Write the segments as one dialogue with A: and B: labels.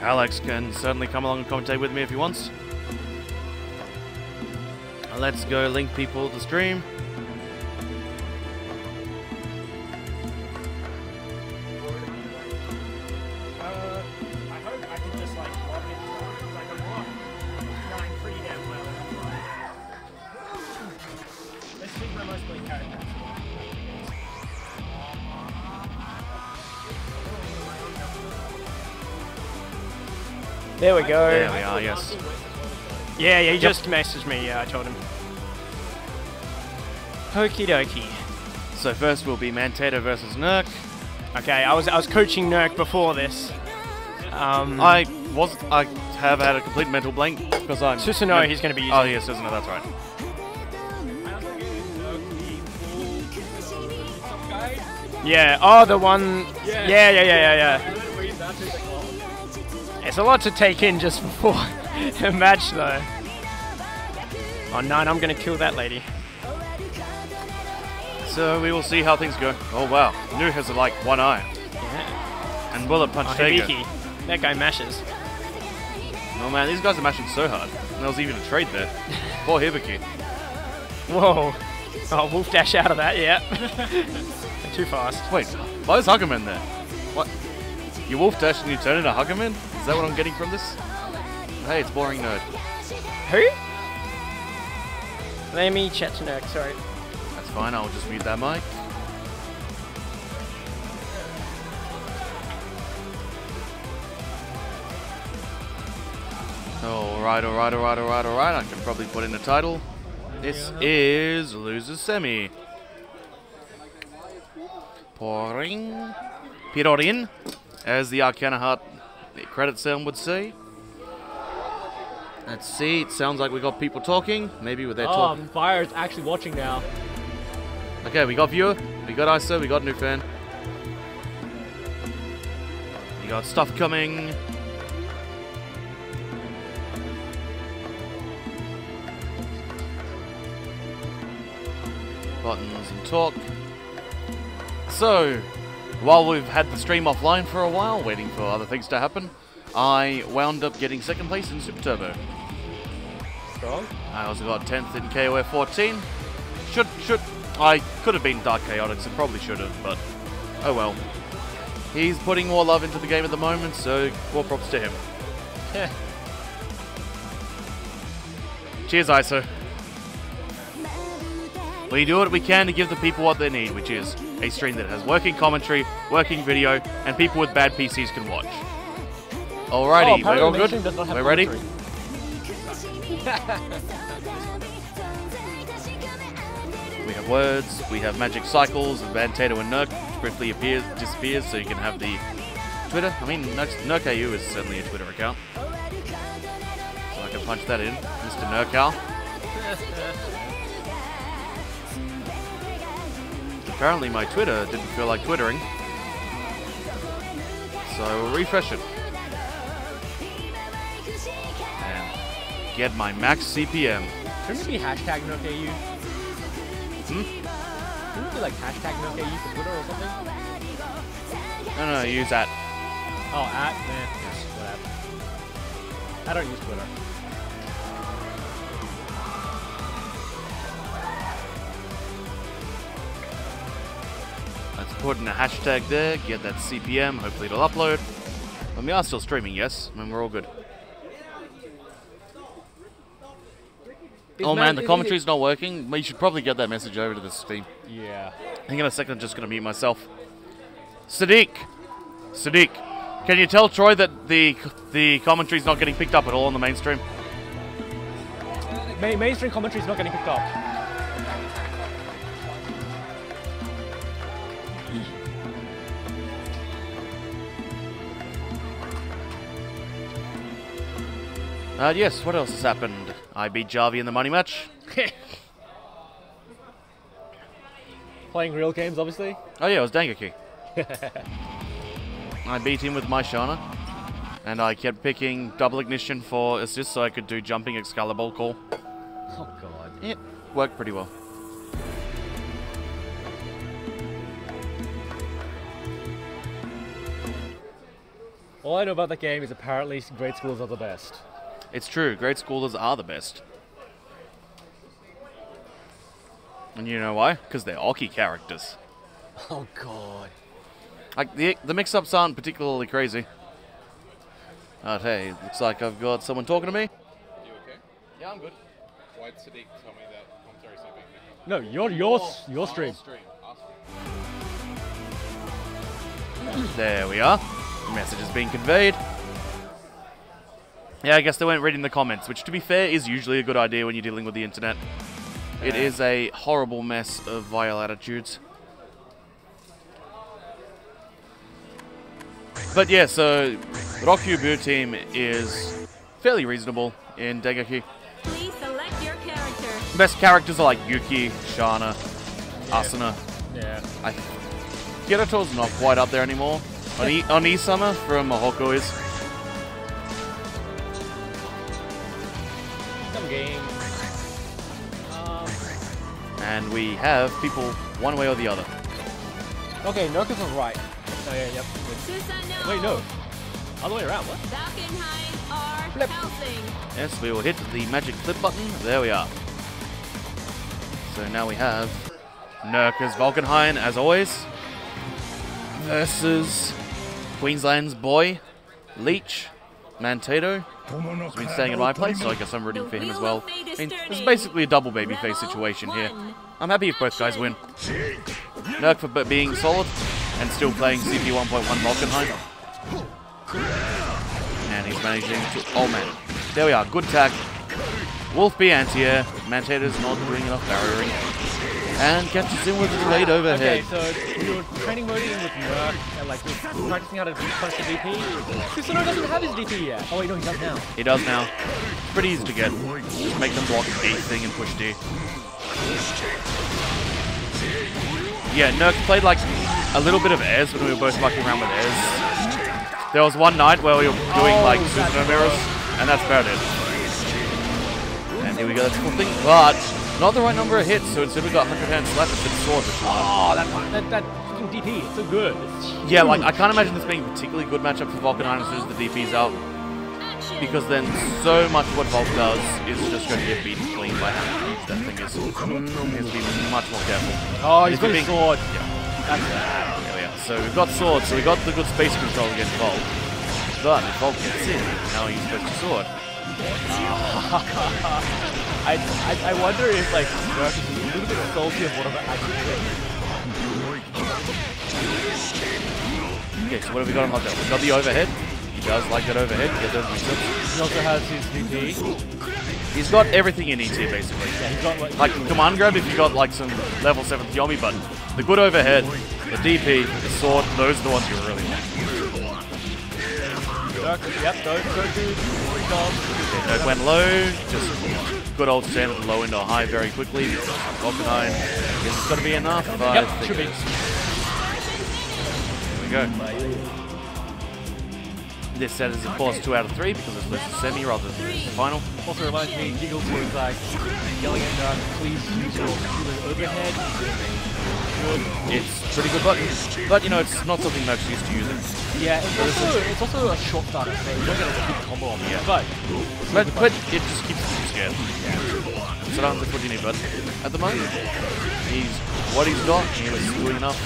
A: Alex can certainly come along and commentate with me if he wants. Let's go link people to stream.
B: I hope I can just like log in because I can log running pretty damn well. Let's pick my most played character.
C: There we go.
A: There we are, yes.
C: Yeah, he just messaged me. Yeah, I told him. Okie dokie.
A: So first will be Mantato versus Nurk.
C: Okay, I was coaching Nurk before this.
A: I have had a complete mental blank because I'm...
C: Susanoo he's going to be using.
A: Oh yeah, Susanoo, that's right.
C: Yeah, oh, the one... Yeah. It's a lot to take in just before a match, though. Oh, no, I'm going to kill that lady.
A: So we will see how things go. Oh wow, Nu has like one eye.
C: Yeah.
A: And Bullet Punch Tega.
C: Hibiki. That guy mashes.
A: Oh man, these guys are mashing so hard. And there was even a trade there. Poor Hibiki.
C: Whoa. Oh, Wolf Dash out of that, yeah. Too fast.
A: Wait, why is Huggerman there? What? You Wolf Dash and you turn into Huggerman? Is that what I'm getting from this? Hey, it's Boring Nerd.
C: Who? Let me chat to Nurk, sorry.
A: That's fine, I'll just mute that mic. Alright. I can probably put in the title. This is Losers Semi. Pirorin, as the Arcana Heart credit sound would say. Let's see, it sounds like we got people talking. Maybe with their talking.
D: Fire's actually watching now.
A: Okay, we got viewer, we got ISO, we got new fan. We got stuff coming. Buttons and talk. So, while we've had the stream offline for a while, waiting for other things to happen, I wound up getting second place in Super Turbo.
D: Strong.
A: I also got 10th in KOF 14. I could have been Dark Chaotix and probably should have, but oh well. He's putting more love into the game at the moment, so more props to him.
D: Yeah.
A: Cheers, ISO. We do what we can to give the people what they need, which is a stream that has working commentary, working video, and people with bad PCs can watch. Alrighty, we're all good? We're ready? We have words, we have magic cycles, and Mantato and Nurk briefly disappears, so you can have the Twitter. I mean, NurkAU is certainly a Twitter account. So I can punch that in, Mr. Nurkal. Apparently my Twitter didn't feel like twittering, so I will refresh it. And get my max CPM.
D: Shouldn't it be hashtag NurkAU? Shouldn't it be like hashtag NurkAU for Twitter or something?
A: No, use that.
D: Oh, at? Nah, yes, whatever. I don't use Twitter.
A: Let's put in a hashtag there, get that CPM, hopefully it'll upload. And we are still streaming, yes, and we're all good. Oh man, the commentary's not working. You should probably get that message over to the Steam.
D: Yeah.
A: Hang on a second, I'm just going to mute myself. Sadiq, can you tell Troy that the commentary's not getting picked up at all on the mainstream?
D: Mainstream commentary's not getting picked up.
A: Yes, what else has happened? I beat Jarvie in the money match.
D: Playing real games, obviously.
A: Oh yeah, it was Dengeki. I beat him with my Shana. And I kept picking double ignition for assist so I could do jumping Excalibur call.
D: Oh god.
A: It worked pretty well.
D: All I know about that game is apparently grade schools are the best.
A: It's true, grade schoolers are the best. And you know why? Because they're Oki characters.
D: Oh god.
A: Like, the mix-ups aren't particularly crazy. But hey, looks like I've got someone talking to me.
E: You okay?
A: Yeah, I'm good.
E: Why did Sadiq tell me that commentary's not being picked up?
D: No, your stream.
A: There we are. Message is being conveyed. Yeah, I guess they weren't reading the comments, which to be fair is usually a good idea when you're dealing with the internet. It is a horrible mess of vile attitudes. But yeah, so Rokyu Blue team is fairly reasonable in Dengeki.
F: Please select your character.
A: Best characters are like Yuki, Shana, Asuna.
D: Yeah.
A: Kirito's not quite up there anymore. Onisama from Mahoko is.
D: Some games.
A: And we have people one way or the other.
D: Okay, Nurkic was right. Oh yeah, yep.
F: Susanoo.
D: Wait, no. Other way around, what?
F: Valkenheim are
D: Flip.
F: Helsing.
A: Yes, we will hit the magic flip button. There we are. So now we have Nurkers Valkenhayn, as always, versus Queensland's boy, Leech, Mantedo. He's been staying in my place, so I guess I'm rooting for him as well. I mean, this is basically a double babyface situation here. I'm happy if both guys win. Nurk for being solid and still playing CP 1.1 Valkenhayn. And he's managing to... Oh man. There we are. Good tag. Wolfby anti-air. Mantedo's not doing enough barriering. And catches in with a delayed overhead.
D: Okay, so we were training moding with Nurk and like practicing how to punch the DP. Susanoo doesn't have his DP yet. Oh wait, no, he does now.
A: He does now. Pretty easy to get. Just make them block anything and push D. Yeah, Nurk played like a little bit of airs when we were both fucking around with airs. There was one night where we were doing like Susanoo mirrors, and that's about it. And here we go, that's the cool thing. But not the right number of hits, so instead we got 100 hand slap instead of sword.
D: Oh, that fucking DP, it's so good. It's
A: yeah, like I can't imagine this being a particularly good matchup for Valkenhayn as soon as the DP's out. Because then so much of what Volk does is just going to get beaten clean by how huge that thing is. He has to be much more careful.
D: Oh, he's got his sword.
A: Yeah.
D: That's bad.
A: There we are. So we've got sword, so we got the good space control against Volk. But if Volk gets in, now he's supposed to sword.
D: I wonder if like Nurk is a little bit salty of what I'm actually doing.
A: Okay, so what have we got on Hotdog? We've got the overhead. He does like that overhead. Get those mix-ups.
D: He also has his DP.
A: He's got everything in ET basically.
D: Yeah, he's got
A: Like command grab if you got like some level 7 Yomi, but the good overhead, the DP, the sword, those are the ones you really want.
D: Nurk, yep, those dudes.
A: Okay, Nurk went low, just good old standard low into high very quickly. Valkenhayn is going to be enough.
D: Yep, should be.
A: There we go. This set is of course 2 out of 3 because it's versus semi rather than versus final.
D: Also reminds me, Giggles was like yelling at Nurk, please use your overhead.
A: It's a pretty good button, but you know it's not something Nurk's used to using.
D: Yeah, it's also a short starter, so you don't get a big combo on it.
A: Yeah. But it just keeps you scared. So that's what you need, but at the moment, what he's got, he was doing enough.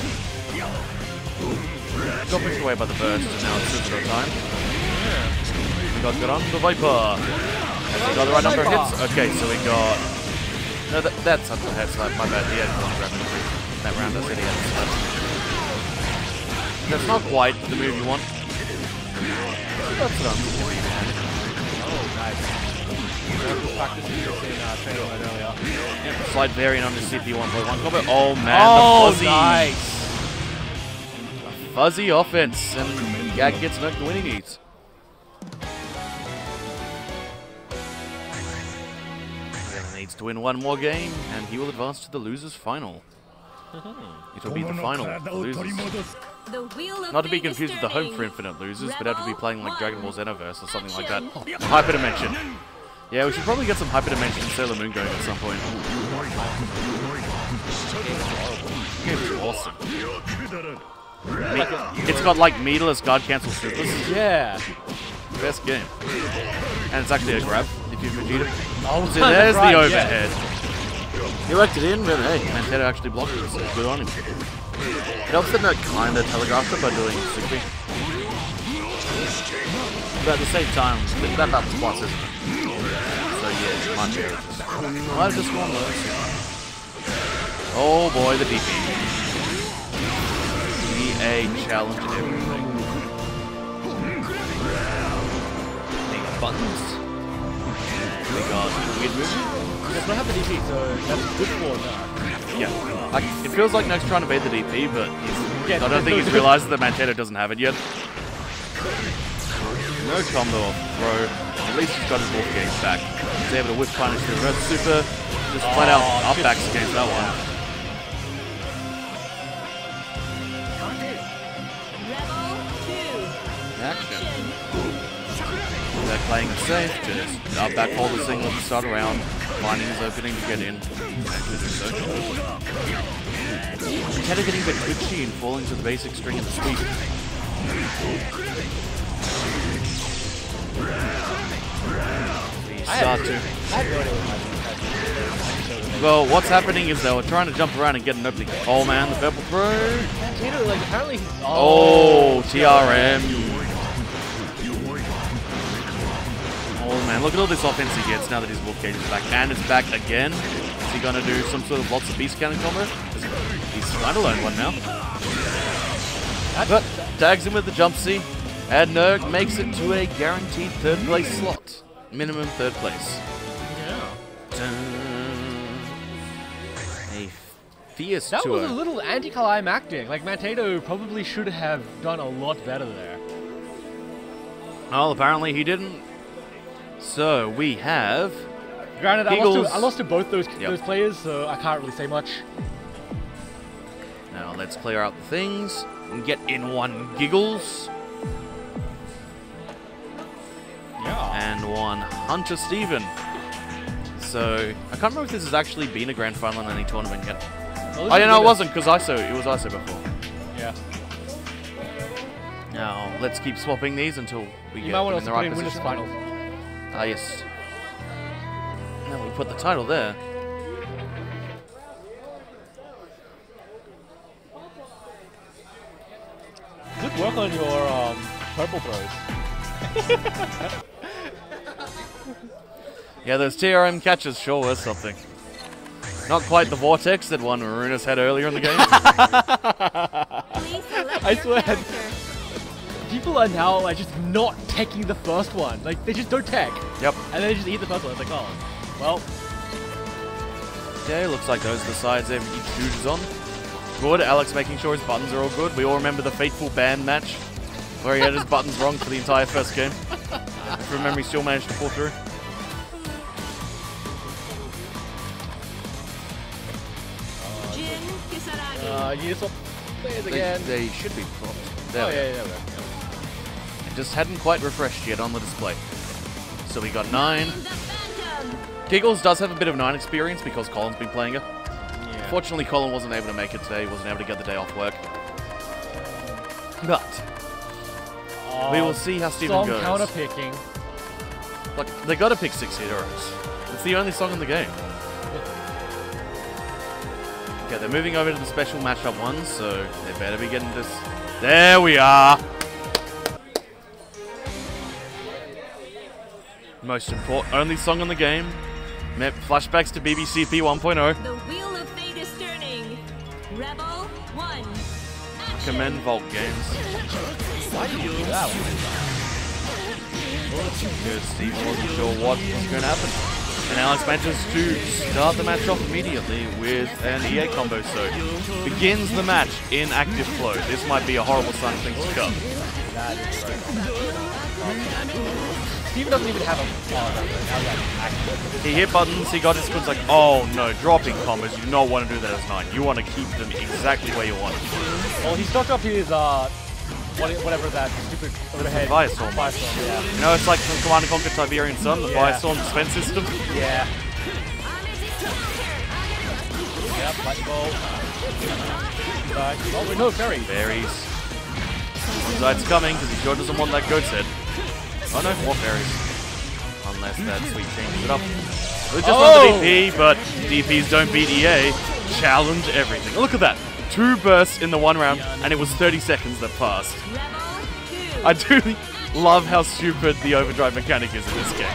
A: Got pushed away by the burst, and now it's Susanoo time. We got Garan the Viper. Has he got the right number of hits? Okay, so we got... No, that's not the head slap, my bad. He had one grab in that round, I said he had a slap. That's not quite the move you want. That's what I'm doing.
D: Oh, nice. Practicing this in training mode earlier.
A: Yeah, slight variant on the CP 1.1 combo. Oh man,
D: Oh,
A: the fuzzy.
D: nice.
A: Fuzzy offense, and Gag gets Nurk the winning needs. He needs to win one more game, and he will advance to the losers final. It will be the final for losers.
F: The wheel of
A: Not to be
F: fate is
A: confused with the Home for
F: turning.
A: Infinite losers, but have to be playing like Dragon Ball Xenoverse or something like that.
F: Action.
A: Hyperdimension. Yeah, we should probably get some Hyperdimension Sailor Moon going at some point. This game is awesome. It's got like meterless guard cancel supers.
D: Yeah.
A: Best game. And it's actually a grab if you've Vegeta.
D: Oh,
A: So there's
D: right,
A: the
D: yeah.
A: overhead. He worked it in, but hey, Mantetto actually blocked it, so good on him. It helps that Nerd kinda telegraphed it by doing 6B. But at the same time, that battle's plus, isn't it? So yeah, might have just gone those. Oh boy, the DP. EA challenging everything. Big buttons. We got weird movement.
D: He does not have the DP, so that's good for Nerd.
A: Yeah. Like, it feels like Noak's trying to bait the DP, but
D: Yeah,
A: I don't think he's realized that Mantetto doesn't have it yet. No combo or throw. At least he's got his wolf games back. He's able to whip punish the reverse super. Just flat out up backs against that one.
F: Rebel 2.
A: Action. They're playing it safe, just up back hold the single at the start around, finding his opening to get in. And to do so. Mantetto getting a bit twitchy and falling to the basic string of the sweep. We start to. Well, what's happening is they were trying to jump around and get an opening. Oh man, the purple throw.
D: Mantetto, like, apparently he's...
A: Oh, TRM. Oh man, look at all this offense he gets now that his wolf cage is back. And it's back again. Is he gonna do some sort of lots of beast cannon combo? He's trying to learn one now. But tags him with the jump C. And Nerg makes it to a guaranteed third place slot. Minimum third place. A fierce
D: That was a
A: tour.
D: little anticlimactic. Like, Mantetto probably should have done a lot better there.
A: Well, apparently he didn't. So we have.
D: Granted,
A: Giggles.
D: I lost to both those
A: Yep.
D: players, so I can't really say much.
A: Now let's clear out the things and get in one Giggles
D: Yeah.
A: and one Hunter Steven. So I can't remember if this has actually been a grand final in any tournament yet.
D: Well,
A: Oh yeah, no, it wasn't because it was ISO before.
D: Yeah.
A: Now let's keep swapping these until we
D: You
A: get
D: might
A: them
D: want
A: in
D: to
A: the
D: put
A: right
D: in winners
A: position.
D: final.
A: Ah yes. Now we put the title there.
D: Good work on your purple throws.
A: Yeah, those TRM catches sure was something. Not quite the vortex that one Marunas had earlier in the game.
F: Please select
D: I
F: your
D: swear.
F: character.
D: People are now like just not teching the first one. Like they just don't tech,
A: Yep.
D: and then they just eat the first one. It's like, oh, well,
A: Okay, looks like those are the sides each dude is on. Good, Alex making sure his buttons are all good. We all remember the fateful band match where he had his buttons wrong for the entire first game. If you remember, he still managed to pull through.
F: Jin Kisaragi.
D: you just swap players again.
A: They should be propped. There
D: Oh
A: we
D: yeah,
A: go.
D: yeah, yeah.
A: It just hadn't quite refreshed yet on the display. So we got 9.
F: The Phantom.
A: Giggles does have a bit of 9 experience because Colin's been playing her.
D: Yeah.
A: Fortunately, Colin wasn't able to make it today. He wasn't able to get the day off work. But we will see how Steven
D: Song
A: goes.
D: counter picking.
A: Like, they gotta pick 6 heroes. It's the only song in the game. Okay, they're moving over to the special matchup ones, so they better be getting this. There we are! Most important, only song in the game. Flashbacks to BBCP 1.0.
F: The wheel of fate is turning. Rebel 1.
A: Commend Vault Games.
D: Why do you do that one?
A: Because Steve wasn't sure what was going to happen. And Alex manages to start the match off immediately with an EA combo, so begins the match in active flow. This might be a horrible sign of things to come.
D: Steven doesn't even have a. Oh, no,
A: He hit buttons, he got his squints like, oh no, dropping combos, you do not want to do that as 9. You want to keep them exactly where you want them.
D: Well, he stocked up his whatever that stupid overhead.
A: Firestorm.
D: Firestorm, yeah.
A: You know, it's like from Command & Conquer Tiberian Sun, the
D: Yeah.
A: Firestorm defense system.
D: Yeah. Yep, lightning bolt. Oh, no, fairy.
A: Berries. Zeid's coming because he sure doesn't want that goat's head. Oh no, more fairies. Unless that sweet changes it up. We're just on the DP, but DPs don't beat EA. Challenge everything. Look at that. 2 bursts in the 1 round, and it was 30 seconds that passed. I do love how stupid the overdrive mechanic is in this game.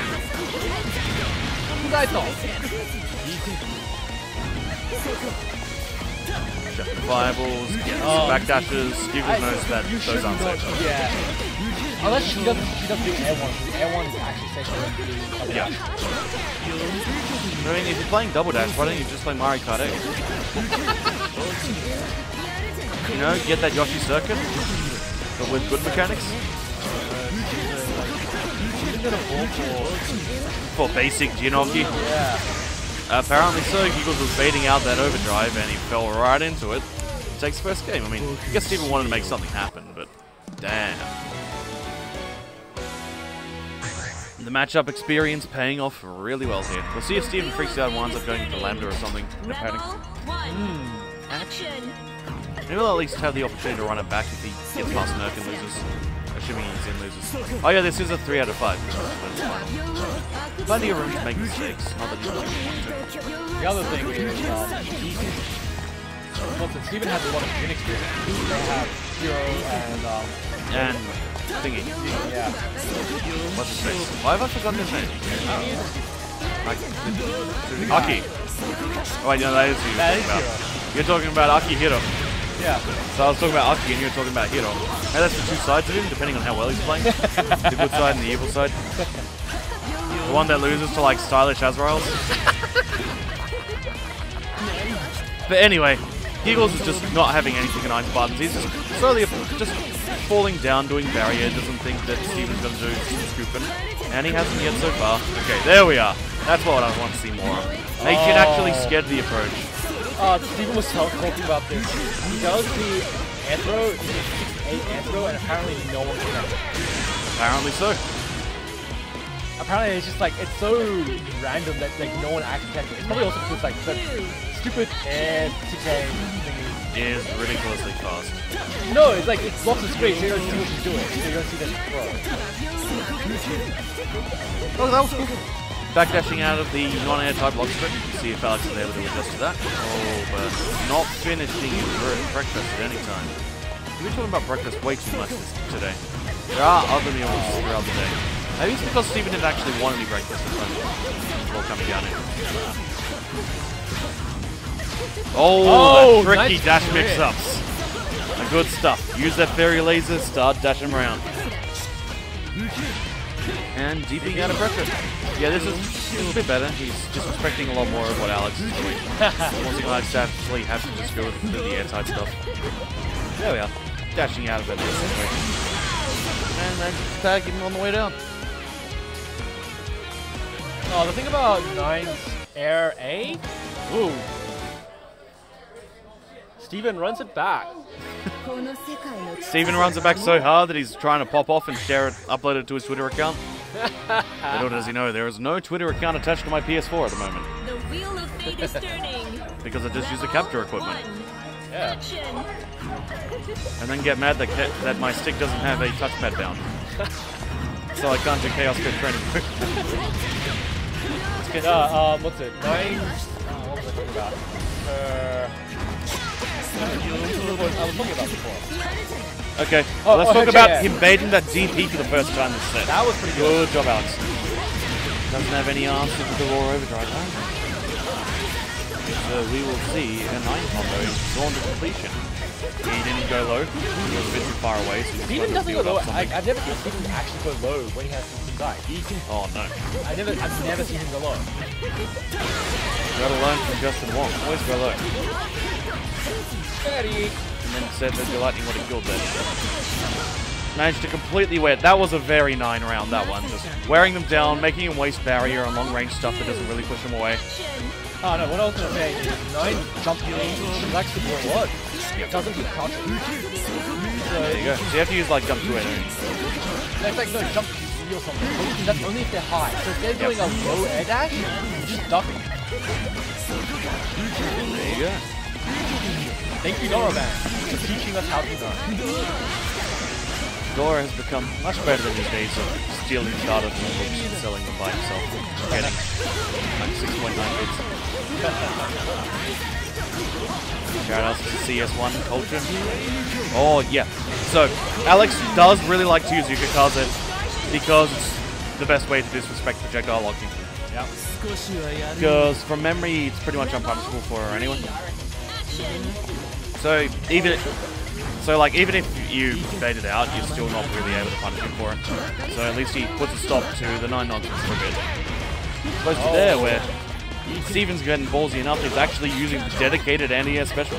A: Shut the fireballs, backdashes, Giggles knows that those aren't safe.
D: Yeah. Unless she doesn't do air one. Air one is actually safer than doing double dash.
A: I mean, if you're playing double dash, why don't you just play Mario Kart 8? You know, get that Yoshi circuit, but with good mechanics. For basic Geonoki.
D: Yeah.
A: Apparently so, Giggles was baiting out that overdrive and he fell right into it. Takes first game. I mean, I guess Steven wanted to make something happen, but damn. The matchup experience paying off really well here. We'll see if Steven freaks out and winds up going to Lambda or something in a panic.
F: Action.
A: Maybe we'll at least have the opportunity to run it back if he gets past Nurk and loses. Assuming he's in loses. Oh yeah, this is a 3 out of 5. Plenty of room to make mistakes. Not that he really wants to.
D: The other thing is, Steven has a lot of win experience. They have Hero
A: And thingy.
D: yeah.
A: What's his face? Why have I forgotten his name? Aki. Oh wait, no, that is who you're
D: That
A: talking
D: is
A: about.
D: Hero.
A: You're talking about Aki Hiro.
D: Yeah.
A: So I was talking about Aki and you're talking about Hiro. Hey, that's the 2 sides of him, depending on how well he's playing. The good side and the evil side. The one that loses to like stylish Azraels. But anyway, Giggles is just not having anything in Iron Spartans. He's just slowly just falling down, doing barrier, doesn't think that Steven's going to do scooping. And he hasn't yet so far. Okay, there we are. That's what I want to see more of. They can actually sked the approach.
D: Steven was talking about this. He does the anthro, 6-8 anthro, and apparently no one can catch it.
A: Apparently so.
D: Apparently it's just like, it's so random that like no one actually catches it. It's probably also because like the stupid air 6-8 thingy
A: Is ridiculously fast.
D: No, it's like, it blocks the screen so you don't see what she's doing. So you don't see that throw.
A: Oh, that was cool. Backdashing out of the non-air type block strip. See if Alex is able to adjust to that. Oh, but not finishing his breakfast at any time. We've been talking about breakfast way too much today. There are other meals throughout the day. Maybe it's because Steven didn't actually want any breakfast before coming down here. Oh, that tricky
D: nice
A: dash
D: crit.
A: mix-ups. Good stuff. Use that fairy laser, start dashing around. And deeping out of breakfast. Yeah, this is a bit better. He's just respecting a lot more of what Alex is doing. Forcing Alex to actually have to just go with the airtight stuff. There we are. Dashing out of it. And then just tagging him on the way down.
D: Oh, the thing about Nine's Air A? Ooh. Steven runs it back.
A: Steven runs it back so hard that he's trying to pop off and share it, upload it to his Twitter account. Little does he know, there is no Twitter account attached to my PS4 at the moment.
F: The wheel of fate is turning.
A: Because I just use the capture equipment.
D: Yeah.
F: Action.
A: And then get mad that my stick doesn't have a touchpad bound. So I can't do Chaos Code training.
D: What's it? Nine. What was I talking about? I was talking about before.
A: Okay,
D: Oh,
A: let's talk
D: okay,
A: about
D: yeah.
A: him baiting that DP for the first time this set.
D: That was pretty good.
A: Good job, Alex. Doesn't have any answer to the raw overdrive. So we will see a 9 combo drawn to completion. He didn't go low. He was a bit too far away. So
D: Steven doesn't go low. I've never seen Steven actually go low when he has some guy. He can.
A: Oh no.
D: I've never seen him go low.
A: Gotta learn from Justin Wong. Always go low.
D: Steady.
A: And then said that the lightning would have killed that. Managed to completely wear. That was a very 9 round, that one. Just wearing them down, making him waste barrier on long range stuff that doesn't really push him away.
D: Oh no, what I was gonna say is Nine jump healing, she likes to blow a lot. Doesn't keep crouching. So
A: There you go. So you have to use like jump to it.
D: it's like no jump heal or something. That's only if they're high. So if they're doing a low air dash, you just duck it.
A: There you go.
D: Thank you, Noroban, for teaching us how to know.
A: Gora has become much better than his days of stealing data from books and selling them by himself, getting like 6.9 bits. Shout out to CS1 culture. Oh yeah. So Alex does really like to use Yukikaze because it's the best way to disrespect projectile locking.
D: Yep.
A: Because from memory, it's pretty much unpunishable for her anyway. So even if you bait it out, you're still not really able to punish him for it. So at least he puts a stop to the 9 nonsense for a bit. Close to there, where Steven's getting ballsy enough, he's actually using the dedicated anti-air special.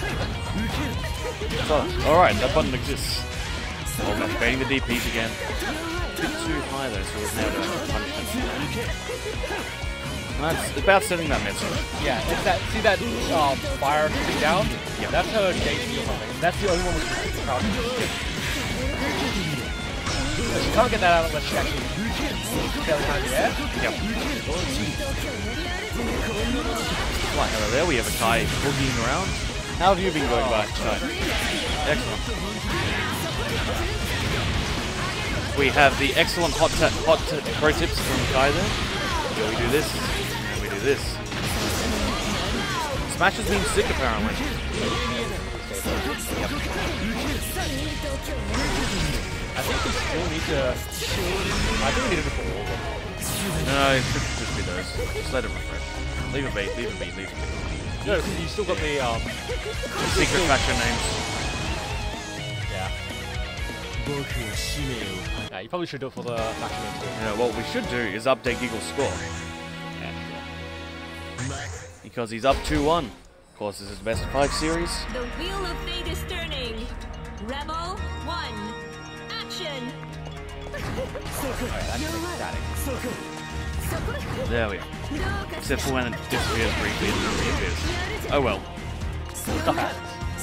A: So, alright, that button exists. Oh, man, baiting the DPs again. A bit too high though, so it's now going to punish him. That's about sending that message.
D: Yeah, it's that, see that fire coming down?
A: Yeah.
D: That's her JC or something. That's the only one with the power. But she can't get that out unless she actually fairly high in the air.
A: Yep. Right, hello there, we have a Kai boogieing around. How have you been going by, Kai? Excellent. We have the excellent hot pro tips from Kai there. So we do this, and we do this. Smash has been sick apparently. Yep.
D: I think we still need to... I think we need to put all of them.
A: No, it should just be those. Just let it refresh. Leave it be, leave it be, leave it be.
D: No, you still got the
A: secret faction names.
D: Yeah. Yeah, you probably should do it for the faction names too.
A: You know, what we should do is update Giggle's score.
D: Yeah.
A: Because he's up 2-1. Of course, this is the best of 5 series.
F: The wheel of fate is turning. Rebel 1. Action.
A: There we are. Except for when it disappears briefly and then reappears. Oh well.
D: Stuff happens.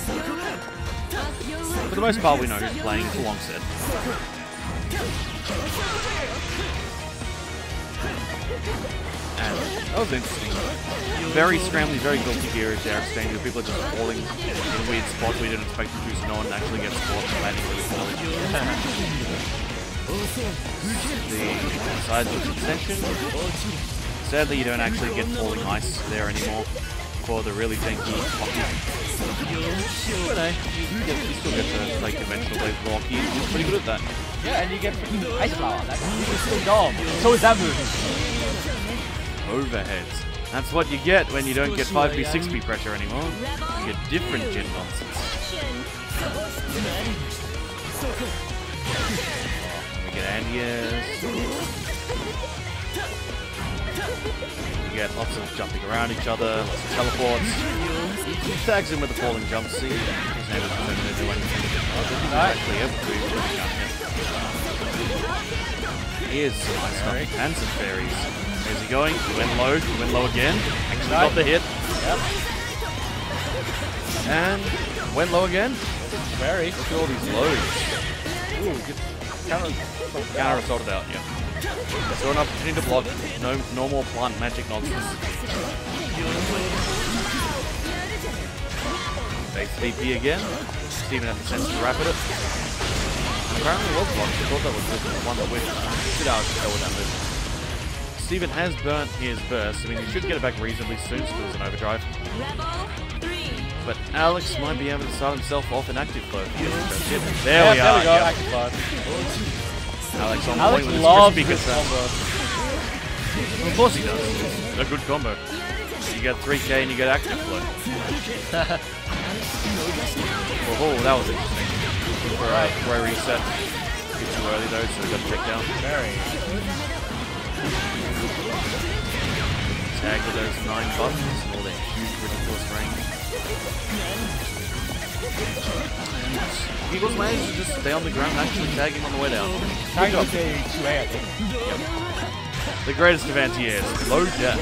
A: For the most part, we know who's playing alongside. And that was interesting. Very scrambly, very guilty gear is their exchange. People are just falling in weird spots we didn't expect to do, so no one actually gets caught and landing really poorly. The sides of extension. Sadly, you don't actually get falling ice there anymore for the really tanky hockey. But hey, you still get to play conventional ways of hockey. He's pretty good at that.
D: Yeah, and you get freaking ice flower. That's still dumb. So is that movie.
A: Overheads. That's what you get when you don't get 5B, 6B pressure anymore. You get different gen nonsense. We get anti-airs. You get lots of jumping around each other, lots of teleports. He tags in with the falling jump. See, he's able to do anything. He's actually able to. Here's some nice stuff. And some fairies. Where's he going? He went low. He went low again. Actually got the hit.
D: Yep.
A: And went low again.
D: Fairy.
A: Look at all these lows.
D: Ooh, get
A: Counter assaulted out, yeah. So an opportunity to block. No more plant magic nonsense. Base VP again. Steven had the sense to rapid it. Apparently it was blocked. I thought that was the one that went. Should out go with that move. Steven has burnt his burst. I mean, he should get it back reasonably soon, so there's an overdrive.
F: Rebel 3.
A: But Alex might be able to start himself off in active flow. There we are.
D: There we go.
A: Yep.
D: Active flow.
A: Alex on
D: Alex
A: point with
D: loves
A: his
D: this
A: crispy
D: combo.
A: Of course he does. It's a good combo. You get 3k and you get active flow. Oh, that was interesting. For a reset. A bit too early though, so we got to check down.
D: Very.
A: Tag with those 9 buttons and all their huge ridiculous range. And Eagles managed to just stay on the ground and actually tag him on the way down.
D: Trying to say 2A, I think.
A: Yep. The greatest of anti-airs, low death.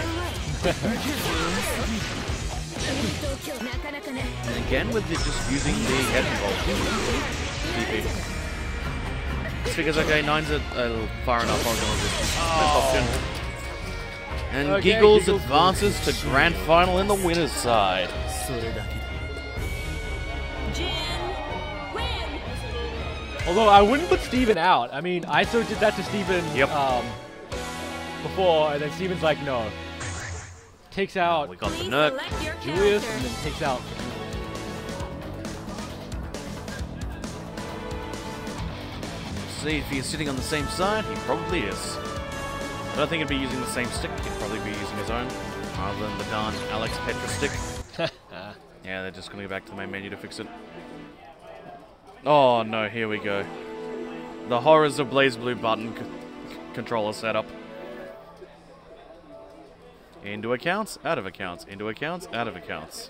A: And again with just using the head involved. DP. It's because, okay, 9's far enough horizontal distance. Best option. And
D: Okay,
A: Giggles
D: Giggles
A: advances to grand final in the winner's side.
F: Jin win.
D: Although I wouldn't put Steven out. I mean, ISO did that to Steven
A: Yep.
D: before, and then Steven's like, no. Takes out
A: We got the
F: Please
A: Nurk.
F: select your
D: Julius,
F: character.
D: and then takes out.
A: See if he's sitting on the same side. He probably is. I don't think he'd be using the same stick. He'd probably be using his own, rather than the darn Alex Petra stick. Yeah, they're just going to go back to the main menu to fix it. Oh no, here we go. The horrors of BlazBlue button controller setup. Into accounts, out of accounts, into accounts, out of accounts.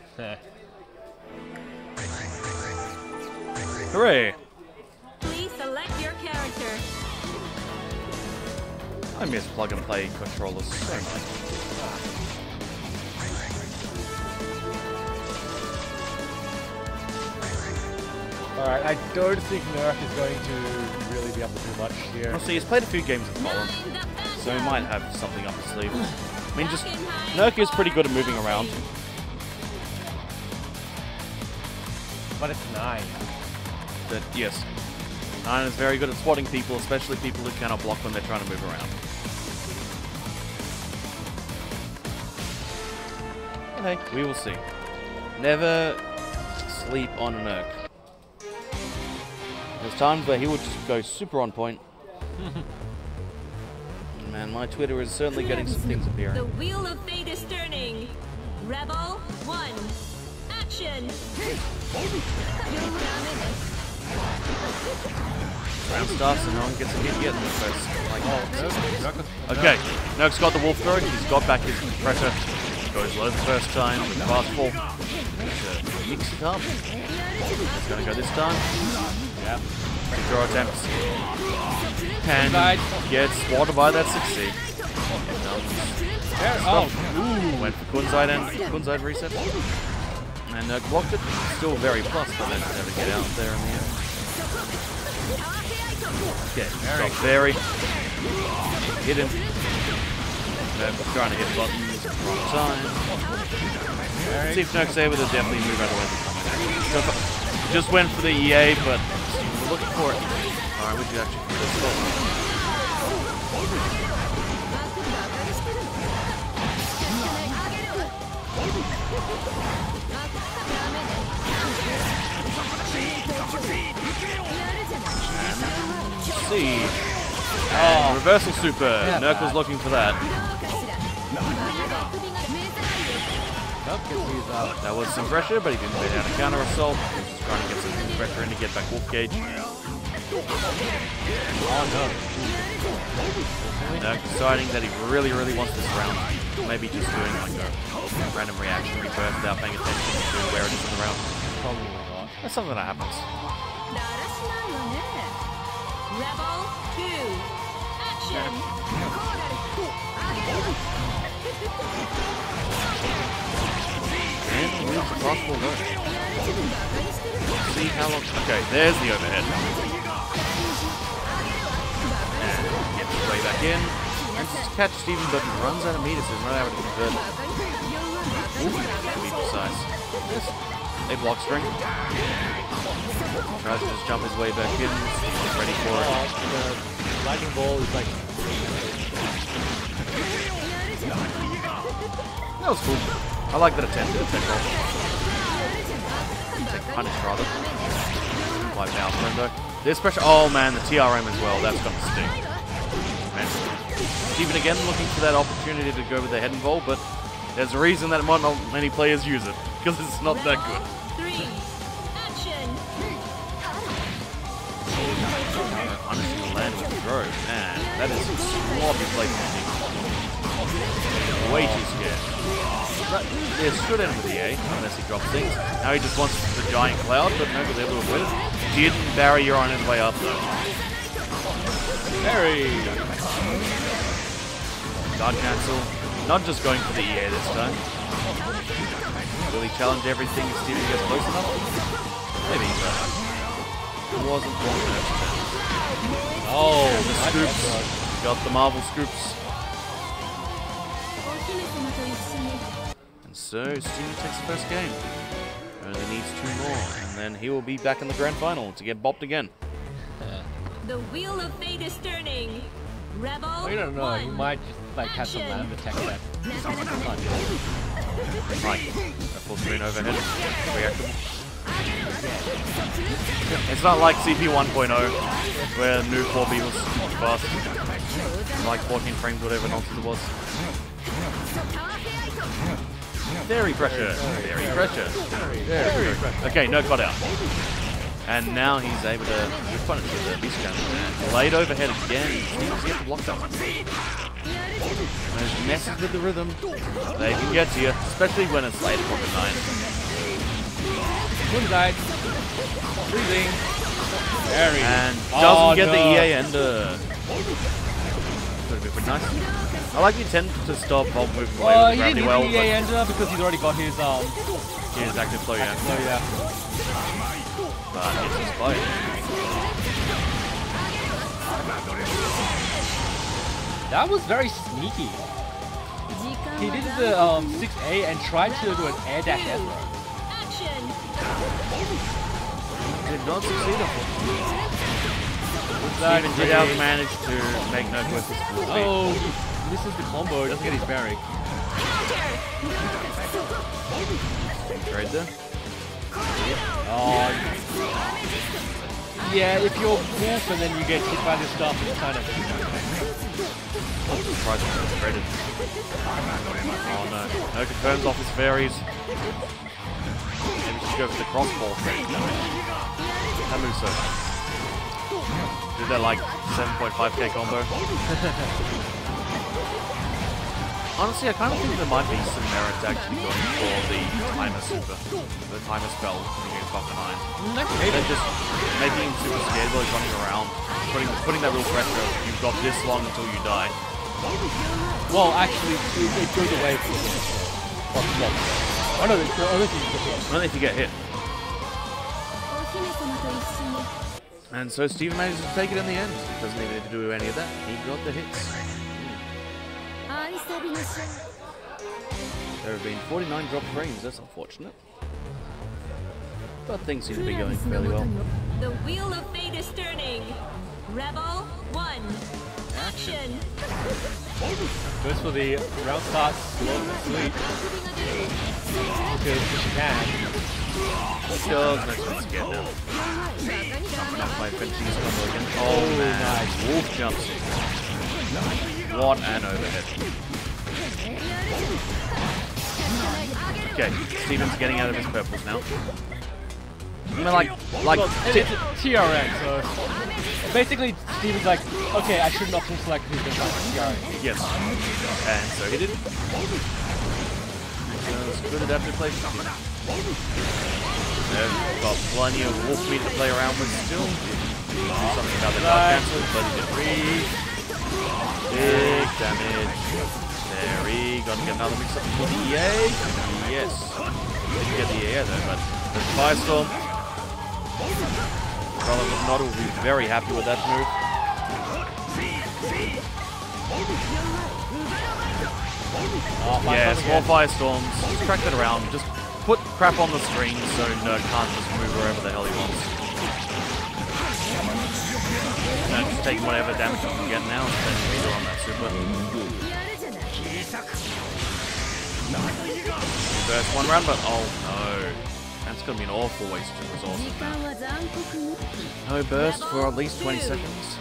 A: Hooray!
F: Please select your character.
A: I miss plug and play controllers so much.
D: Alright, I don't think Nurk is going to really be able to do much here.
A: Well, see, he's played a few games with Colin, so he might have something up his sleeve. I mean, just Nurk is pretty good at moving around.
D: But it's 9.
A: But yes, Nine is very good at spotting people, especially people who cannot block when they're trying to move around. But hey, we will see. Never sleep on Nurk. There's times where he would just go super on point. Man, my Twitter is certainly getting some things
F: The
A: appearing.
F: wheel of fate is turning. Rebel 1. Action.
A: Round starts and no one gets a hit yet in the first. Like,
D: Nurk is-
A: okay, Nurk's got the wolf throw. He's got back his pressure. Goes low the first time with fast fall. Mix it up. He's gonna go this time. Yeah. Free throw attempts. And gets swatted by that 6C.
D: Oh,
A: Went for Kunzite and Kunzite reset. And Nurk blocked it. Still very plus, but then never get out there in the end. Okay, got very hidden. Nurk's trying to hit buttons at the wrong time. See if Nurk's able to definitely move out of the way. Just went for the EA, but we're looking for it. Alright, would you actually put this on? See. Oh, reversal super. Nurk was looking for that.
D: Nurk gets these out.
A: That was some pressure, but he didn't lay down a counter assault. He was just trying to get some pressure in to get back Wolf Gauge.
D: Oh no.
A: Nurk deciding that he really, really wants this round. Maybe just doing like a random reaction reburst without paying attention to where it is in the round.
D: Probably not.
A: That's something that happens.
F: Rebel 2. Action.
A: And moves across the road. See how long. Okay, there's the overhead. And gets his way back in. And just catch Steven, but he runs out of meters, so he's not able to convert. To be precise. Yes. A block string. Tries to just jump his way back in. Steven's ready for it.
D: The lightning ball is like.
A: That was cool. I like that attempt at a tech roll. Tech punish, rather. Wipe out window. This pressure. Oh man, the TRM as well. That's gonna sting. Man. Steven again looking for that opportunity to go with the head and roll, but there's a reason that not many players use it. Because it's not that good.
F: 3. Action.
A: Punishing the land with the throw. Man, that is some sloppy placement. Way too scared. There should end with the A, unless he drops things. Now he just wants the giant cloud, but no, was able to avoid it. Didn't barrier on his way up though. Very guard cancel. Not just going for the EA this time. Will he challenge everything if Steven gets close enough? Maybe, but it wasn't long enough. Oh, the scoops. Got the Marvel scoops. And so, Steven takes the first game. Only needs 2 more, and then he will be back in the grand final to get bopped again.
F: The wheel of fate is turning. Rebel.
D: Oh, you don't know. He
F: one.
D: might just like have some
F: Action.
D: random attack that.
A: Like a full screen overhead. Reactable. It's not like CP 1.0 where new 4B was fast. Like 14 frames, whatever nonsense it was. Very pressure. Very pressure. Very pressure. Okay, Nerk got out. And now he's able to punish with the beast cannon. And laid overhead again. Steven's get to block that. Those messes with the rhythm. They can get to you, especially when it's late from the 9.
D: Moonlight. Freezing. Very.
A: And doesn't get the EA ender. Would be pretty nice. I like you tend to stop Volt moving away with
D: He
A: gravity
D: didn't
A: well,
D: need the EA ender because he's already got his
A: his active flow, yeah.
D: so yeah.
A: But it's his flow.
D: That was very sneaky. He did the 6A and tried to do an air dash S throw.
F: Action.
A: Did not succeed, unfortunately.
D: Steven
A: Steven did manage to make Nerk with his full speed.
D: Oh, this is the combo. Doesn't get his bearing.
A: Right there.
D: Oh, yeah. If you're wolf and then you get hit by this stuff, it's kind of.
A: I'm surprised he was credit. Oh no. No confirms off his fairies. Maybe he should go for the crossball. That moves so. Did that like 7.5k combo. Honestly, I kind of think there might be some merit to actually going for the timer super. The timer spell against Falcon 9. They're just making him super scared while he's running around. Putting that real pressure. You've got this long until you die.
D: Well, actually, it goes away from the I know it's the other thing.
A: Only if you get hit. And so Steven managed to take it in the end. He doesn't even need to do any of that. He got the hits. There have been 49 dropped frames. That's unfortunate. But things seem to be going fairly well.
F: The wheel of fate is turning. Rebel 1. Action.
D: Goes for the round start slow and sweet. Because she can.
A: Does makes me scared now. Not quite finishing his combo again. Oh man, nice. Wolf jumps in. What an overhead. Okay, Steven's getting out of his purples now. I mean, like,
D: Well, it's a TRN, so basically Steven's like, okay, I shouldn't option select who's going to TRN.
A: yes. And so he did. It's good adaptive play for Steven. They've got plenty of wolf meat to play around with still. Do something about the dark cancel, but he did big damage. There he gotta get another mix up for the EA. Yes. Didn't get the EA though, but there's Firestorm. Brother Nod will be very happy with that move. Yeah, small Firestorms. Just track that around. Just put crap on the screen so Nerk can't just move wherever the hell he wants. And just taking whatever damage you can get now and then meter on that super. Burst one round, but oh no. That's gonna be an awful waste of resources now. No burst for at least 20 seconds.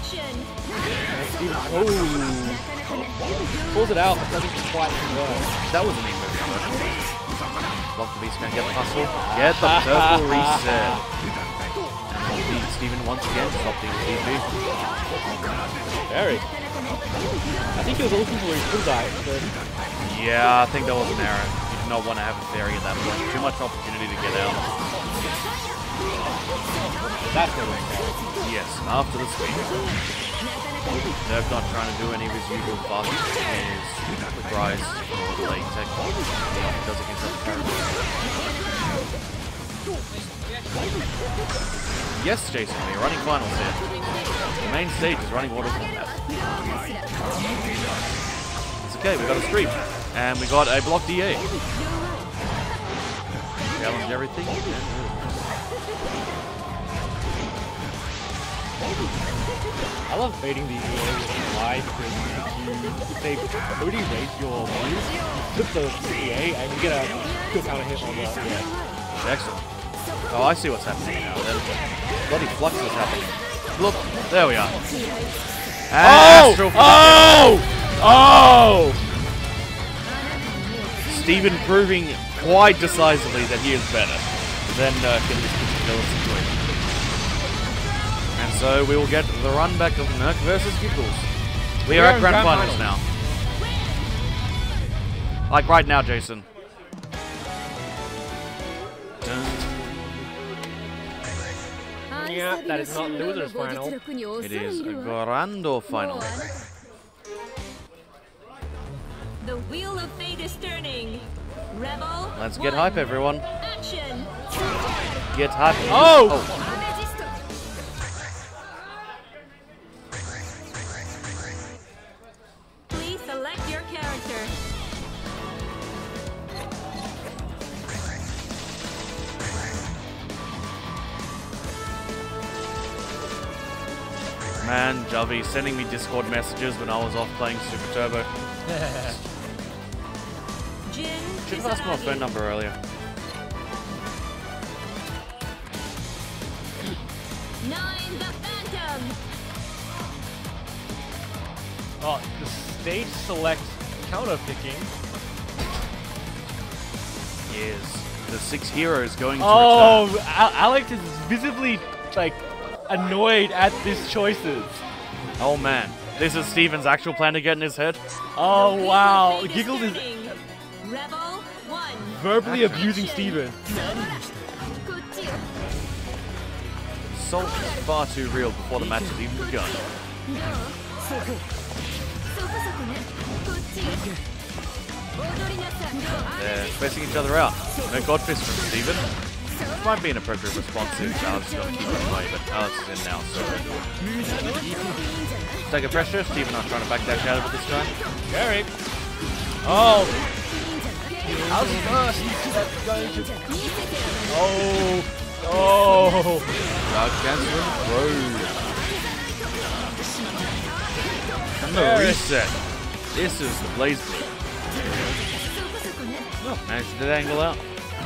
D: Oh! Pulls it out, but doesn't quite convert.
A: That was an even conversion. Block the beast man, get the hustle, get the purple reset. And we'll beat Steven once again, stop the DP.
D: Very. I think he was looking for his Kudai, but
A: Yeah, I think that was an error. You did not want to have a fairy at that point. Too much opportunity to get out.
D: that's the way.
A: Yes, after the sweep. Nerf not trying to do any of his usual fast is with Rise or late tech. He often does against other characters. Yes, Jason, we're running finals here. The main stage is running Mortal Kombat. It's okay, we got a stream. And we got a block DA. Challenge everything.
D: I love baiting the EA with fly because if they already raise your move, you flip the EA and you get a good counter hit on the EA.
A: Excellent. Oh, I see what's happening now. Bloody flux is happening. Look, there we are. Astral
D: Oh!
A: Stephen proving quite decisively that he is better than Nurk in this particular situation. And so we will get the run back of Nurk versus Giggles. We are at Grand Finals now. Like right now, Jason.
D: Yeah, that is not loser's final.
A: It is a Grando final.
F: The wheel of fate is turning. Rebel.
A: Let's get hype, everyone.
F: Action.
A: Get hype.
D: Oh!
F: Please select your character.
A: Man, Javi sending me Discord messages when I was off playing Super Turbo.
F: Jin.
A: Should have asked my phone number earlier.
F: 9 the Phantom.
D: Oh, the stage select counter picking.
A: Yes. The 6 heroes going to
D: Oh,
A: return.
D: Alex is visibly like annoyed at these choices.
A: Oh man. This is Steven's actual plan to get in his head.
D: Oh
F: The wheel
D: wow,
F: of fate
D: Giggles is
F: turning. Rebel 1.
D: verbally abusing Steven.
A: Salt is far too real before the match has even begun. They're spacing each other out. No Godfist from Steven. This might be an appropriate response if Alex is going to keep it away, but Alex is in now, so... Take a pressure. Steven not trying to back dash out of it this time.
D: Gary. Oh. How's first? That's going to. Oh. Oh.
A: Crowd canceling throws. And the reset. This is the Blaze Blue. Oh, managed to angle out.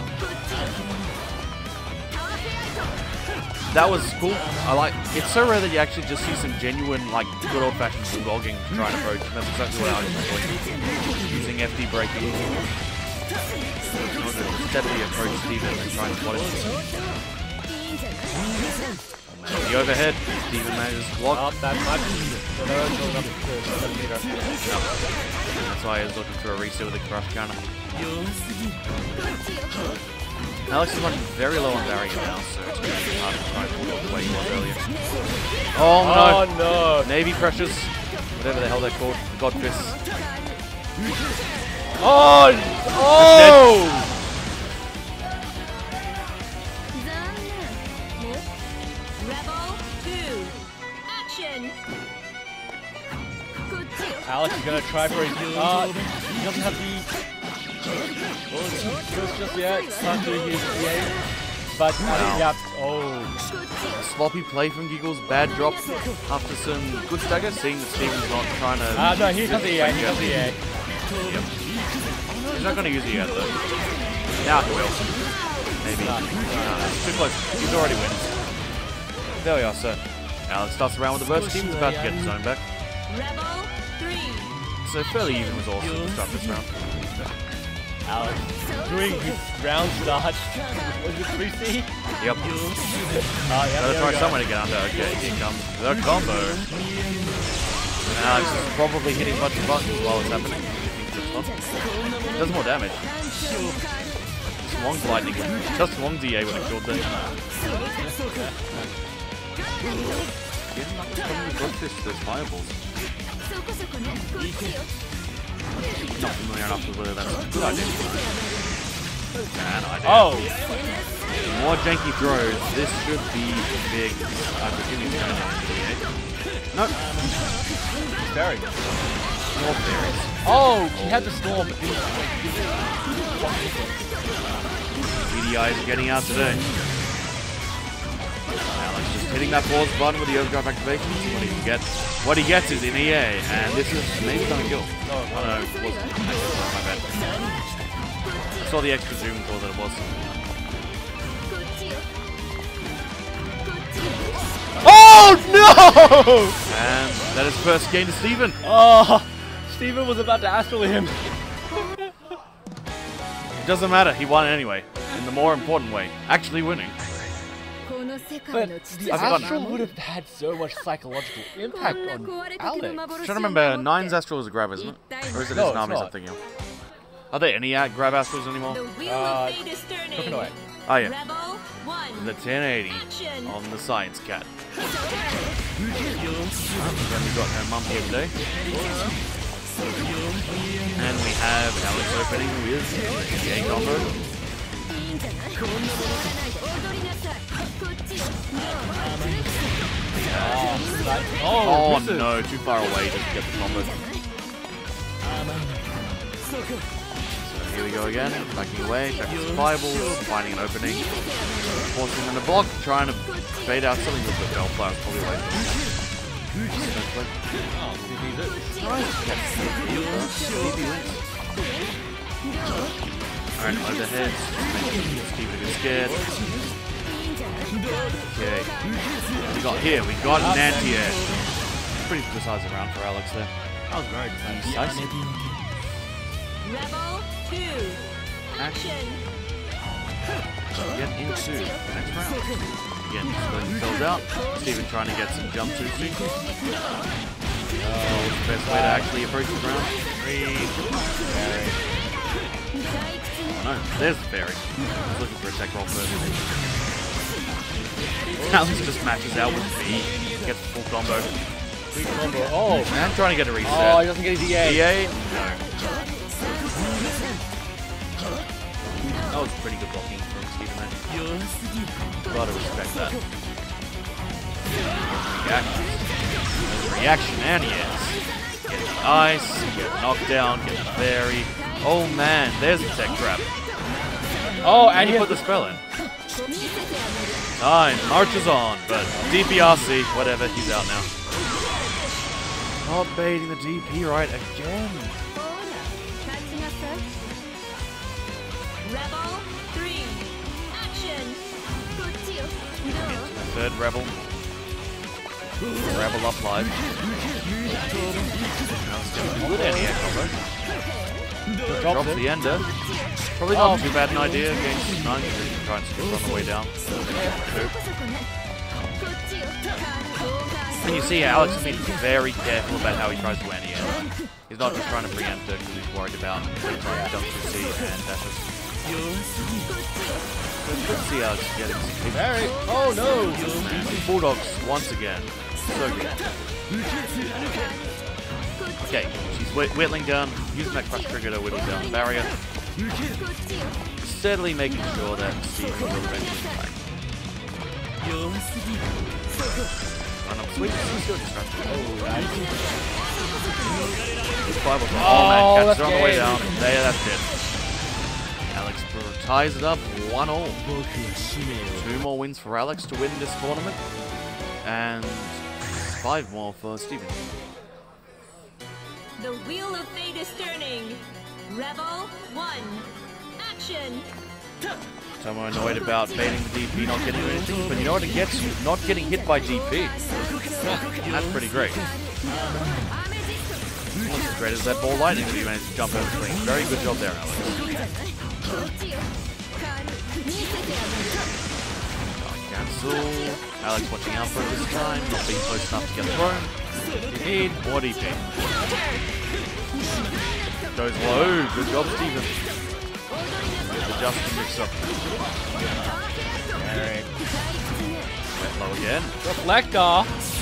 A: That was cool. I like. It's so rare that you actually just see some genuine, like, good old-fashioned bulldogging to try and approach. And that's exactly what I was doing. Using FD breaking. Steadily approach Steven and try and spot him. Oh man, the overhead. Steven manages to block.
D: Oh, that much. So they're going up to 7 meter.
A: That's why he was looking for a reset with a crush counter. Alex is running very low on barrier now, so it's going to be hard to try and pull off the way he was earlier. Oh no!
D: Oh no!
A: Navy pressures. Whatever the hell they're called. Godfists.
D: Oh! Oh!
F: Rebel 2. Action.
D: Alex is gonna try for it. He doesn't have the. Just yet. Not doing his EA. But yeah. Oh.
A: Sloppy play from Giggles. Bad drop after some good stagger. Seeing that Steven's not trying to.
D: No, here comes the EA. Here comes the EA.
A: Yep. He's not going to use it yet though. Now he will. Maybe. No, it's too close. He's already wins. There we are, sir. Alex starts around with the burst. Steven's about to get his own back.
F: Rebel 3.
A: So fairly even was also the start this round.
D: Alex doing his round start. Was it 3C?
A: Yep.
D: Yeah,
A: Gotta try someone to get under. Okay, here comes the combo. And Alex is probably hitting a bunch of buttons while it's happening. Does more damage. Just Wong's lightning. Just Wong's EA when it killed them. Yeah, not just coming with Godfist, those fireballs. Not familiar enough with whether that's a good idea. Bad idea.
D: Oh!
A: More janky throws. This should be big. I presume he's going to have Nope.
D: Fairy.
A: More fairies.
D: Oh! He had the storm, but didn't.
A: EDI is getting out today. Alex just hitting that pause button with the overdrive activation. See what he can get. What he gets is an EA, and this is maybe gonna kill. Oh no, it wasn't. Actually, my bad. I saw the extra zoom and thought that it was.
C: Oh no!
A: And that is first game to Steven.
D: Oh, Steven was about to astral him.
A: It doesn't matter, he won anyway. In the more important way, actually winning.
D: But the astral would have had so much psychological impact on Alex.
A: I'm trying to remember, 9's Astral is a grab, isn't it? Or is it
D: No,
A: his
D: it's
A: Nami's I'm
D: not.
A: thinking of? Are there any grab Astrals anymore?
D: Coconut.
A: Oh yeah.
F: Rebel 1.
A: The 1080
F: Action.
A: on the Science Cat. We've only got no mum here today. And we have Alex opening with the A combo. Oh
D: misses.
A: no, too far away to get the combo. So here we go again, backing away, checking some fireballs, finding an opening, forcing him in the block, trying to fade out something with the Bellflower, probably away. Alright, overhead, Steven is scared. Okay, we got here, we got an anti-air. Pretty decisive round for Alex there. That was very decisive.
F: Rebel 2. Action.
A: Get into the next round. Again, splitting fills out. Steven trying to get some jump to the best way to actually approach the round. Oh no, there's the fairy. I was looking for a tech roll first. Alex just matches out with B. Gets the full combo.
D: Oh,
A: Man, trying to get a reset.
D: oh, he doesn't get his EA.
A: EA? No. That was pretty good blocking from Steven there. Gotta respect that. Reaction, and yes. Get the ice, get knocked down, get the fairy. Oh man, there's the tech trap.
D: Oh,
A: And you put the spell in. Time marches on, but DPRC, whatever, he's out now. Not baiting the DP right again.
F: Rebel 3. Action.
A: Third Rebel. Rebel up live. Good anti-air combo. Drops the ender. Probably not too bad an idea against 9 because you can try and skip on the way down. And you see Alex has been very careful about how he tries to anti-air. He's not just trying to preempt it because he's worried about trying to jump to C and dashes. Good to see Alex getting some
D: Barry. Oh no.
A: Using Bulldogs once again. So good. Okay, she's whittling down, using that crush trigger to whittle down the barrier. Steadily making sure that Steven will eventually die. Run up sweep, he's still distracted. This Bible's on. Oh man, catches her on the way down. There, that's it. Alex ties it up 1-all. 2 more wins for Alex to win this tournament. And 5 more for Steven.
F: The Wheel of Fate is turning. Rebel 1. Action.
A: So I'm annoyed about baiting the DP, not getting anything, but you know what it gets you? Not getting hit by DP. That's pretty great. Almost as great as that ball lightning that you managed to jump over the screen. Very good job there, Alex. Cancel. Alex watching out for it this time, not being close enough to get thrown. You need more DP. Goes low. Good job, Steven. Adjusting mix up. Went low again.
D: Reflector.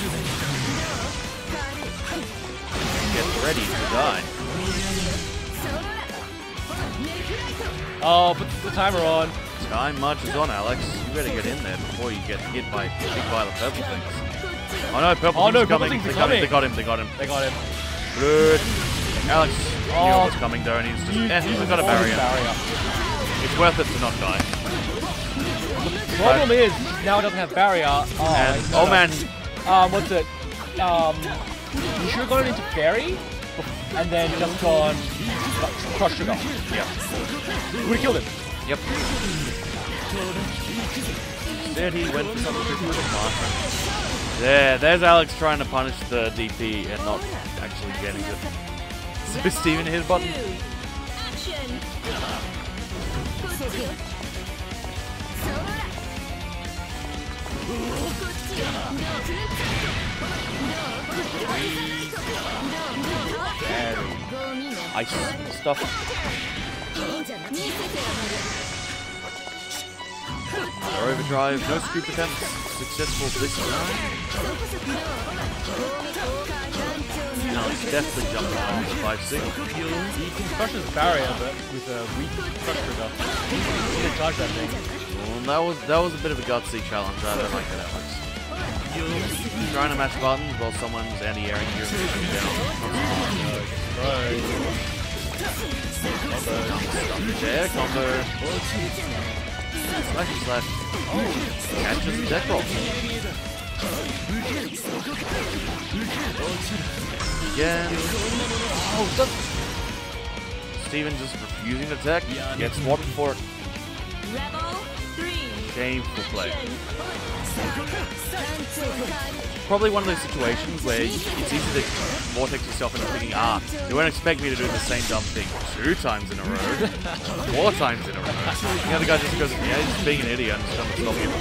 A: Get ready to die.
D: Oh, put the timer on.
A: Time marches on, Alex. You better get in there before you get hit by the purple things. Oh no, purple things
D: purple
A: coming.
D: things
A: They
D: are
A: got him. They got him.
D: They got him.
A: Good. Alex knew what was coming though, and he's just he's got a barrier. It's worth it to not die.
D: Problem is, now it doesn't have barrier.
A: And,
D: No.
A: man,
D: What's it? You should have gone into Fairy, and then just gone Crush Sugar.
A: yeah.
D: Would have killed him.
A: Yep. Instead, he went for something tricky with a master. There's Alex trying to punish the DP and not actually getting it. So Steven hit a button.
F: Action.
A: Ice stuff. Overdrive, no scoop attempts. Successful this round. Alex definitely jumped on the 5-6.
D: He can crush his barrier, but with a weak Crush Sugar. He didn't charge that thing.
A: Well, that was a bit of a gutsy challenge. I don't like that, Alex. Trying to match buttons while someone's anti-airing you and pushing down. There, combo. Slash. Catches the deck roll. Again. Steven just refusing to attack. Gets swapped for it.
F: Rebel 3.
A: Shameful play. Probably one of those situations where it's easy to vortex yourself into thinking, they won't expect me to do the same dumb thing 2 times in a row, 4 times in a row. The other guy just goes, yeah, he's just being an idiot and just doesn't stop him.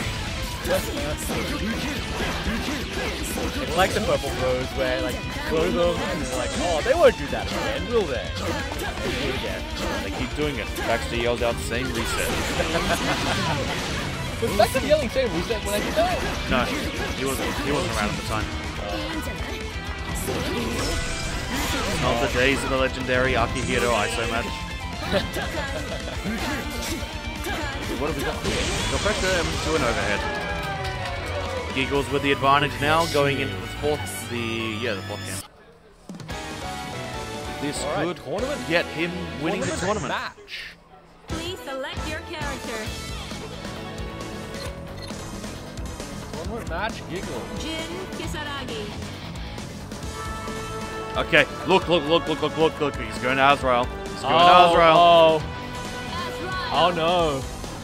D: It's like the Purple Rose where like throw them and they're like, oh, they won't do that again, will they? They do it again.
A: They keep doing it. Baxter yells out, same reset.
D: Was Baxter yelling same reset when I did that?
A: No, he wasn't around at the time. Not the days of the legendary Akihiro ISO match. What have we got? Got pressure and to an overhead. Giggles with the advantage now, going into the fourth game. This could get him winning the tournament.
D: Match.
F: Please select your character.
D: Tournament match, Giggle.
F: Jin Kisaragi.
A: Okay, look. He's going to Azrael. He's going to Azrael.
D: Oh no.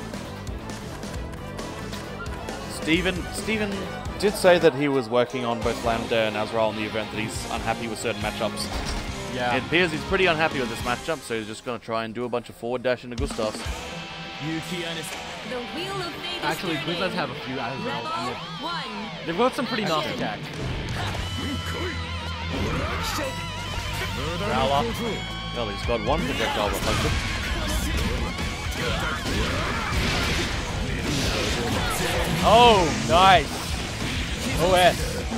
A: Steven did say that he was working on both Lambda and Azrael in the event, that he's unhappy with certain matchups.
D: Yeah.
A: It appears he's pretty unhappy with this matchup, so he's just going to try and do a bunch of forward dash into Gustavs.
F: The Wheel of Fate is
D: Actually,
F: turning.
D: Gustavs have a few Azrael.
F: Rebel 1.
D: They've got some pretty nasty attack. Growler.
A: Well, he's got one projectile reflected.
D: Oh, nice. OS.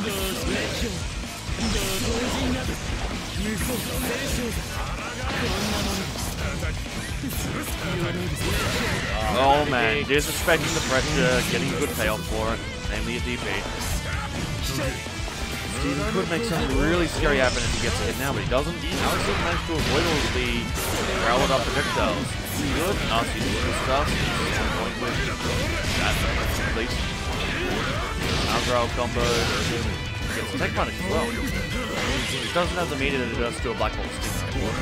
A: Oh man, disrespecting the pressure, getting a good payoff for it, namely a DP. Steven could make something really scary happen if he gets a hit now, but he doesn't. Alex has managed to avoid all of the growled up projectiles. Good, nasty good stuff. Point with that, at least. Azrael combo. Gets a tech punish as well. It doesn't have the meter that it does to a Black Hole Sting.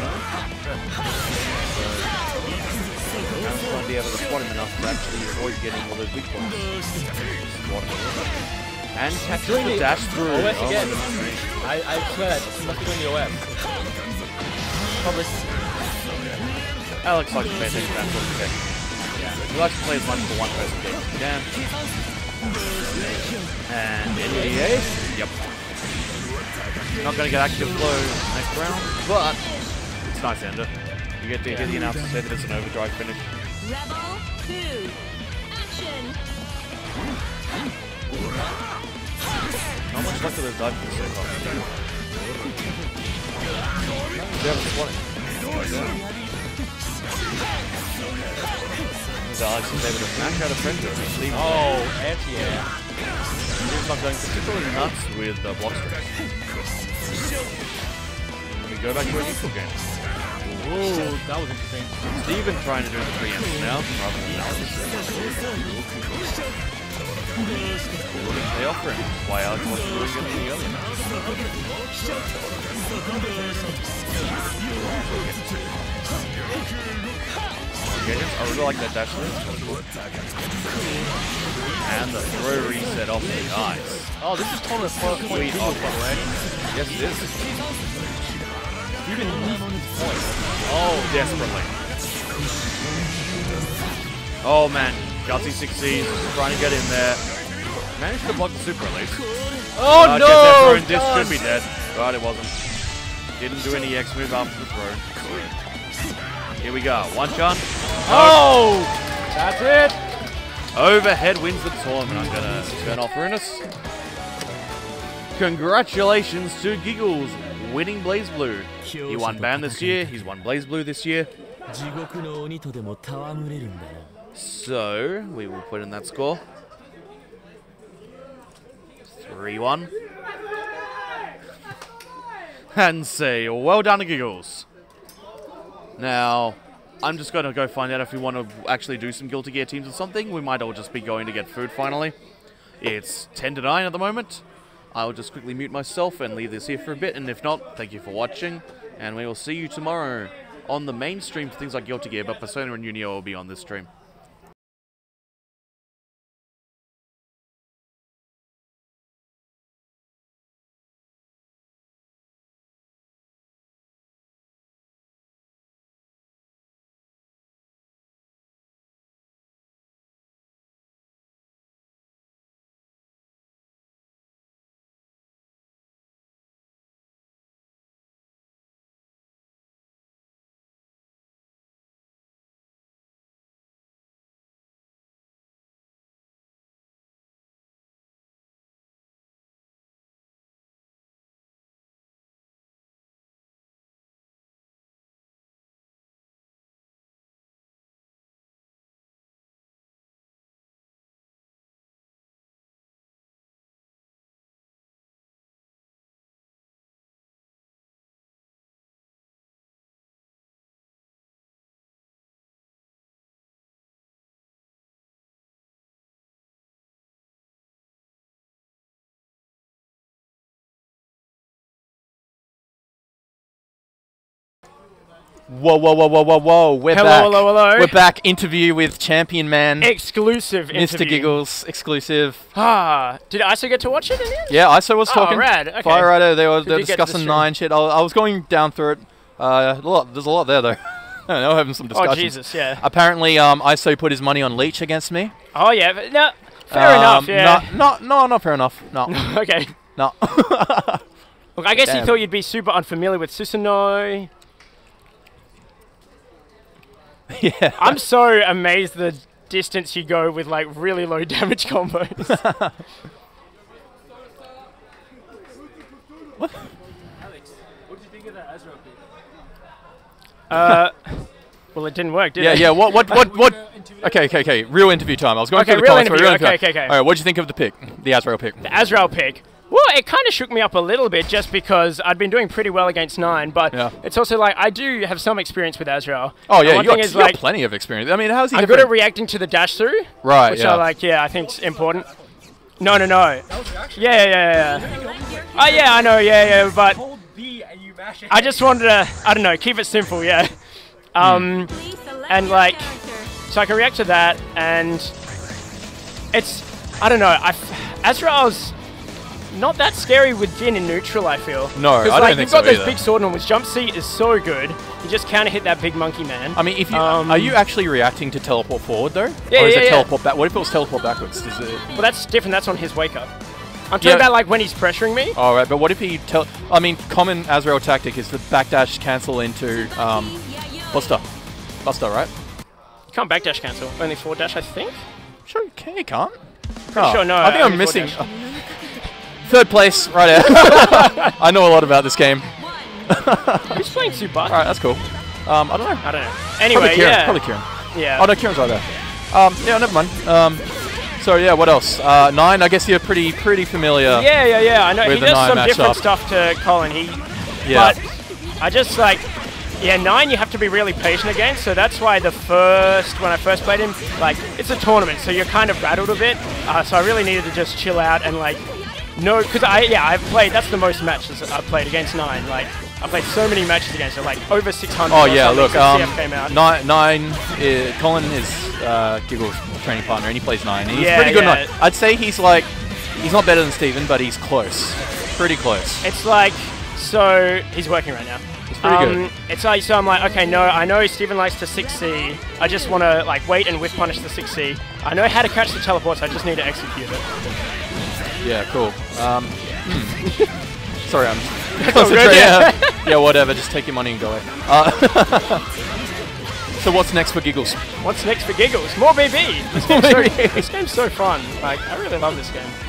A: Now it's going to be able to spot him enough to actually avoid getting all those weak points. Spot him. And catching the dash through.
D: OS
A: Oh,
D: again.
A: my
D: I swear that must be doing the OS. Probably.
A: Alex likes to pay attention to that sort of thing. He likes to play as much for one person game as he can. And NDA? Yep. Not going to get active flow next round, but it's nice ender. You get to hear the announcer say that it's an overdrive finish.
F: Rebel 2. Action.
A: Not much luck with those dive kicks so far. They haven't swatted. Alex is able to smash out of pressure and leave.
D: Oh, anti-air.
A: He's not going particularly nuts with block strikes. We go back to a neutral game.
D: Ooh, that was interesting.
A: Steven trying to do the preempts now, rather than Alex. They offer him. Why Alex wasn't doing it in the earlier match. I really like that dash there. And the throw reset off the ice.
D: Oh, this is totally point off, by the way.
A: Yes, it is.
D: Even move on his point.
A: Oh, desperately. Oh man, Gutsy succeeds, trying to get in there. Managed to block the super release.
D: Oh no!
A: That throw disc should be dead. But it wasn't. Didn't do any X move after the throw. Here we go, one chance.
D: Oh! That's it!
A: Overhead wins the tournament. I'm gonna turn off Runus. Congratulations to Giggles, winning Blaze Blue. He won Ban this year, he's won Blaze Blue this year. So, we will put in that score. 3-1. And say, well done to Giggles. Now, I'm just going to go find out if we want to actually do some Guilty Gear teams or something. We might all just be going to get food finally. It's 10 to 9 at the moment. I'll just quickly mute myself and leave this here for a bit. And if not, thank you for watching. And we will see you tomorrow on the main stream for things like Guilty Gear. But Persona and Yu-Gi-Oh! Will be on this stream.
G: Whoa. We're back.
C: Hello.
G: We're back. Interview with Champion Man.
C: Exclusive interview.
G: Mr. Giggles. Exclusive.
C: Did ISO get to watch it in the end?
G: Yeah, ISO was talking.
C: Oh, rad. Okay.
G: Fire Rider, they were
C: Did you get to the
G: discussing
C: stream?
G: 9 shit. I was going down through it. There's a lot there, though. I know, having some discussions.
C: Oh, Jesus, yeah.
G: Apparently, ISO put his money on Leech against me.
C: Oh, yeah. But no, fair enough, yeah.
G: Not fair enough. No.
C: Okay.
G: No.
C: Look, I guess
G: Damn.
C: you thought you'd be super unfamiliar with Susanoo.
G: Yeah.
C: I'm so amazed the distance you go with, like, really low damage combos.
G: What?
B: Alex, what did you think of that Azrael pick?
C: Well, it didn't work, did it?
G: Yeah. What? Okay. Real interview time. I was going
C: Okay,
G: through the
C: real
G: comments.
C: interview.
G: Real
C: Okay.
G: All right, what did you think of the pick? The Azrael pick.
C: The Azrael pick. Well, it kind of shook me up a little bit just because I'd been doing pretty well against 9, but
G: Yeah.
C: it's also like I do have some experience with Azrael.
G: Oh,
C: And
G: yeah,
C: one
G: you
C: thing is,
G: got
C: like,
G: plenty of experience. I mean, how's he
C: I'm
G: different?
C: good at reacting to the dash through.
G: Right,
C: Which
G: yeah.
C: I think's important. No. Yeah. Oh, yeah, I know, yeah, but
B: Hold B and you mash it.
C: I just wanted to, I don't know, keep it simple, yeah.
F: Please select
C: And,
F: your
C: like,
F: character.
C: so I can react to that, and it's, I don't know, Azrael's not that scary with Jin in neutral, I feel.
G: No, I don't
C: like,
G: think
C: you've got
G: so
C: those
G: either.
C: big sword on, which jump seat is so good. You just counter hit that big monkey man.
G: I mean, if you are you actually reacting to teleport forward though?
C: Yeah,
G: or is
C: yeah,
G: it
C: yeah.
G: teleport back? What if it was teleport backwards? Is it?
C: Well, that's different. That's on his wake up. I'm talking
G: Yeah.
C: about like when he's pressuring me.
G: All right, but what if he I mean, common Azrael tactic is the backdash cancel into Buster, right?
C: You can't backdash cancel. Only forward dash, I think.
G: Sure, you can. You can't.
C: Pretty sure, no.
G: I think I'm
C: only
G: missing.
C: forward dash.
G: Third place, right out. I know a lot about this game.
C: Who's playing Subat?
G: All right, that's cool. I don't know.
C: I don't know. Anyway,
G: Probably Kieran.
C: yeah.
G: Oh no, Kieran's right there. Yeah, never mind. So yeah, what else? 9. I guess you're pretty familiar.
C: Yeah. I know
G: With
C: he
G: the
C: does
G: 9
C: some
G: match
C: different
G: up.
C: stuff to Colin.
G: Yeah.
C: But I just like Yeah, 9 you have to be really patient against, so that's why when I first played him, like, it's a tournament, so you're kind of rattled a bit, so I really needed to just chill out and, like, no, because I've played, that's the most matches I've played against 9, like, I played so many matches against her, like, over 600
G: Oh yeah, look,
C: CF came out.
G: Colin is Giggle's training partner, and he plays 9. He's
C: Yeah,
G: pretty good.
C: yeah.
G: 9. I'd say he's like, he's not better than Steven, but he's close. Pretty close.
C: It's like, so, he's working right now.
G: It's pretty good.
C: It's like, so I'm like, okay, no, I know Steven likes to 6C. I just want to like wait and whiff punish the 6C. I know how to catch the teleports, I just need to execute it.
G: Yeah, cool. Sorry, I'm
C: all good,
G: concentrating.
C: yeah.
G: Yeah, whatever. Just take your money and go away. So what's next for Giggles?
C: What's next for Giggles? More BB! This game's so fun. Like, I really love this game.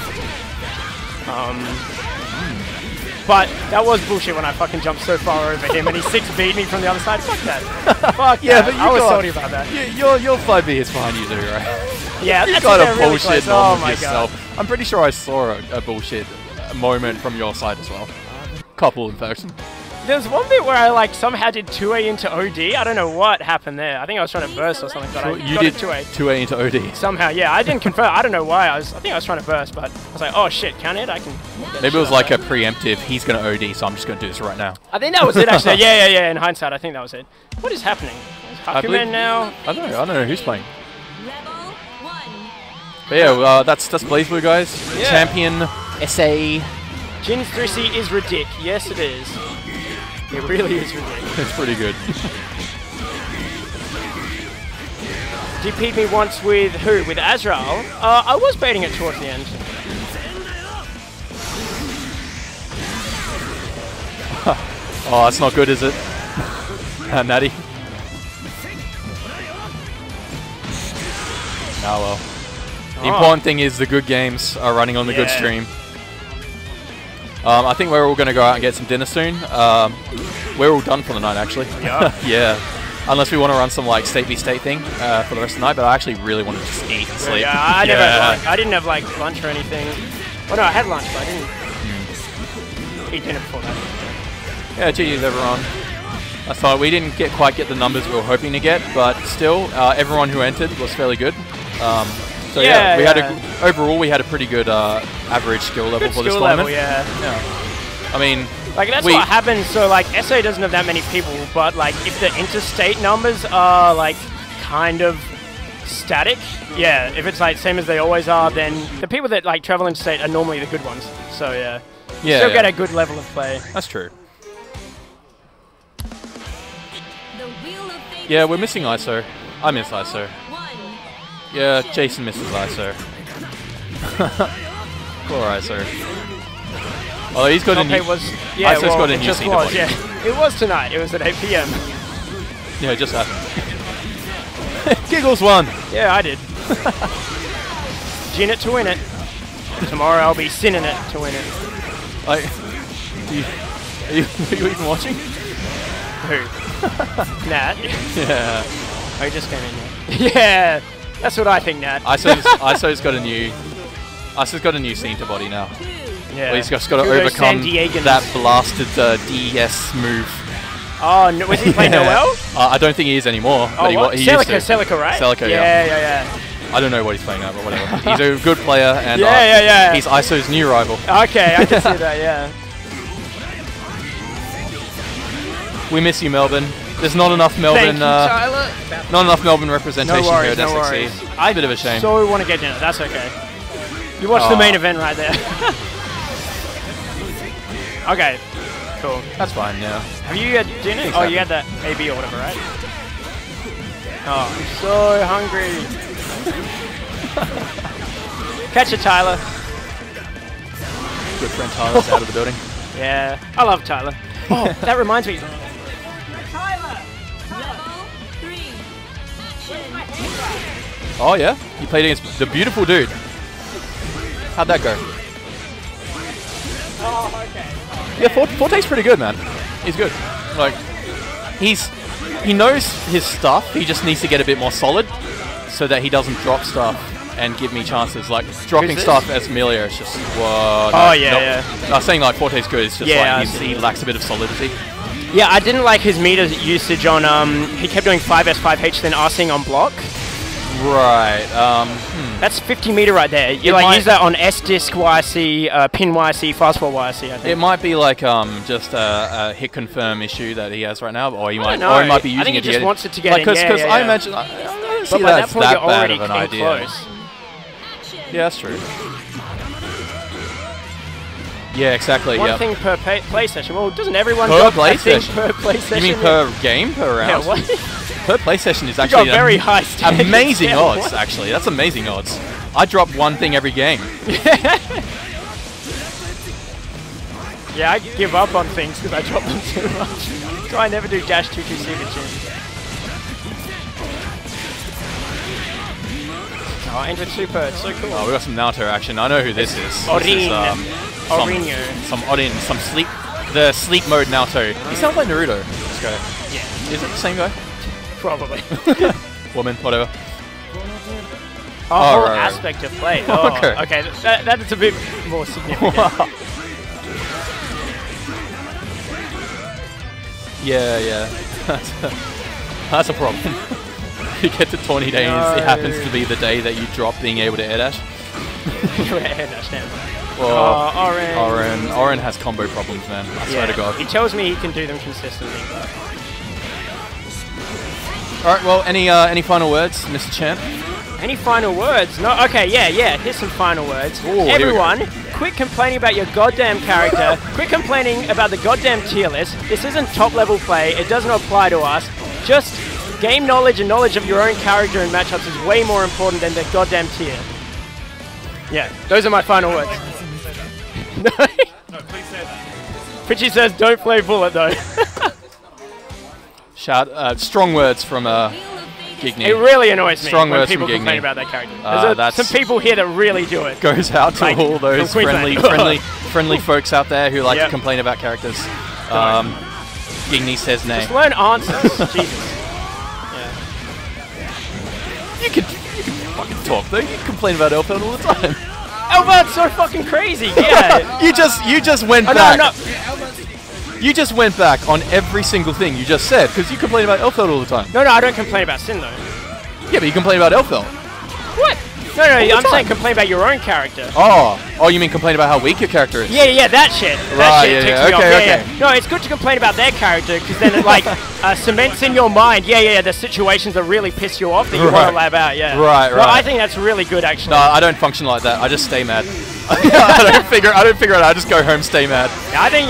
C: But that was bullshit when I fucking jumped so far over him and he 6B'd me from the other side. Fuck that. Fuck
G: Yeah,
C: that.
G: but you
C: I was
G: got-
C: salty about that.
G: Your 5B is behind you too, right?
C: Yeah,
G: You
C: that's
G: got
C: a
G: a
C: really
G: bullshit
C: close.
G: moment
C: Oh my
G: yourself.
C: god.
G: I'm pretty sure I saw a bullshit moment from your side as well. Couple, in fact.
C: There was one bit where I like somehow did 2A into OD. I don't know what happened there. I think I was trying to burst or something, but I
G: You
C: got
G: did
C: it 2A.
G: 2A into OD.
C: Somehow, yeah. I didn't confirm. I don't know why. I think I was trying to burst, but I was like, oh shit, can it? I can.
G: Maybe it was like a preemptive, he's going to OD, so I'm just going to do this right now.
C: I think that was it actually. Yeah. In hindsight, I think that was it. What is happening? Is
G: believe-
C: Hakumen now?
G: I don't know who's playing.
F: Rebel 1.
G: But yeah, that's BlazBlue, guys.
C: Yeah.
G: Champion SA.
C: Jin's 3C is ridic. Yes, it is. It really is ridic.
G: It's pretty good.
C: DP'd me once with who? With Azrael. I was baiting it towards the end.
G: Oh, that's not good, is it? Natty. Oh well. The important thing is the good games are running on the good
C: Yeah.
G: stream. I think we're all going to go out and get some dinner soon. We're all done for the night, actually.
C: Yeah.
G: Yeah. Unless we want to run some like state v state thing for the rest of the night, but I actually really want to just eat and sleep.
C: Yeah, I never had lunch. I didn't have like lunch or anything. Well, no, I had lunch, but I didn't eat dinner before that.
G: Yeah, GG's everyone. That's fine. We didn't quite get the numbers we were hoping to get, but still, everyone who entered was fairly good. So yeah, we had overall we had a pretty good average skill level for this
C: skill
G: tournament.
C: level, yeah.
G: I mean,
C: Like that's what happens. So like SA doesn't have that many people, but like if the interstate numbers are like kind of static, yeah. If it's like same as they always are, then the people that like travel interstate are normally the good ones. So yeah, still get a good level of play.
G: That's true.
F: The Wheel of Fate
G: Yeah, we're missing ISO. I miss ISO.
F: 1.
G: Yeah, Jason misses ISO. Poor ISO. Although he's got a new... ISO's got a new
C: just
G: scene
C: was,
G: to
C: yeah. It was tonight. It was at 8 PM.
G: Yeah, it just happened. Giggles won!
C: Yeah, I did. Gin it to win it. Tomorrow I'll be sinning it to win it.
G: Like, are you even watching?
C: Who? Nat?
G: Yeah.
C: Oh, he just came in there. Yeah, that's what I think, Nat.
G: ISO's got a new scene to body now.
C: Yeah.
G: Well, he's just got to
C: Kudos
G: overcome
C: San Diegans.
G: that blasted DES move.
C: Oh, no, was he playing Noel?
G: I don't think he is anymore.
C: Oh,
G: but
C: what?
G: he used to.
C: Celica, right?
G: Celica,
C: yeah.
G: I don't know what he's playing now, but whatever. He's a good player, and
C: Yeah.
G: he's ISO's new rival.
C: Okay, I can see that, yeah.
G: We miss you, Melbourne. There's not enough Melbourne.
C: Thank you, Tyler.
G: Not enough Melbourne representation
C: No worries,
G: here at
C: no
G: SXE.
C: worries.
G: It's a bit of a shame.
C: So want to get dinner. That's okay. You watched the main event right there. Okay, cool.
G: That's fine, yeah.
C: Have you had dinner? Oh,
G: Exactly.
C: you had that AB or whatever, right? Oh, I'm so hungry. Catch it, Tyler.
G: Good friend Tyler's out of the building.
C: Yeah, I love Tyler. Oh, that reminds me.
F: Rebel 3. Action.
G: Oh, yeah? You played against the beautiful dude. How'd that go?
C: Oh, okay.
G: Yeah, Forte's pretty good, man. He's good. Like, he knows his stuff. He just needs to get a bit more solid so that he doesn't drop stuff and give me chances. Like, dropping stuff as Amelia is just, whoa.
C: Oh, yeah.
G: I was saying, like, Forte's good. It's just
C: Yeah,
G: like he lacks a bit of solidity.
C: Yeah, I didn't like his meter usage on, he kept doing 5S, 5H, then Rsing on block.
G: Right.
C: That's 50 meter right there. You
G: might-
C: use that on S-Disc YC, Pin YC, Fast Forward YC, I think.
G: It might be like just a hit confirm issue that he has right now, or he might,
C: don't
G: or he
C: know.
G: might be using
C: I think
G: it
C: he
G: to
C: just
G: get
C: wants it to get in.
G: Because
C: Yeah,
G: I
C: yeah.
G: imagine I don't see
C: But by that
G: that's
C: point,
G: that
C: you're
G: bad
C: already
G: of an
C: in
G: idea.
C: close.
G: Yeah, that's true. Yeah, exactly.
C: One
G: Yeah.
C: thing per play session. Well, doesn't everyone
G: Per
C: drop
G: play
C: a thing
G: session?
C: per play
G: You
C: session?
G: mean per game, per
C: Yeah,
G: round?
C: what?
G: Per play session is
C: You
G: actually
C: got very high standards.
G: amazing
C: Yeah,
G: odds.
C: what?
G: Actually, that's amazing odds. I drop one thing every game.
C: Yeah, I give up on things because I drop them too much. So I never do dash 2-2 signature. Oh, Android Super, it's so cool.
G: Oh, we got some Naruto action. I know who this is. This is,
C: Orin.
G: some,
C: Orinho.
G: some Orin, some sleep, the sleep mode Naruto. He sounds like Naruto. This guy.
C: Yeah,
G: Is it the same guy?
C: probably.
G: Woman, whatever.
C: A whole
G: right, right.
C: aspect of play. Oh,
G: Okay.
C: okay. That's a bit more significant.
G: Yeah, yeah. That's a problem. You get to 20 days, it happens to be the day that you drop being able to air dash.
C: Oren.
G: Oren has combo problems, man. I swear to God.
C: He tells me he can do them consistently. But
G: Alright, well, any final words, Mr. Champ?
C: any final words? No. Okay. Yeah. Here's some final words.
G: Ooh, here we go.
C: Everyone, quit complaining about your goddamn character. Quit complaining about the goddamn tier list. This isn't top-level play. It doesn't apply to us. Just game knowledge and knowledge of your own character and matchups is way more important than the goddamn tier. Yeah, those are my final words. No,
B: please say that.
C: Pritchie says don't play Bullet though.
G: Strong words from Gigny.
C: It really annoys me
G: Strong
C: when
G: words
C: people
G: from
C: complain
G: Gigny.
C: about that character. There's
G: That's-
C: some people here that really do it.
G: Goes out to
C: Like,
G: all those
C: from Queensland.
G: friendly folks out there who like
C: Yep.
G: to complain about characters. Gigny says nay.
C: Just learn answers. Jesus.
G: You can fucking talk though. You complain about Elfeld all the time.
C: Elbert's so fucking crazy. Yeah.
G: You just went
C: Oh,
G: back.
C: no.
G: You just went back on every single thing you just said because you complain about Elfeld all the time.
C: No, I don't complain about Sin though.
G: Yeah, but you complain about Elfeld.
C: What? No, I'm
G: time.
C: saying complain about your own character.
G: Oh, you mean complain about how weak your character is?
C: Yeah, that shit.
G: Right,
C: That shit
G: yeah,
C: ticks
G: yeah,
C: me off.
G: okay,
C: Yeah,
G: okay.
C: yeah. No, it's good to complain about their character because then it like cements in your mind. Yeah, the situations that really piss you off that you want
G: Right.
C: to lab out. Yeah.
G: Right,
C: No,
G: right.
C: I think that's really good actually.
G: No, I don't function like that. I just stay mad. I don't figure it out. I just go home, stay mad.
C: I think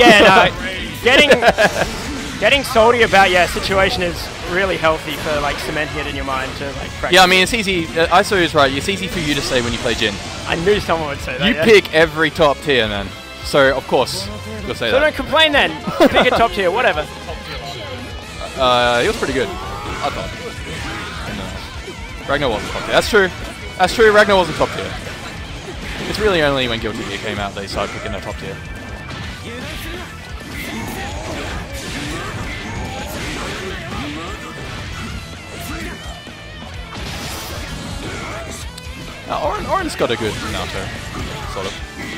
C: getting salty about your situation is really healthy for like cementing it in your mind to like practice.
G: Yeah, I mean, it's easy. ISO is right. It's easy for you to say when you play Jin.
C: I knew someone would say that.
G: You
C: yeah.
G: pick every top tier, man. So, of course, you'll say
C: So
G: that.
C: don't complain then. Pick a top tier, whatever.
G: He was pretty good, I thought. No. Ragnar wasn't top tier. That's true. Ragnar wasn't top tier. It's really only when Guilty Gear came out they started picking a top tier. Oren's got a good Naruto, sort of.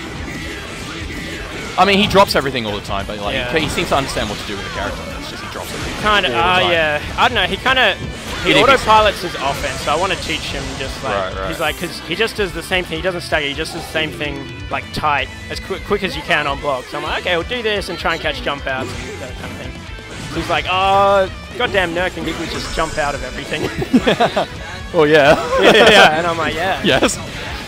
G: I mean, he drops everything all the time, but like
C: Yeah.
G: he seems to understand what to do with the character. It's just he drops everything.
C: Kind of,
G: all the time.
C: yeah. I don't know. He
G: He
C: autopilots his offense, so I want to teach him just like
G: Right.
C: he's like because he just does the same thing. He doesn't stagger. He just does the same thing like tight as quick as you can on block. So I'm like, okay, we'll do this and try and catch jump outs and that kind of thing. So he's like, oh, goddamn Nurk and Gig would just jump out of everything.
G: Oh yeah.
C: yeah, and I'm like, yeah.
G: Yes.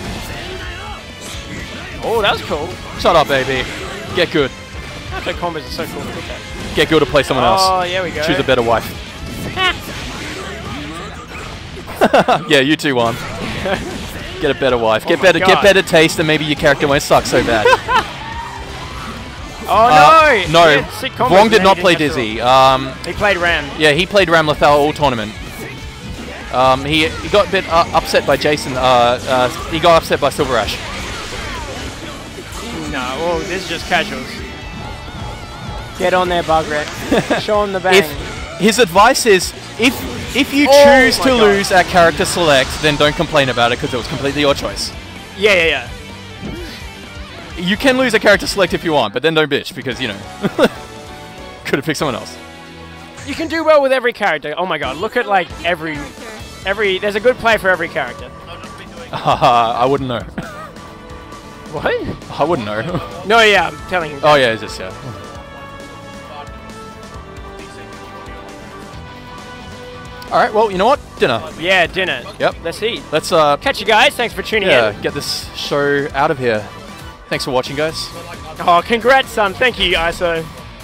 C: Oh, that was cool.
G: Shut up, baby. Get good.
C: Auto combos are so cool to look at.
G: Get good to play someone
C: Oh,
G: else.
C: yeah, we go.
G: Choose a better wife. Yeah, you two won. Get a better wife. Get
C: my
G: get
C: God.
G: better taste, and maybe your character won't suck so bad.
C: Oh no!
G: No,
C: He had sick combos,
G: Wong
C: and
G: did
C: then
G: not
C: he
G: play
C: didn't have to
G: Dizzy.
C: roll. He played Ram.
G: Yeah, he played Ram Lethal all tournament. He got a bit upset by Jason. He got upset by Silver Ash.
C: No, well, this is just casuals. Get on there, Bugret. Show him the bang.
G: His advice is, if you
C: Oh
G: choose
C: my
G: to
C: God.
G: lose at character select, then don't complain about it because it was completely your choice.
C: Yeah.
G: You can lose at character select if you want, but then don't bitch because, you know, could have picked someone else.
C: You can do well with every character. Oh my god, look at like every. There's a good play for every character.
G: I wouldn't know.
C: What?
G: I wouldn't know.
C: No, yeah, I'm telling you.
G: Oh yeah, it's just yeah. All right, well, you know what? Dinner.
C: Yeah, dinner.
G: Yep.
C: Let's eat.
G: Let's
C: Catch you guys. Thanks for tuning in.
G: get this show out of here. Thanks for watching, guys.
C: Oh, congrats, son. Thank you, ISO.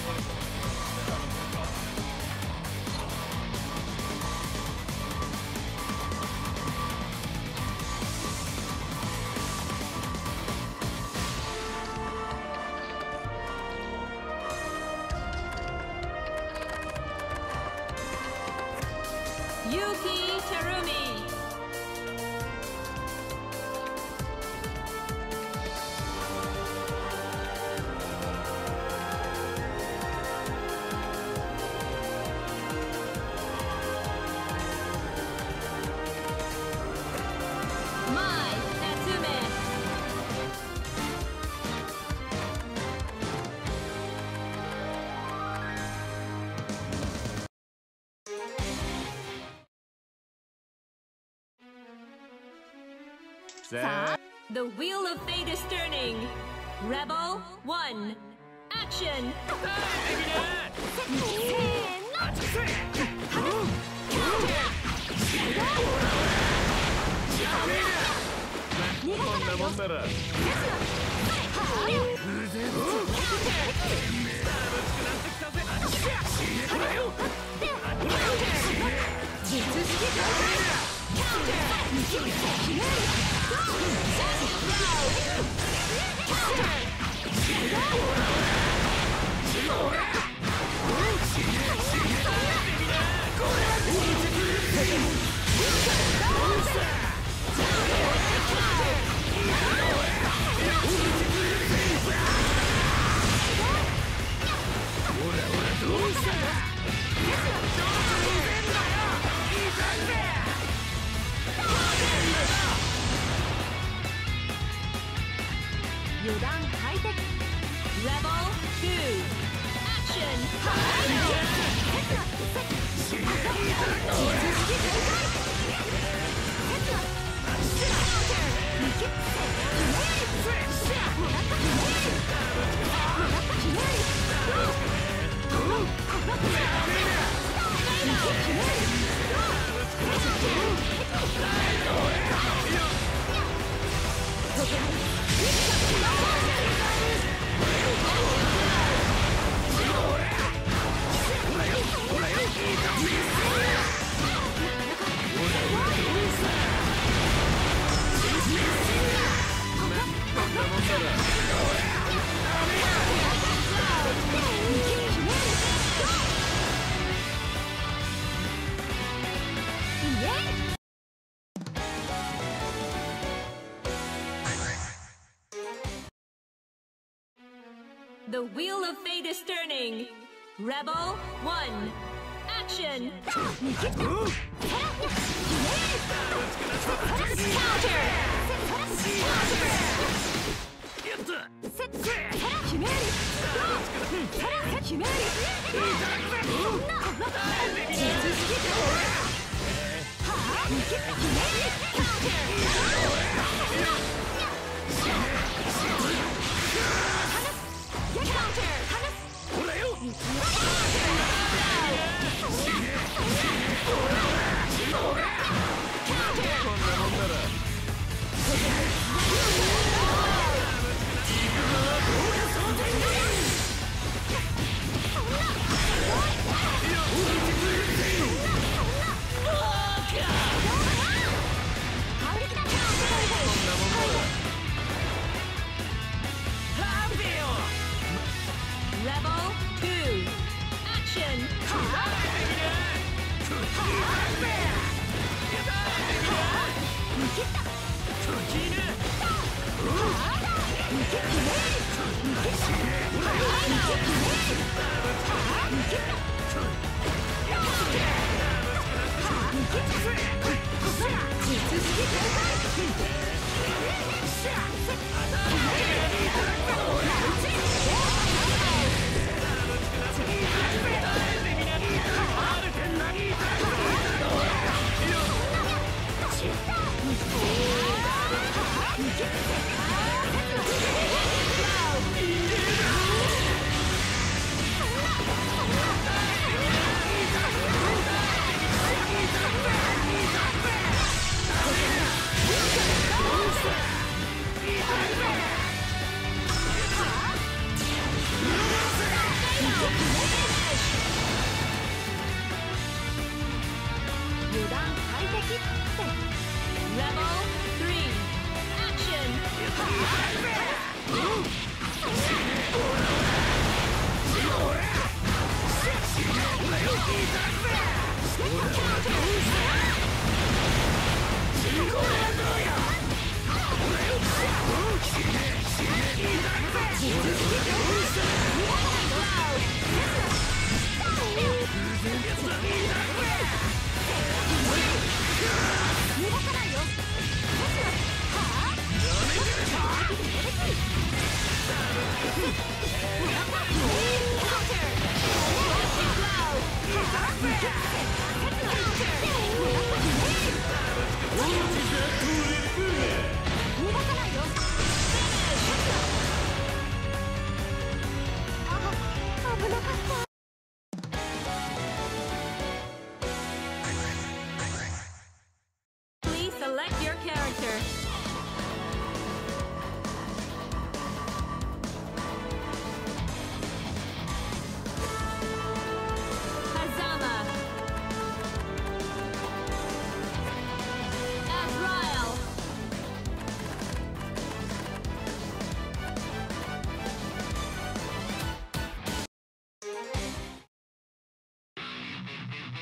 F: Yuki Terumi. Mai Natsume. The wheel of fate is turning. Rebel 1. Action! Rebel 2. The wheel of fate is turning. Rebel 1. Action! Rebel 2. Action!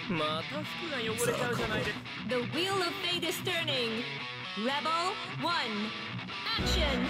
F: The wheel of fate is turning. Rebel 1. Action!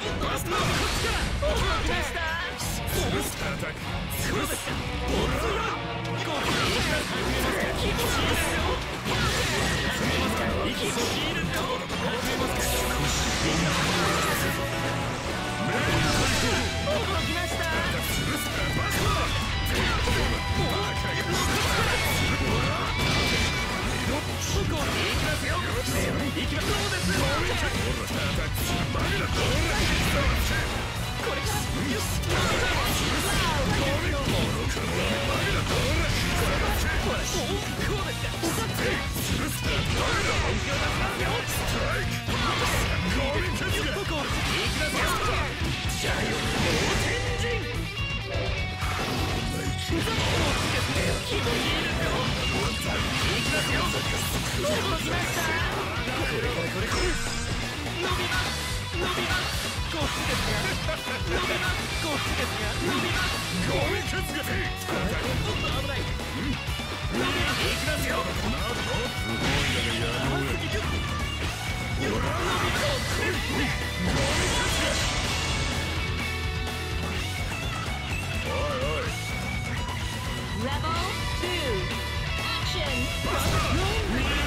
F: Rebel 2. Action!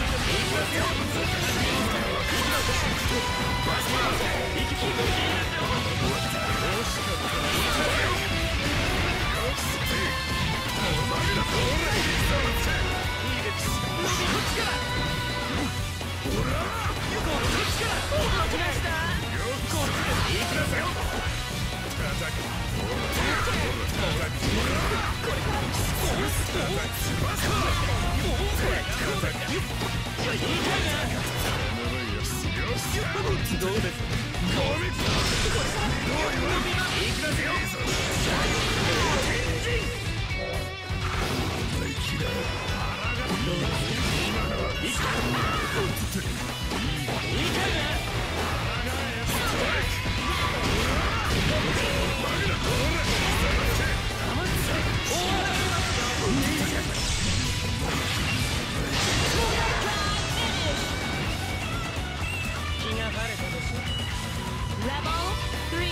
F: Rebel 3.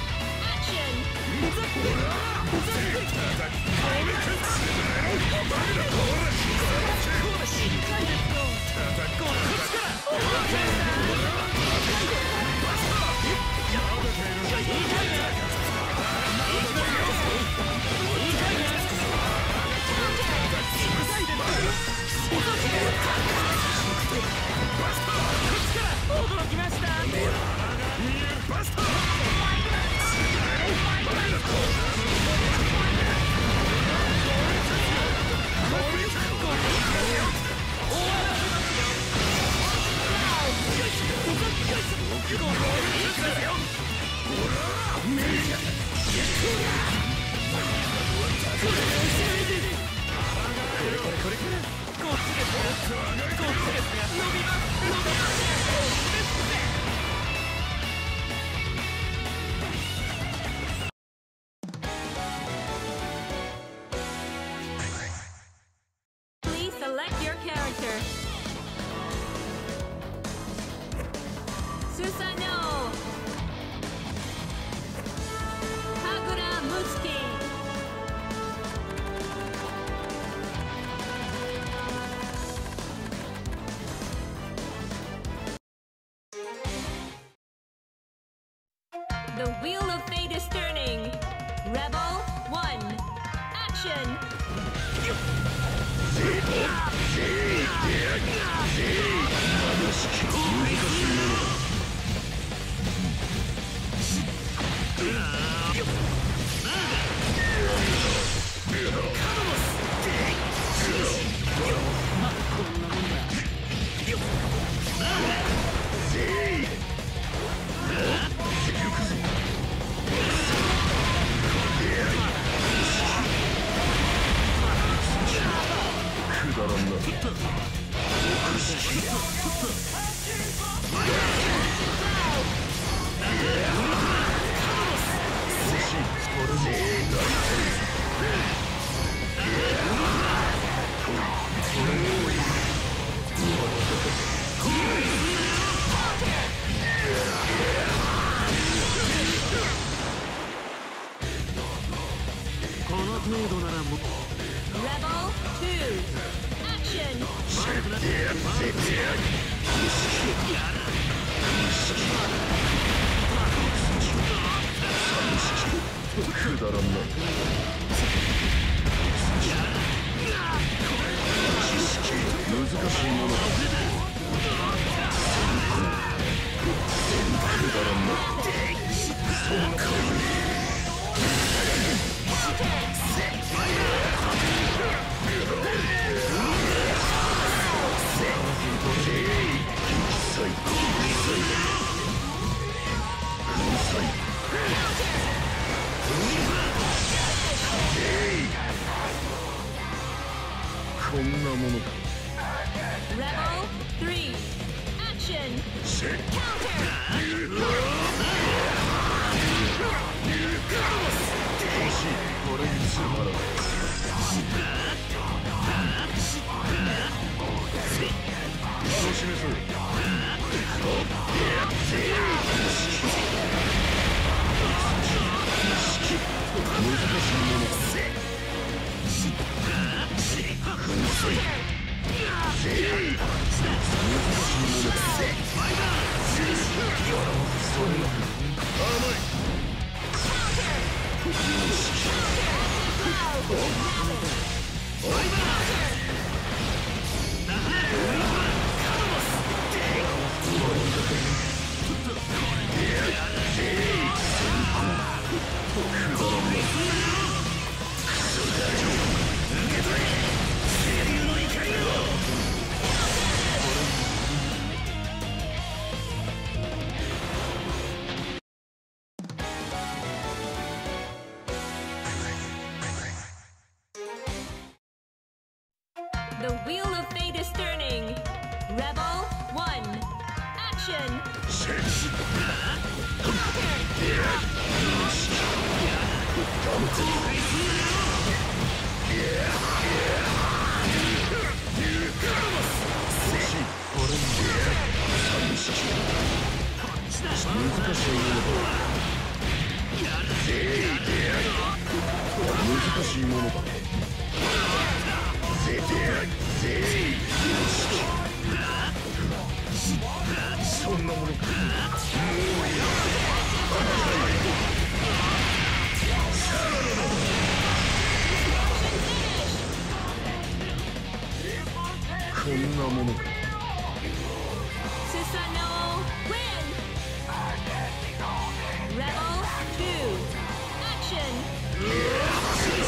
F: Action! Please select your character. Susano. Kagura Mutsuki. The wheel of fate is turning. Rebel 1. Action! Rebel 2, action!
H: くだらんな。難しいものだ。くだらんな。そうか。こんなものか。
F: Rebel 3, action! Counter!
H: これにつまらない。楽しめそう。難しいものだ。
F: The wheel of fate is turning. Rebel 1, action! Susanoo win! Rebel 2, action!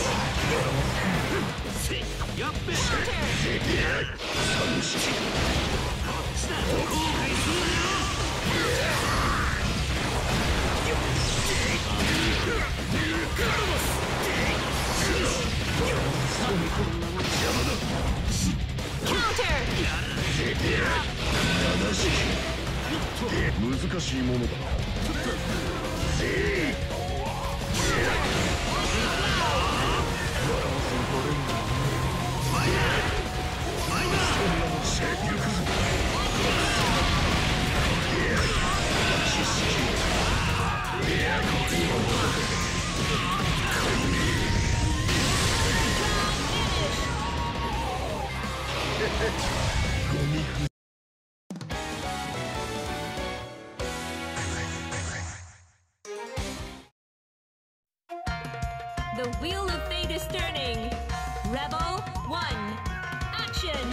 F: Counter!
H: 難しいものだ。
F: The wheel of fate is turning. Rebel 1, action!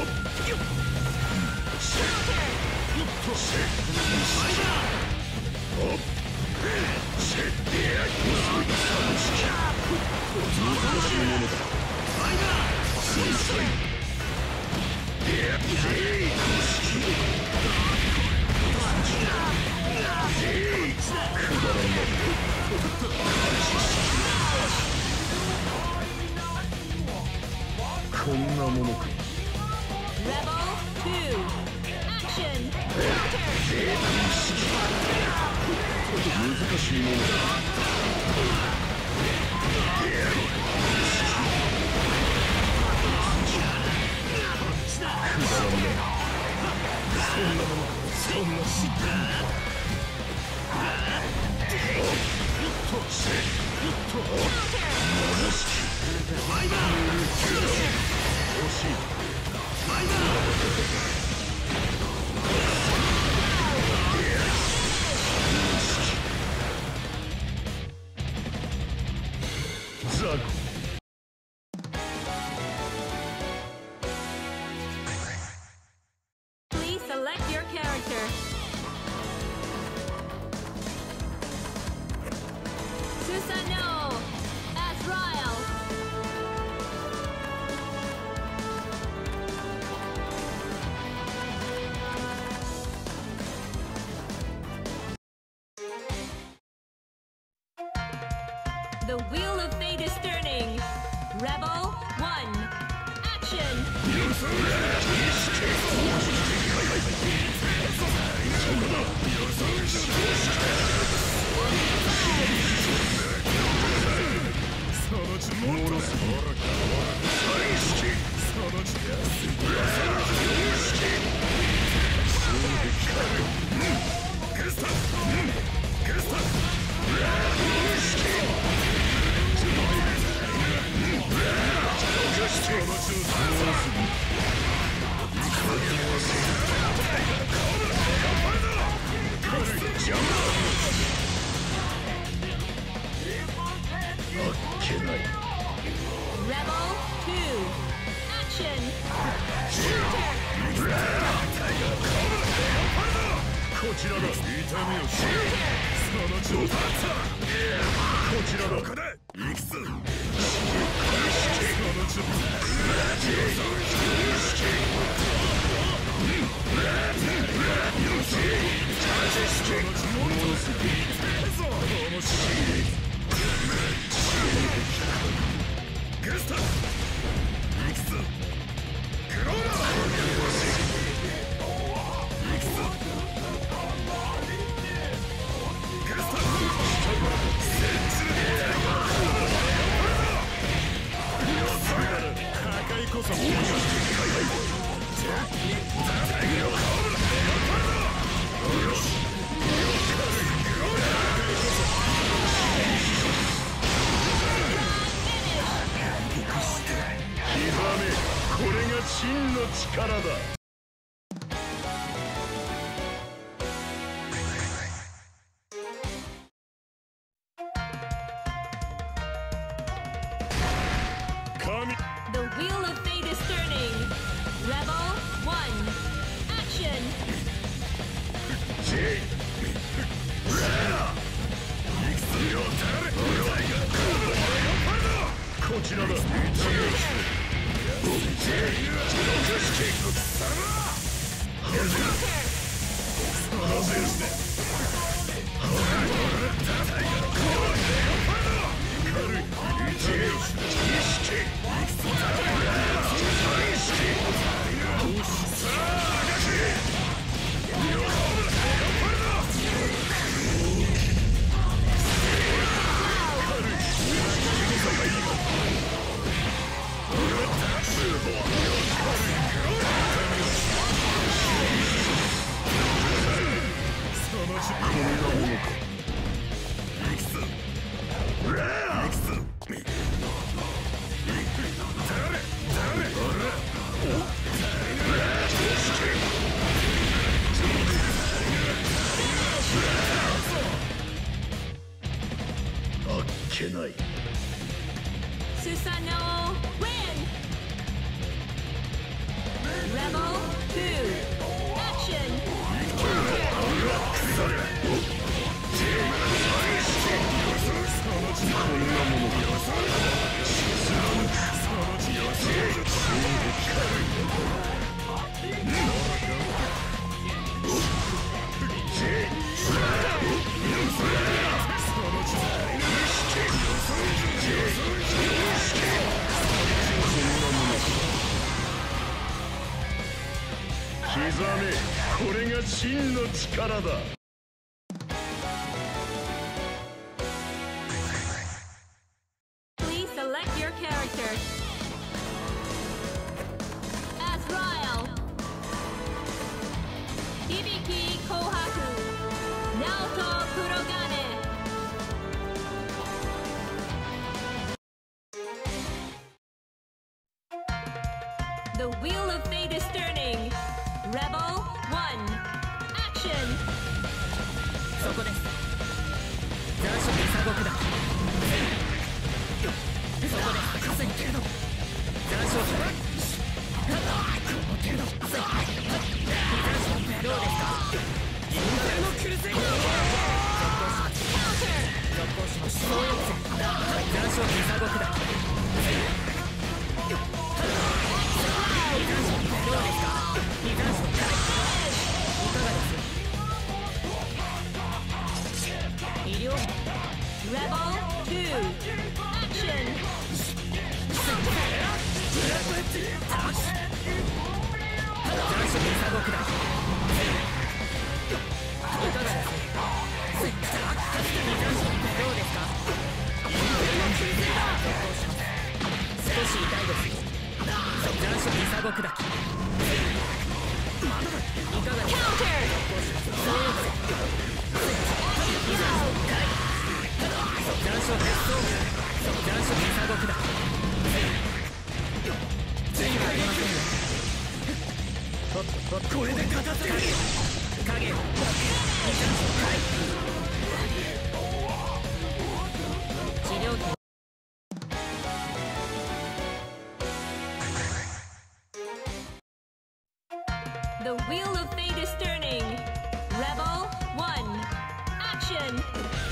F: Rebel 2, action! Counter! The wheel of fate is turning. Rebel 1. Action. Rebel 2. Action. The wheel of fate is turning. Rebel 1. Action. Susanoo win. Rebel 2. Action. Please select your character. Azrael. Hibiki Kohaku. Naoto Kurogane. The wheel of fate is turning. Rebel 1. Action.
I: そこです。残暑で鎖国だ。そこで博士けれど残暑だ。この程度。どうですか。銀河のクルセイド。続行します。そうよって残暑で鎖国だ。どうですか。いかがです。医療
F: Rebel 2. The wheel of fate is turning. Rebel 1. Action.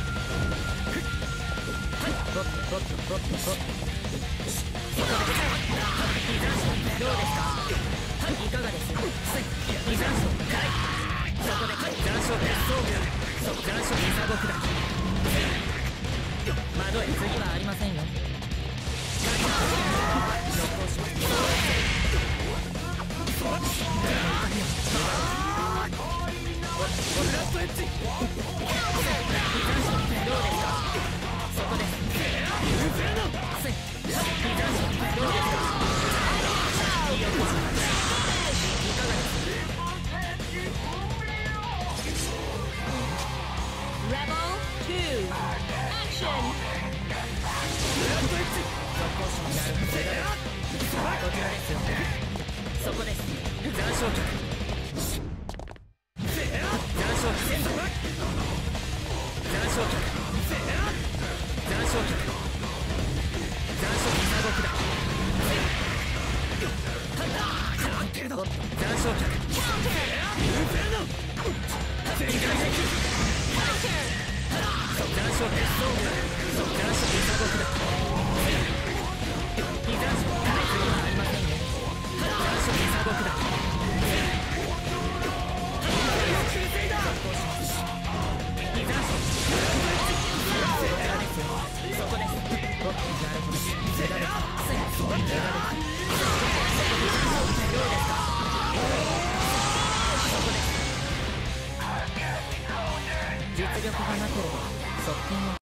I: 実力がなければ側近を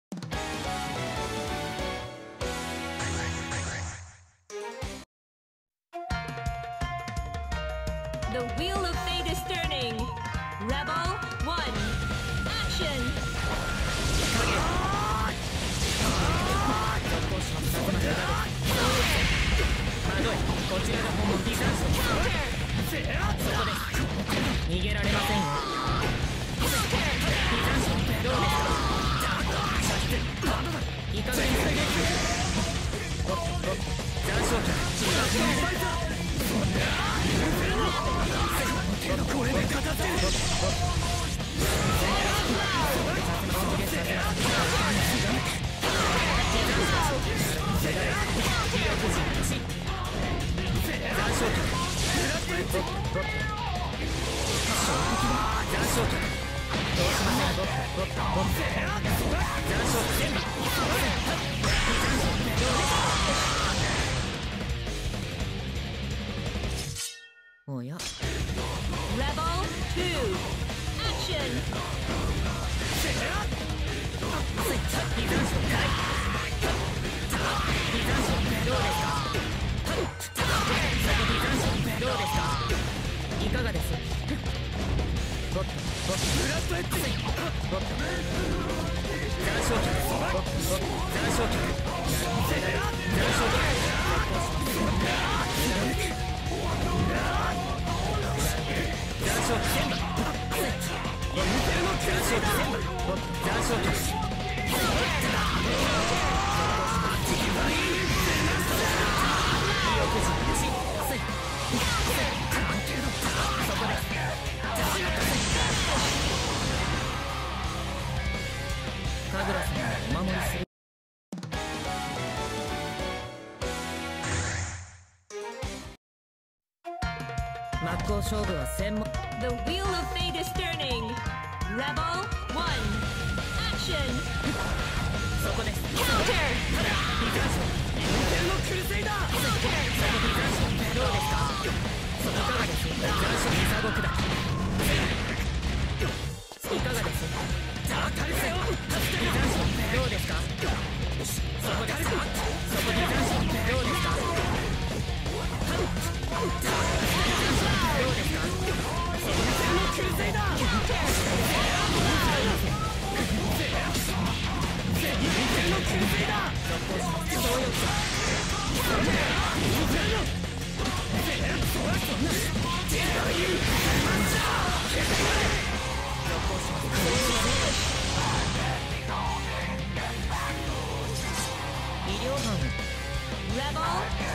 F: The wheel of fate is turning. Rebel 1. Action.
I: Oh yeah.
F: Rebel 2. Action.
I: The
F: wheel of fate is turning. Rebel 1. Action. Counter. Counter.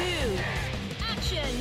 F: 2, action!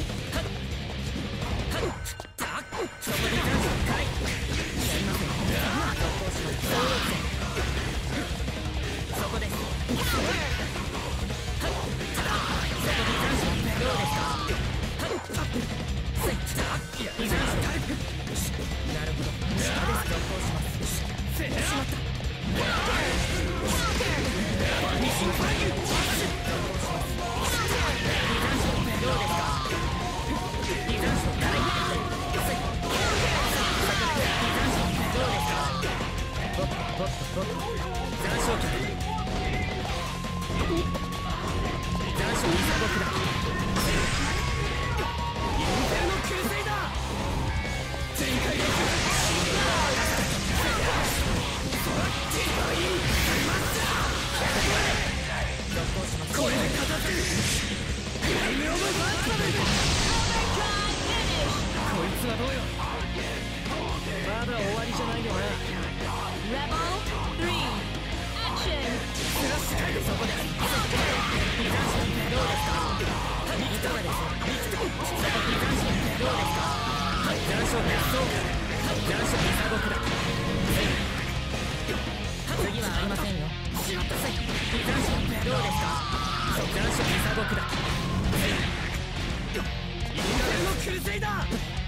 I: まだ終わりじゃないよな。
F: Rebel 3, action!
I: そこでどうですか。いかがですか。どうですか。残暑です。残暑に鎖国だ。次はありませんよ。どうですか。残暑に鎖国だ。俺のクルセイダー。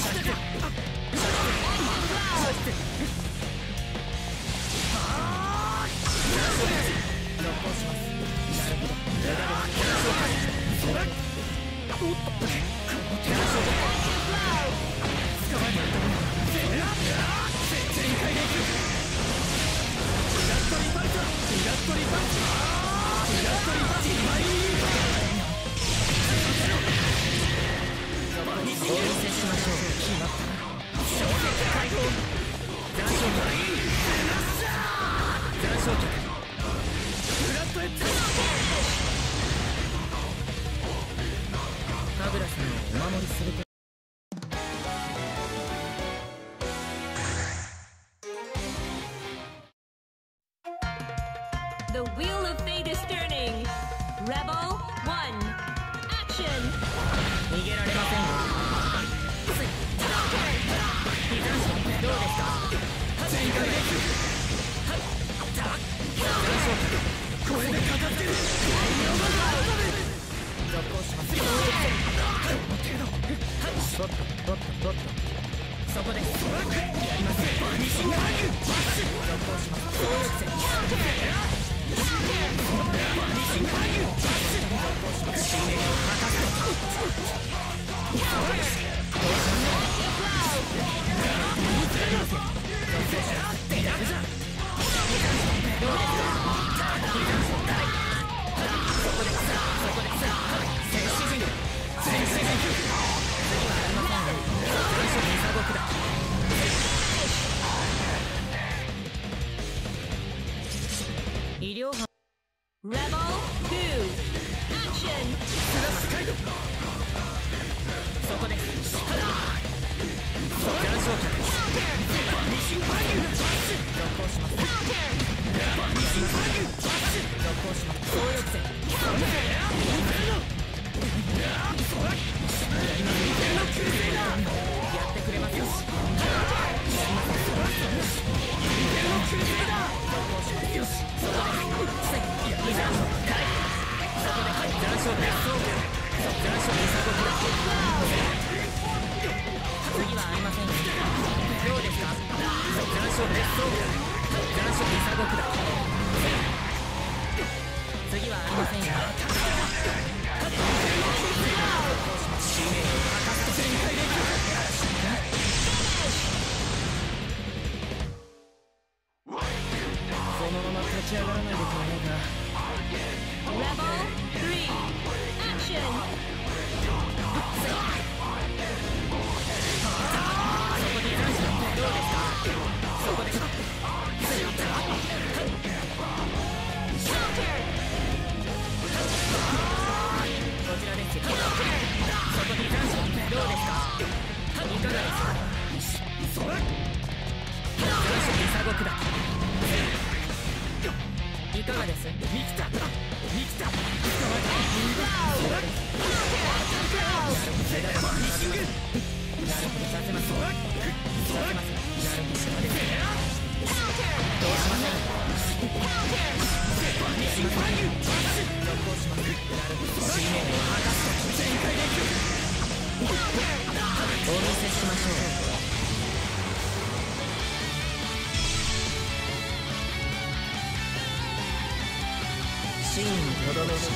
F: The wheel of fate is turning. Rebel 1, action!
I: 逃げられませんよ。どうですか。全開です。これでかかってる。続行します。そこです。やります。続行します。医療班
F: Rebel 2, action!
I: そこです。やってくれますよ。次はありませんよ。どうですか。残暑です。残暑に鎖国だ。次はありませんよ。使命を果たすと全開できる。このまま立ち上がらないでくれないか。
F: Rebel 3, action!
I: どうですか。そこです。こちらです。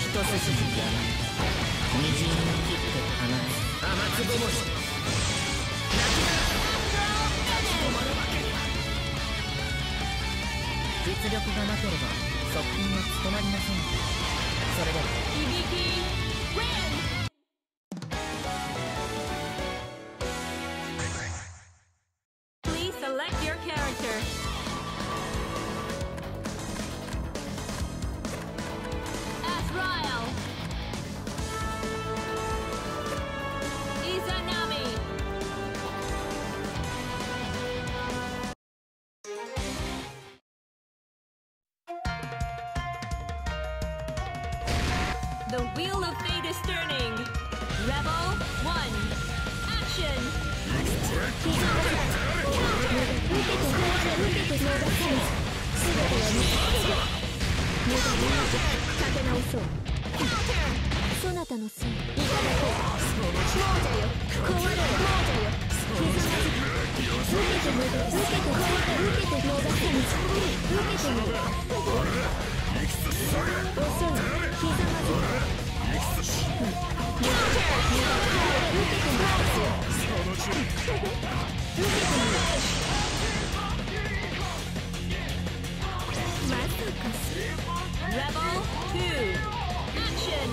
I: 筋に山みじん切って離れ雨粒もして実力がなければ側近は務まりません。それでは
F: Please select your character. Azrael, Izanami, the wheel of fate is turning. Rebel 1, action.
J: そなたのせいいただこう亡者よ壊れろ亡者よ受けてみる受けて壊れ受けて逃さぬ受けてみる遅いひざまず
F: Rebel 2, action.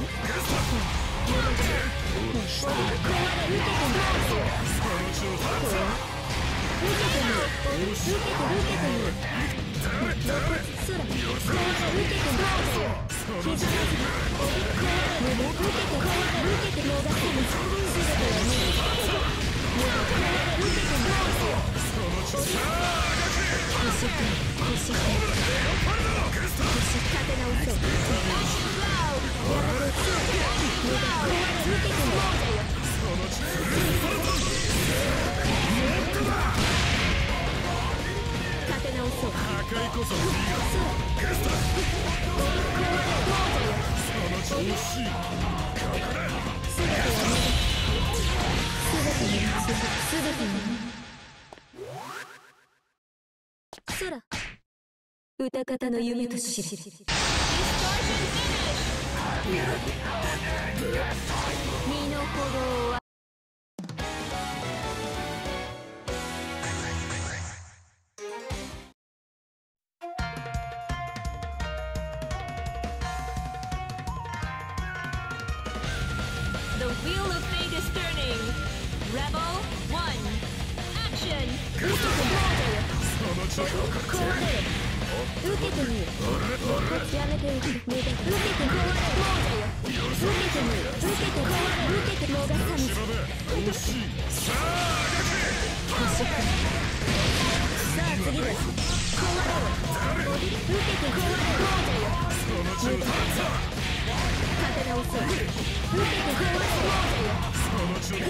J: 空歌方の夢と知り身の程は
F: The wheel of fate is turning. Rebel 1, action.
J: 受けてみるやめておく無駄受けて壊れ受けてみる受けて壊れ受けて逃さぬさあ次です壊れろ受けて壊れ無駄立て直そう受けて壊れ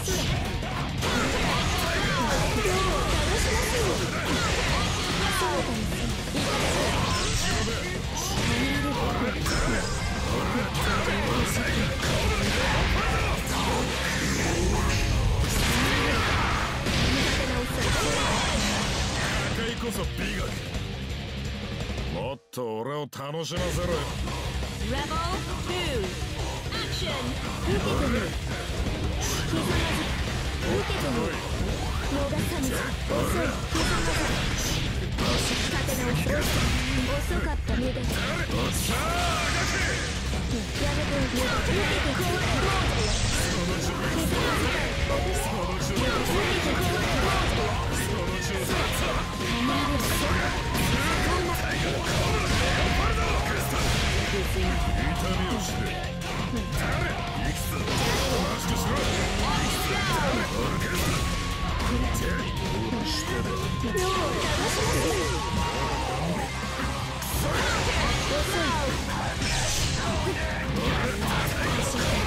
H: こそ美学もっと俺を楽しませろよ
F: Rebel 2, action.
J: 受けてみるひざまず受けてみる逃さぬ遅いひざまず立て直そう遅かった無駄やめて無駄受けて壊れひざまず受けて壊れ
H: 痛みを知れいくつマスクしろ
J: 遅い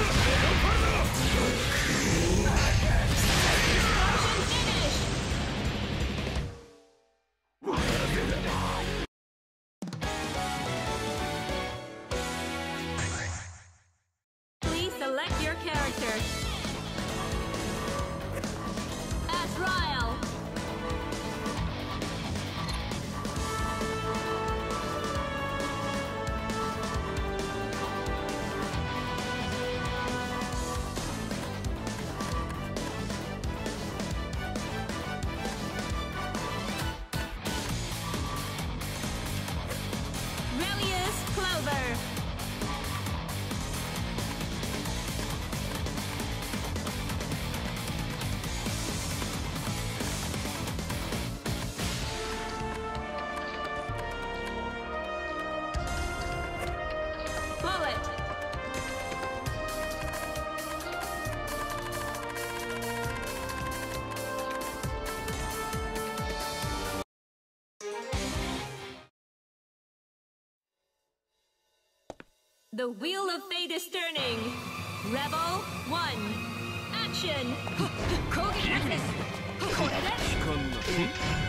F: The Wheel of Fate is turning. Rebel 1. Action. 攻撃発です。これで手加減はし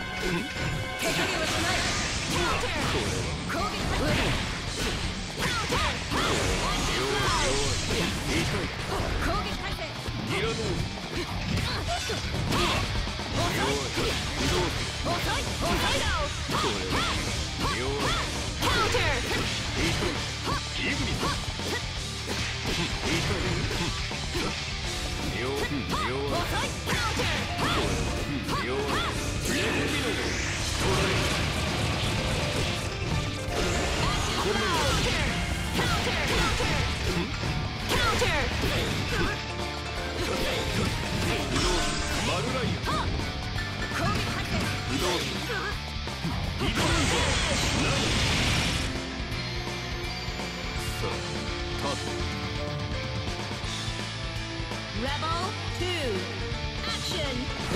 F: ない。攻撃発です。攻撃発です。Rebel 2. Action.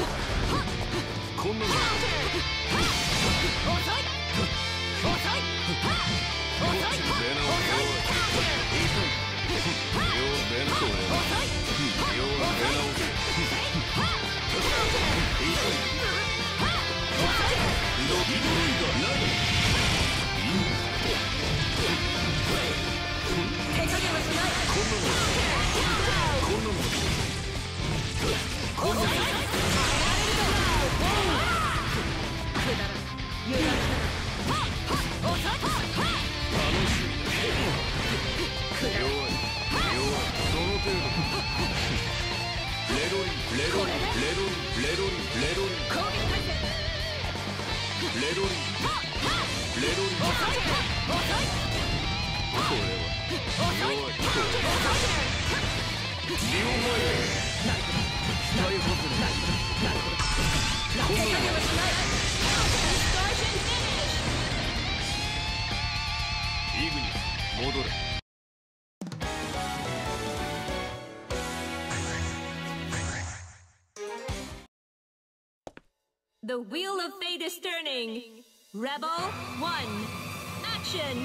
F: Counter. 遅い。The Wheel of Fate is turning. Rebel 1. Action.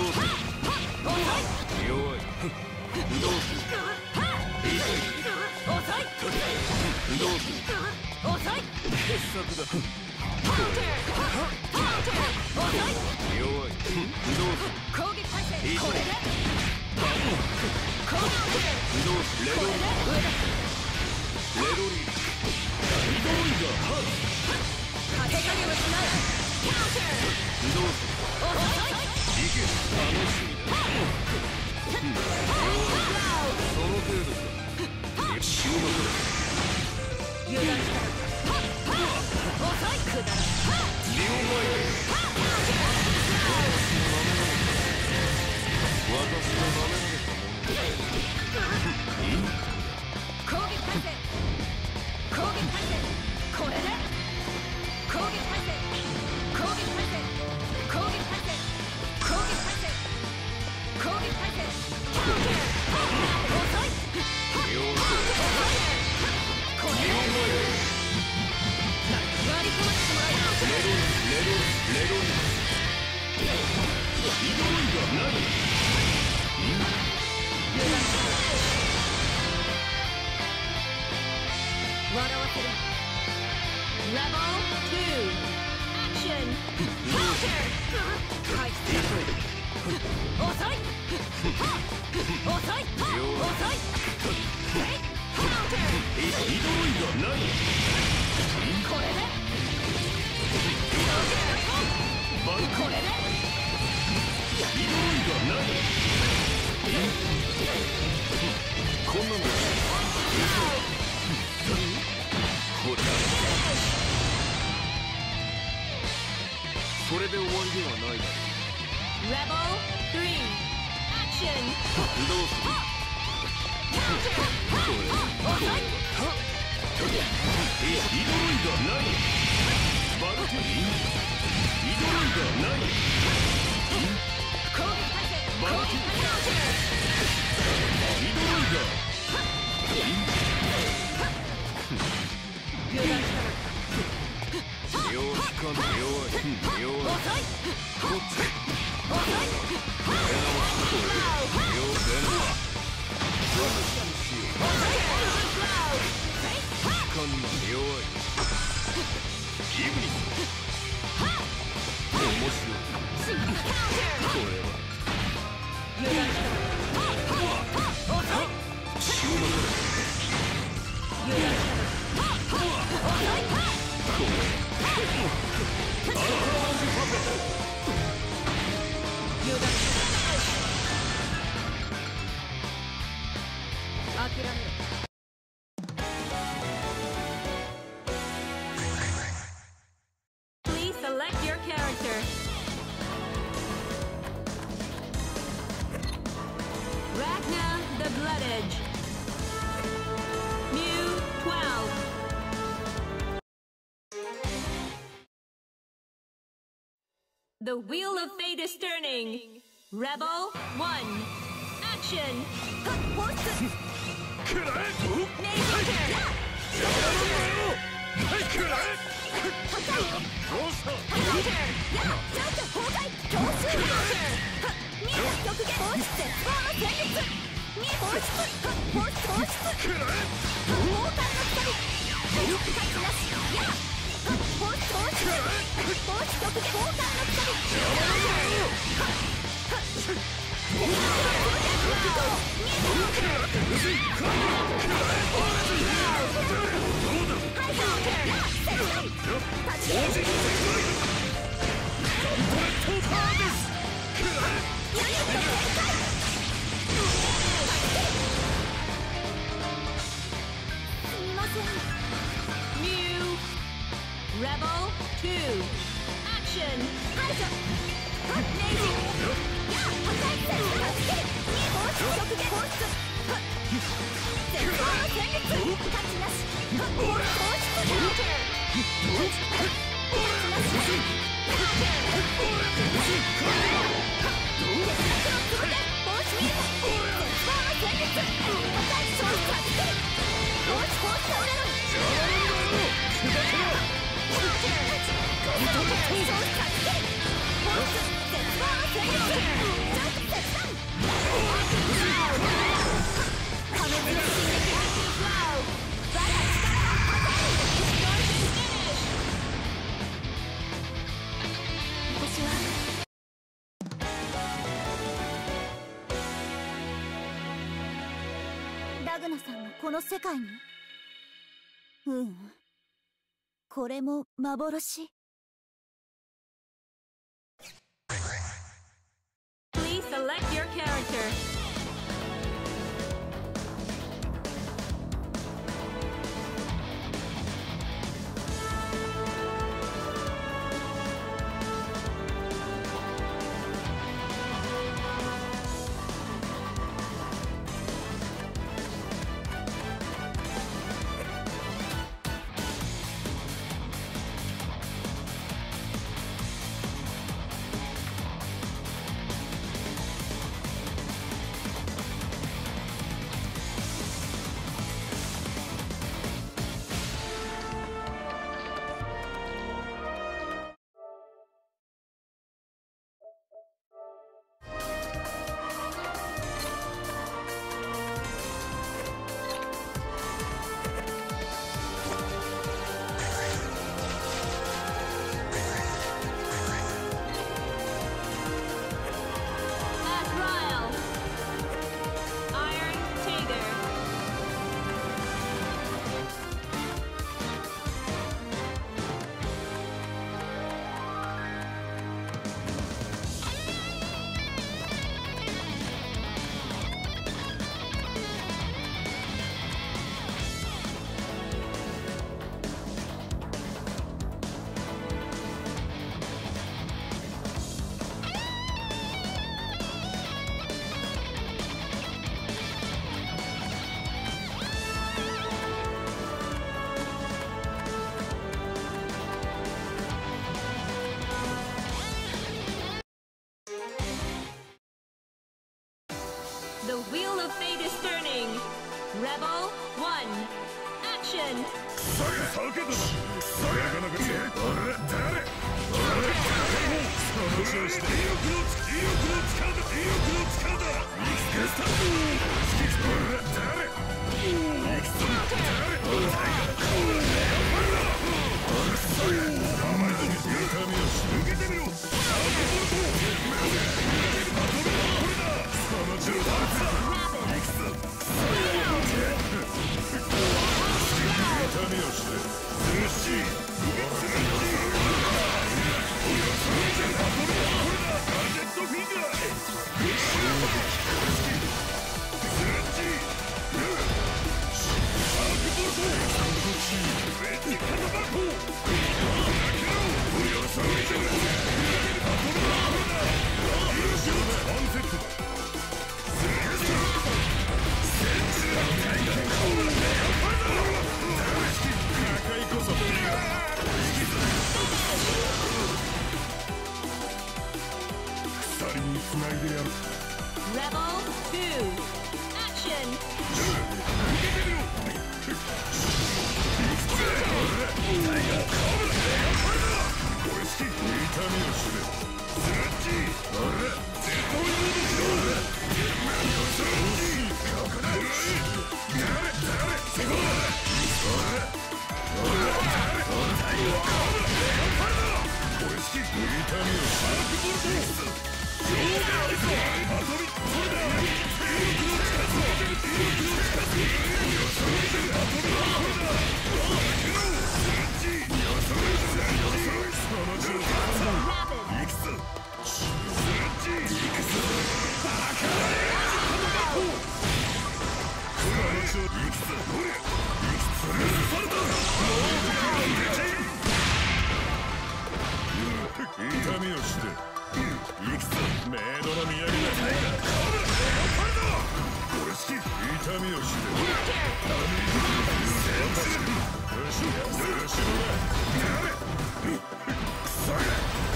F: Rebel 2. Action. Rebel 3. Action. Please select your character. Ragna the Blood Edge. Mew 12. The Wheel of Fate is turning. Rebel 1. Action! Mew Rebel 2. Action!
J: ラグナさんもこの世界に？これも幻。
F: Please select your character. The Wheel of Fate is turning. Rebel 1. Action!
H: Rapid. 痛みを知れ。いくぞメイドの土産だ。俺好き。痛みを知れ。よしよしくそい。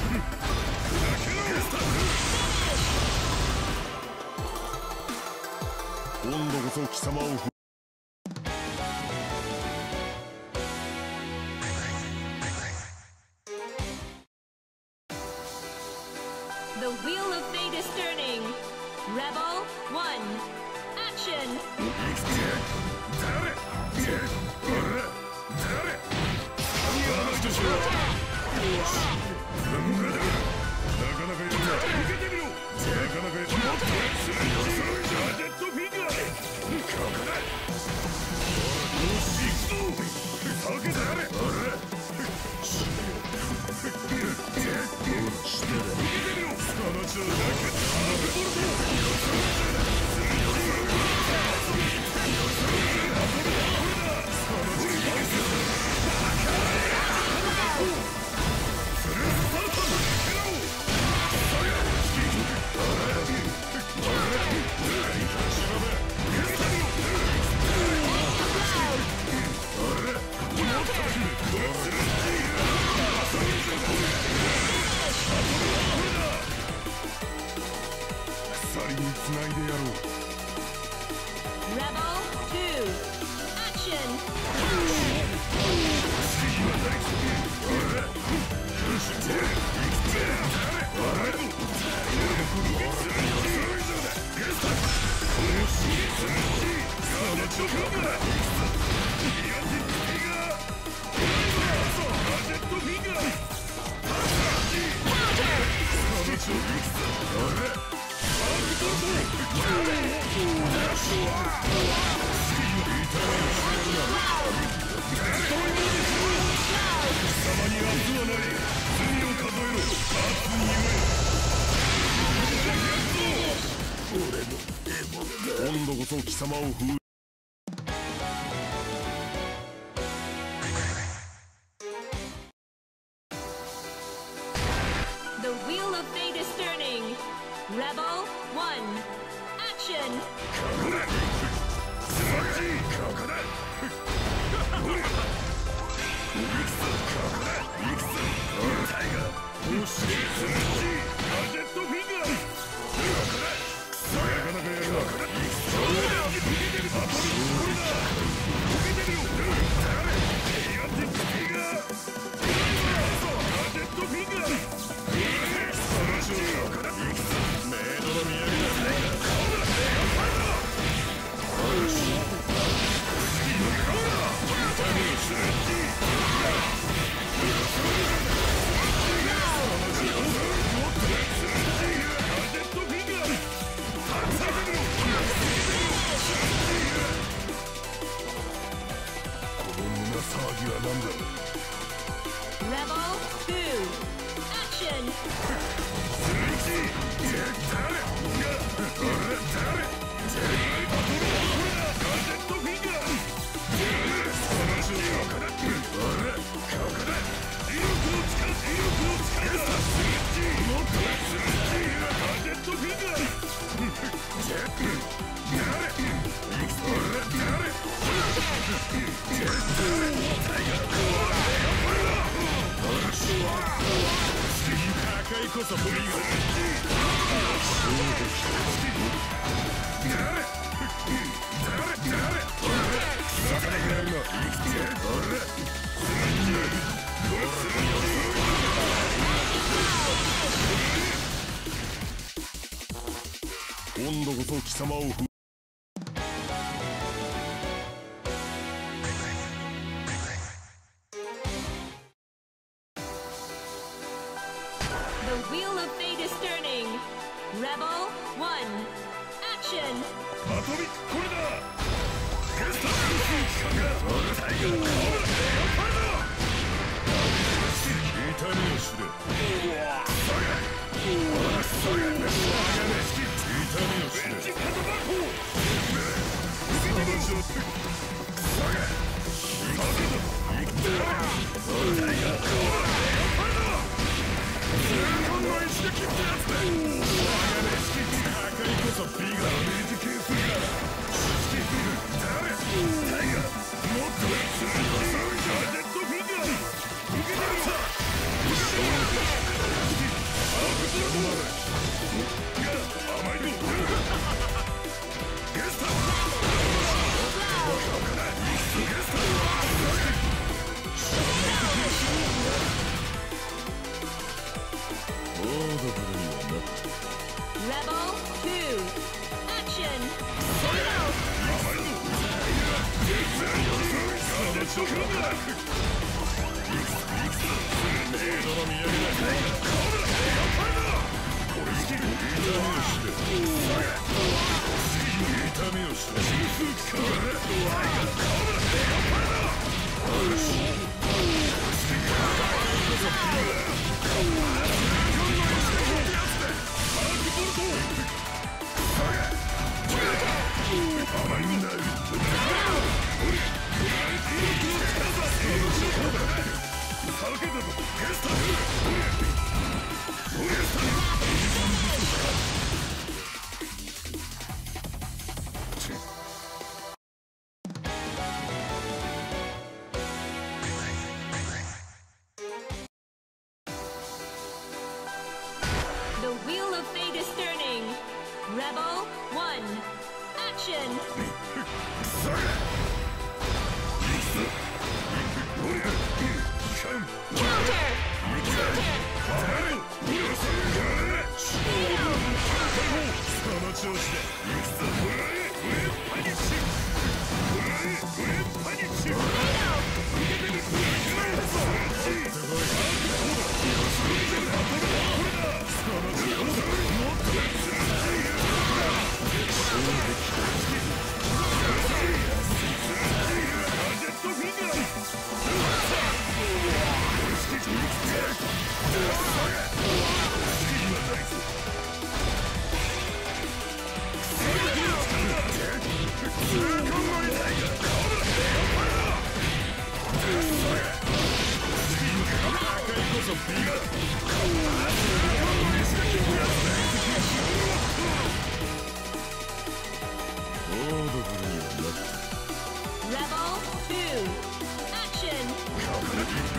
H: 今度こそ貴様を
F: The wheel of fate is turning. Rebel 1. Action!
H: 鎖につないでやろう。
F: Rebel 2. Action!
H: 今度こそ貴様を封
F: The wheel of fate is turning. Rebel 1. Action!
H: 騒ぎは何だ。
F: Rebel 2. Action!
H: こそ無理が今度こそ貴様を
F: The Wheel of Fate is turning. Rebel 1. Action!
H: まとびこれだゲストタイガー痛みを知れ
F: Rebel 2. Action! The Wheel of Fate is turning. Rebel 1. Action! Rebel 2. Action!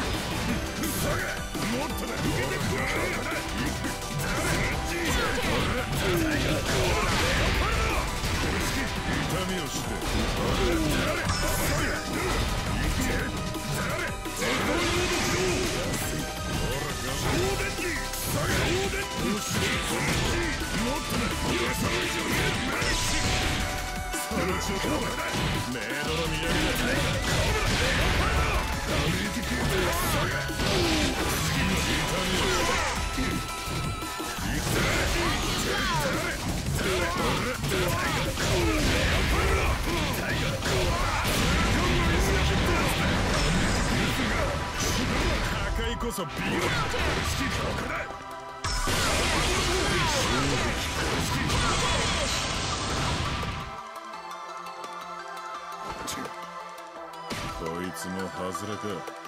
F: こいつも外れか。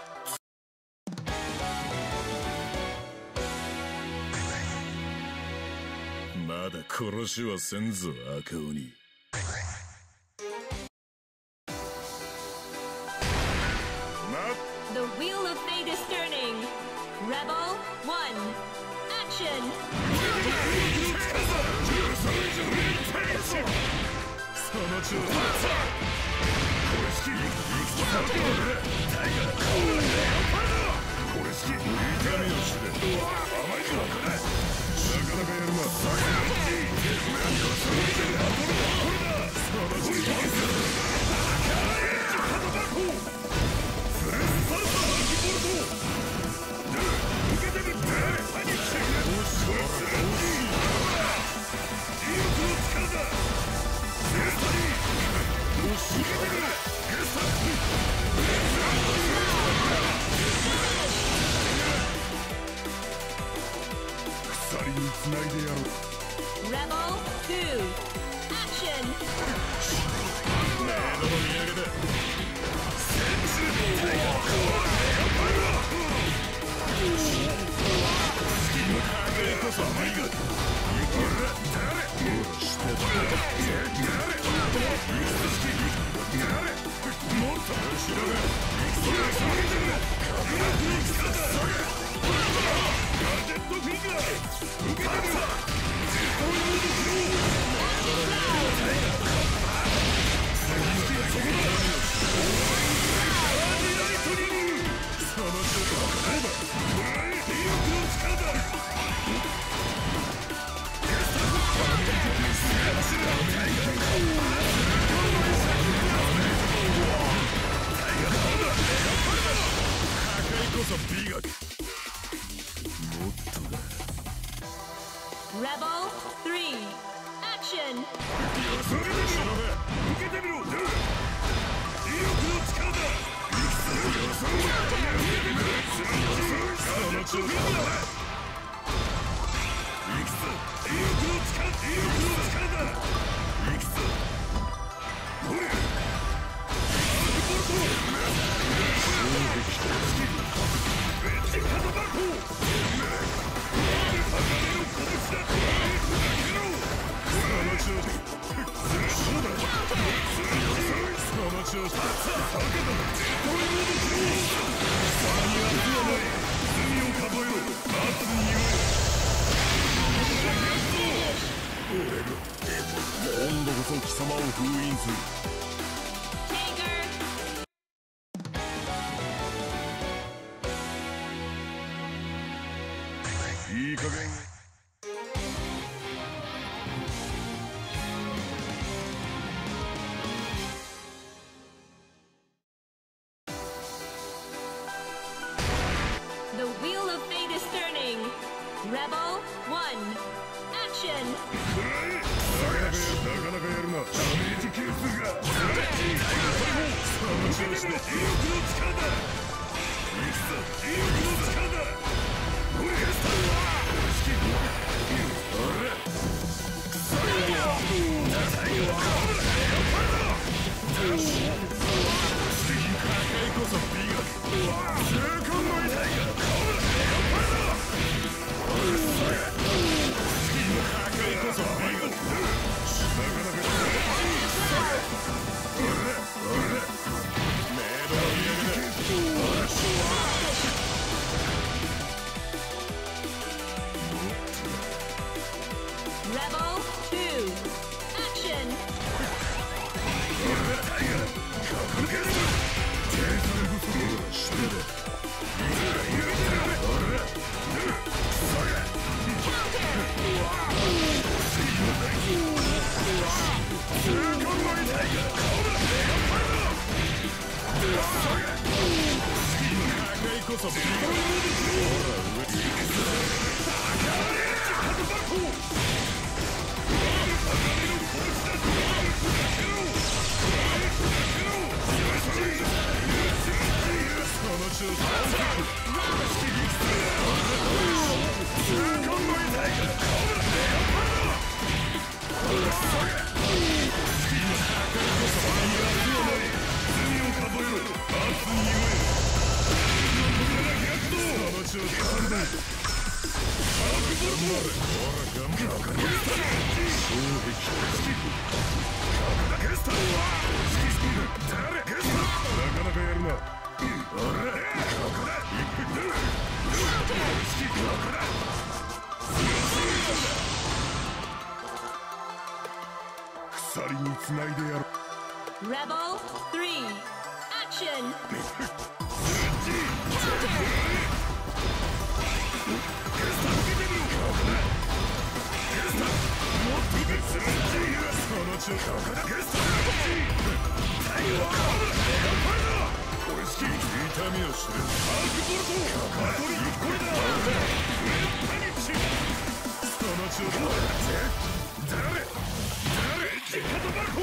F: まだ殺しはせんぞ赤鬼。 The Wheel of Fate is turning. Rebel 1. Action!
H: Finish! つないでやろう。
F: Rebel 2, action!
H: メイドの土産だ。こそ愛が。もっと後ろが。ガジェットフィギュア受けてみろ。その状態だ。威力の力だ。こそ美学。もっとだ。
F: Rebel 3, action!
H: それでも受けてみろ。威力の力だ。その調子だ。行くぞ。威力の力だ。行くぞ。ほれ。アークボルト。ベッチカタバルト。鋼の拳だ。その調子。そうだ。その調子。さあ、けど。さらにはずはない。罪を数えろ。罰に言え。俺が今度こそ貴様を封印する。いい加減。
F: The wheel of fate is turning. Rebel 1, action!
H: なかなかやるな。ダメージ係数が。その調子で威力の力だ。行くぞ。威力の力だ。これがスタート。俺クソ破壊こそ美学。痛恨の痛いが。破壊こそ美学。
F: Rebel 2, action!
H: 鎖につないでやろう。
F: Rebel 3, action!
H: 痛みを知れ。アークボルト。カトリックこれだ。パニッチ。その調子だ。誰ジカトバルコ。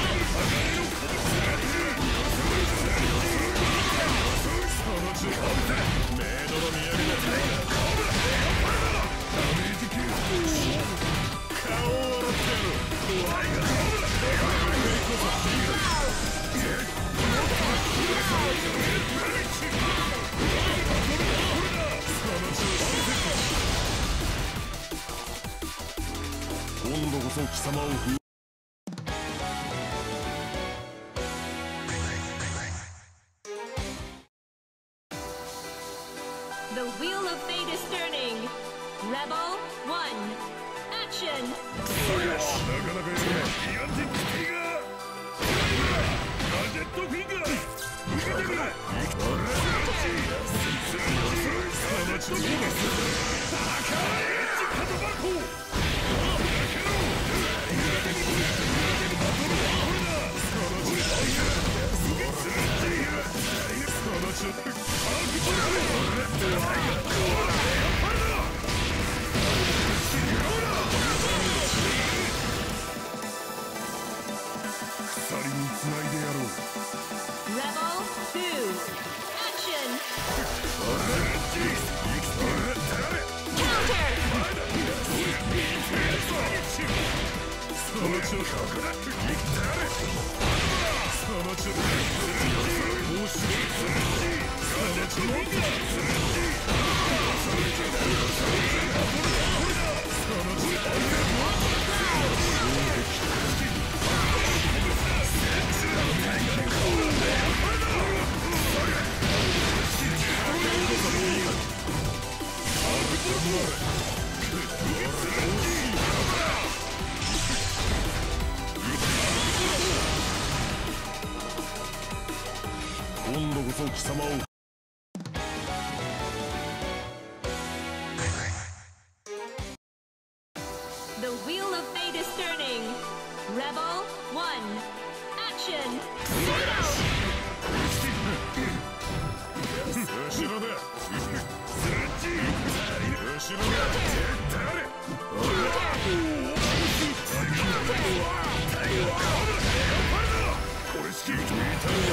H: その調子だ。 様をふ
F: The Wheel of Fate is turning. Rebel 1. Action!
H: なかなかいいギガンティックティガーガジェットフィンガー受けてくれ鎖につないでやろう
F: Rebel 2. Action!
H: Counter! 今度こそ貴様を
F: The Wheel of Fate is turning. Rebel 1. Action!
H: 後ろだ後ろだ俺好き見たよ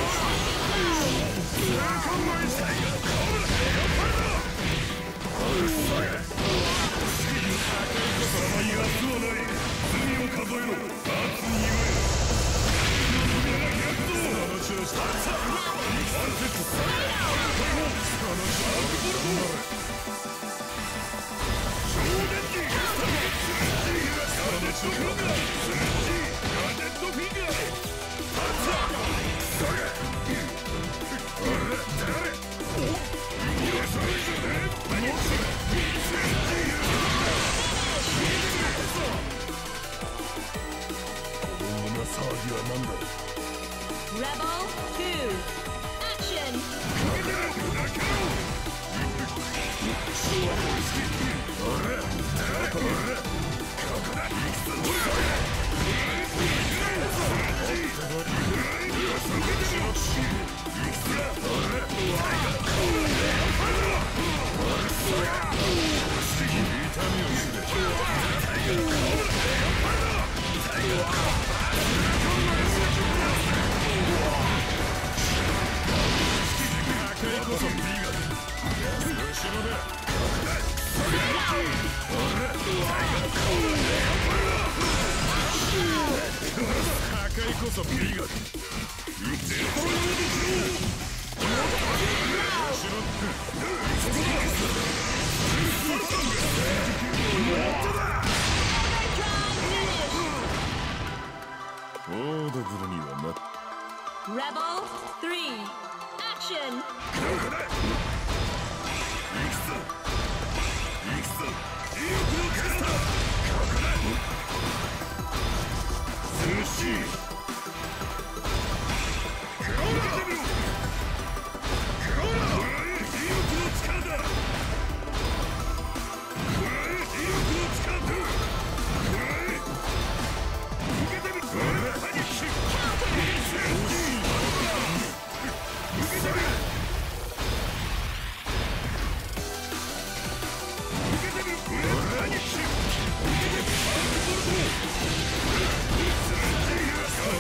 F: Rebel 2. Action! Rebel 3. Action!
H: 「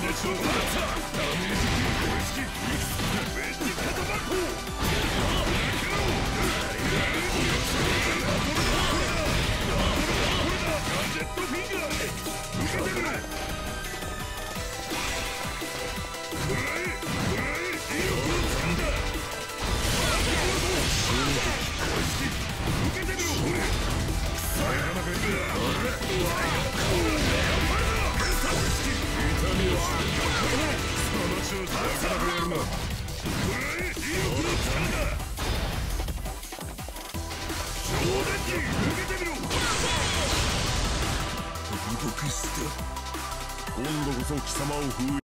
H: 今度こそ貴様を封印。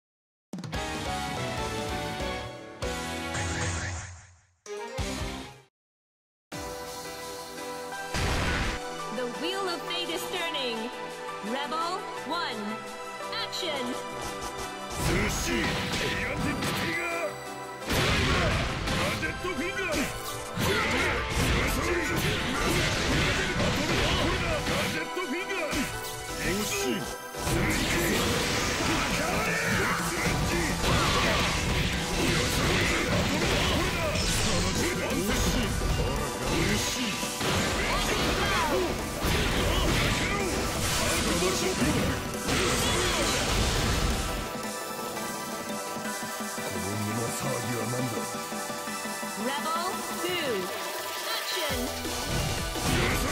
F: The wheel of fate is turning. Rebel 1. Action!
H: 寿司ギガンティックフィガーガジェットフィンガーガジェットフィンガーエクシ
F: Rebel 2. Action!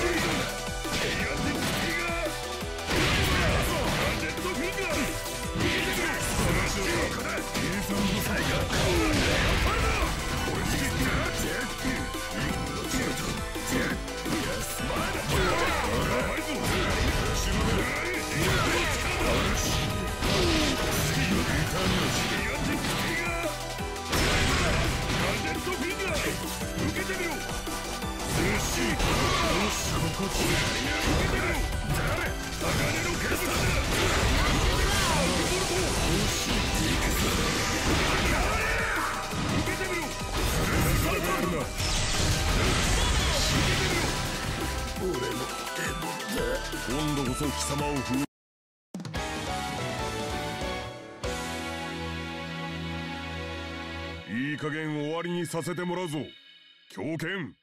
H: 今度こそ貴様を封印。いい加減終わりにさせてもらうぞ狂犬。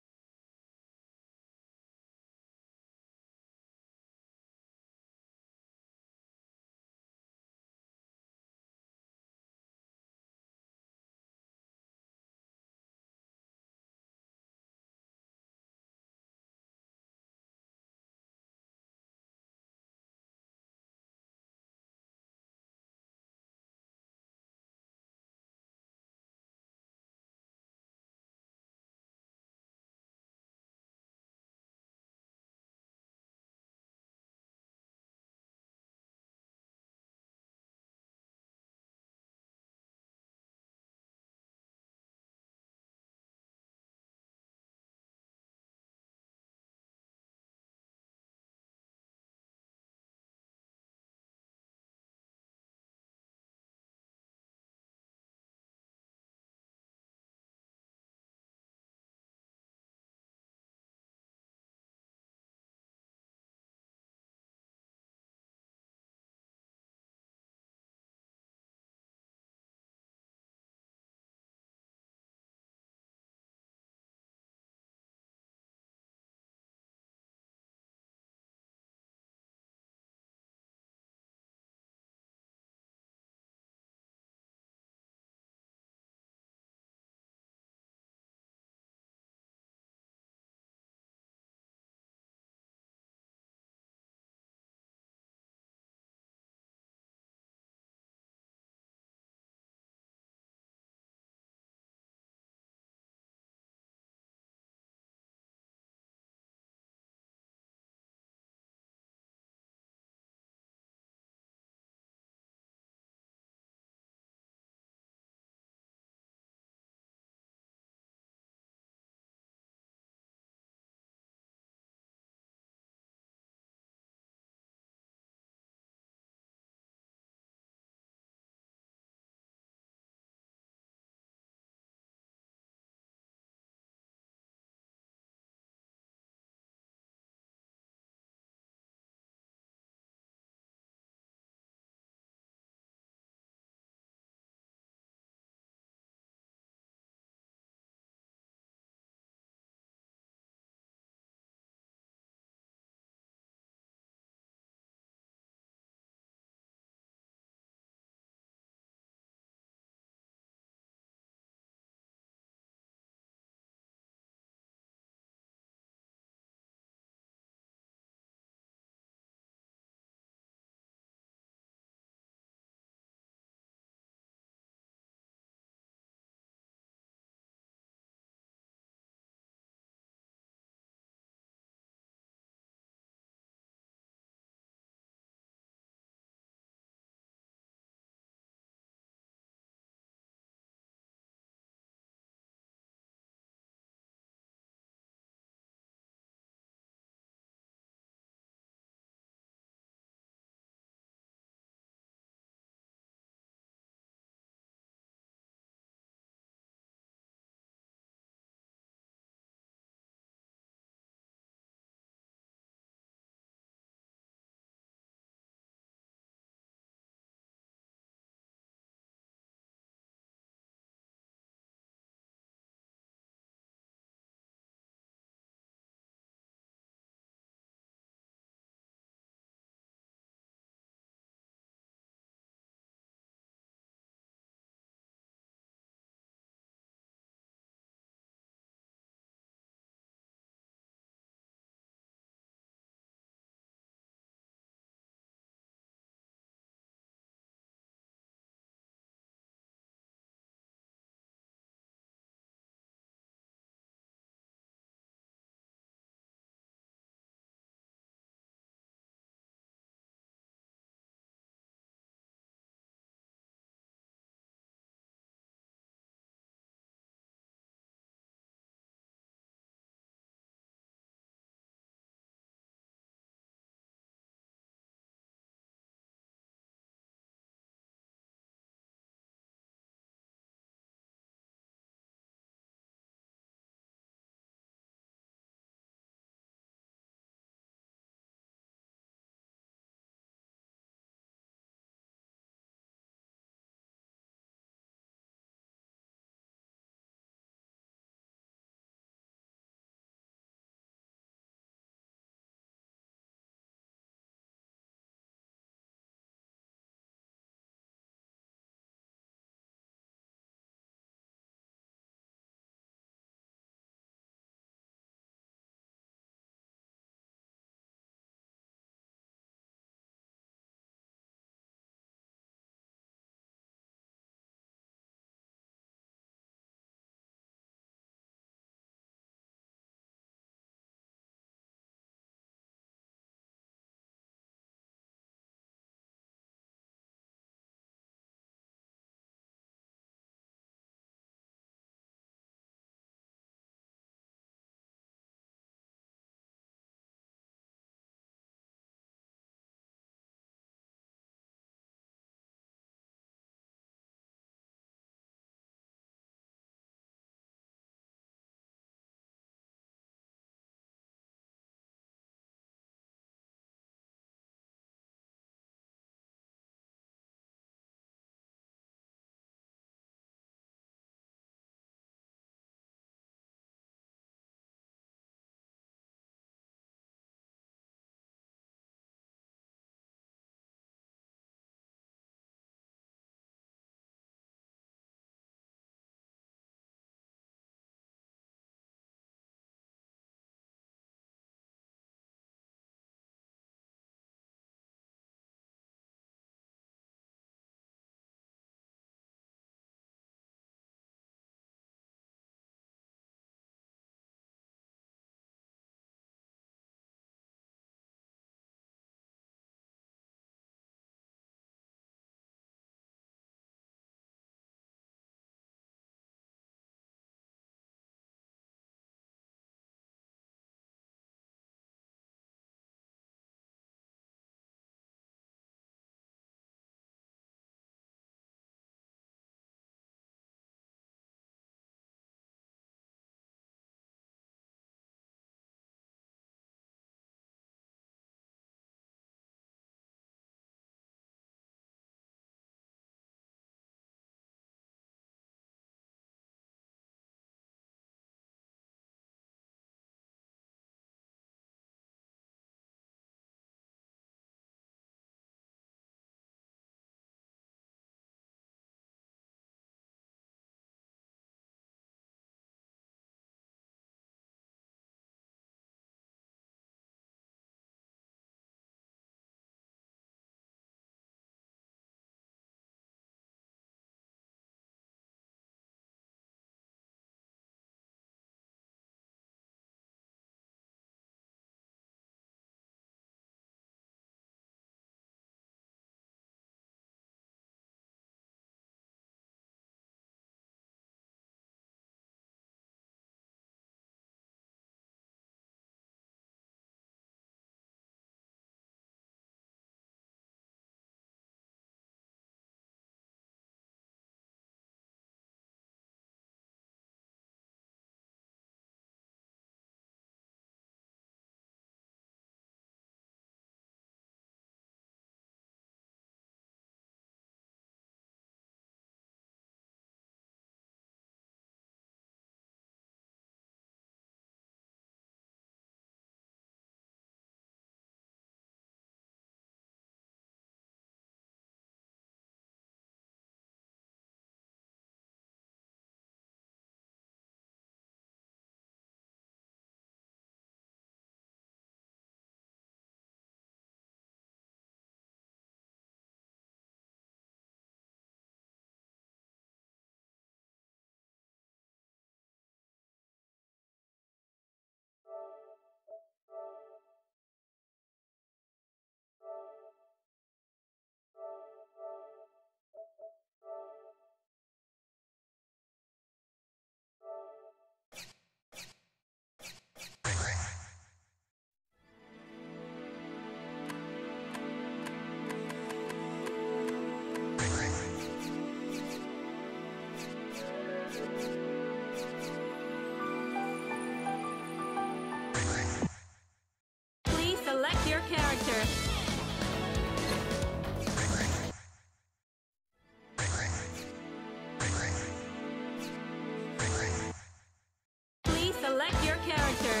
F: Select your character.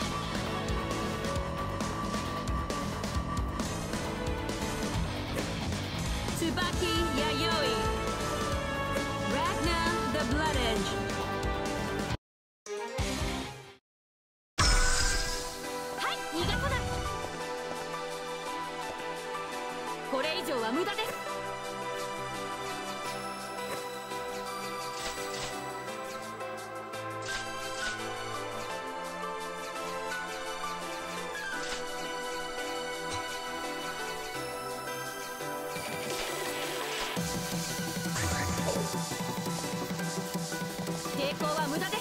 F: Tsubaki Yayoi. Ragna the Blood Edge. はい、逃がさない。これ以上は無駄です。抵抗は無駄です。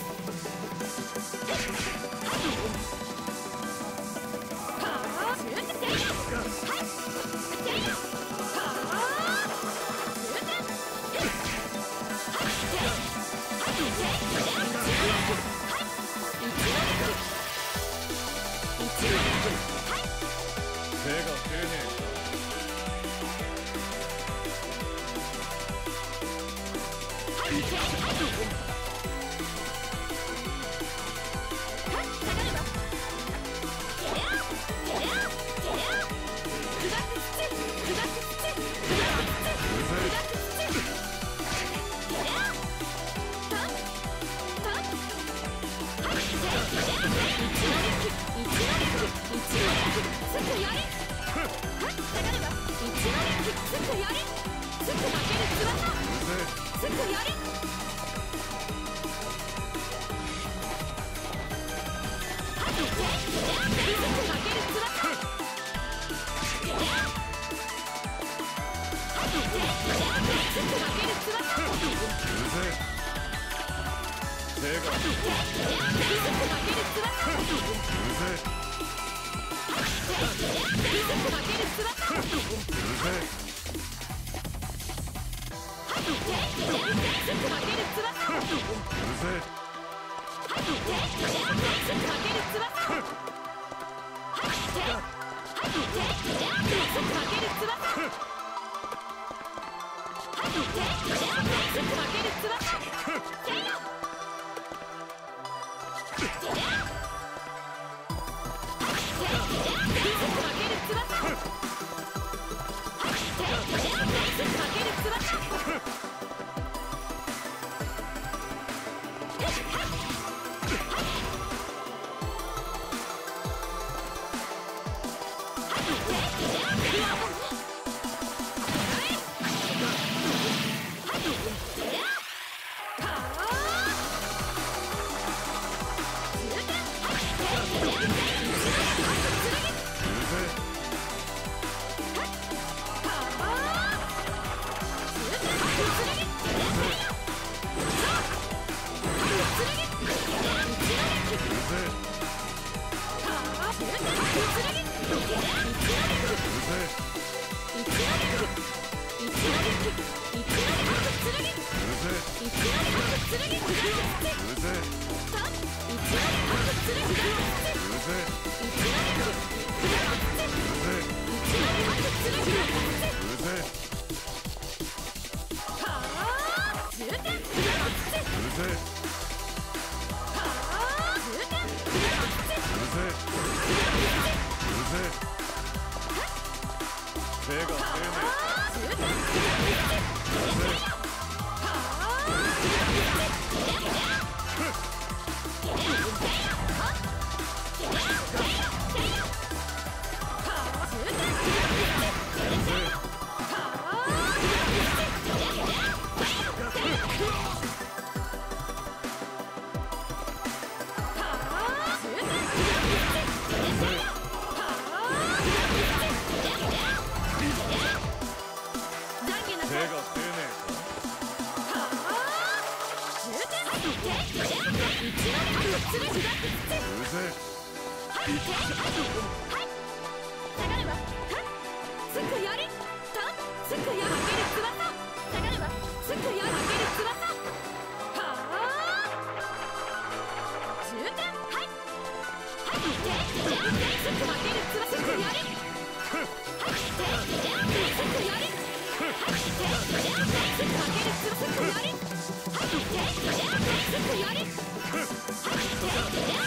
J: はい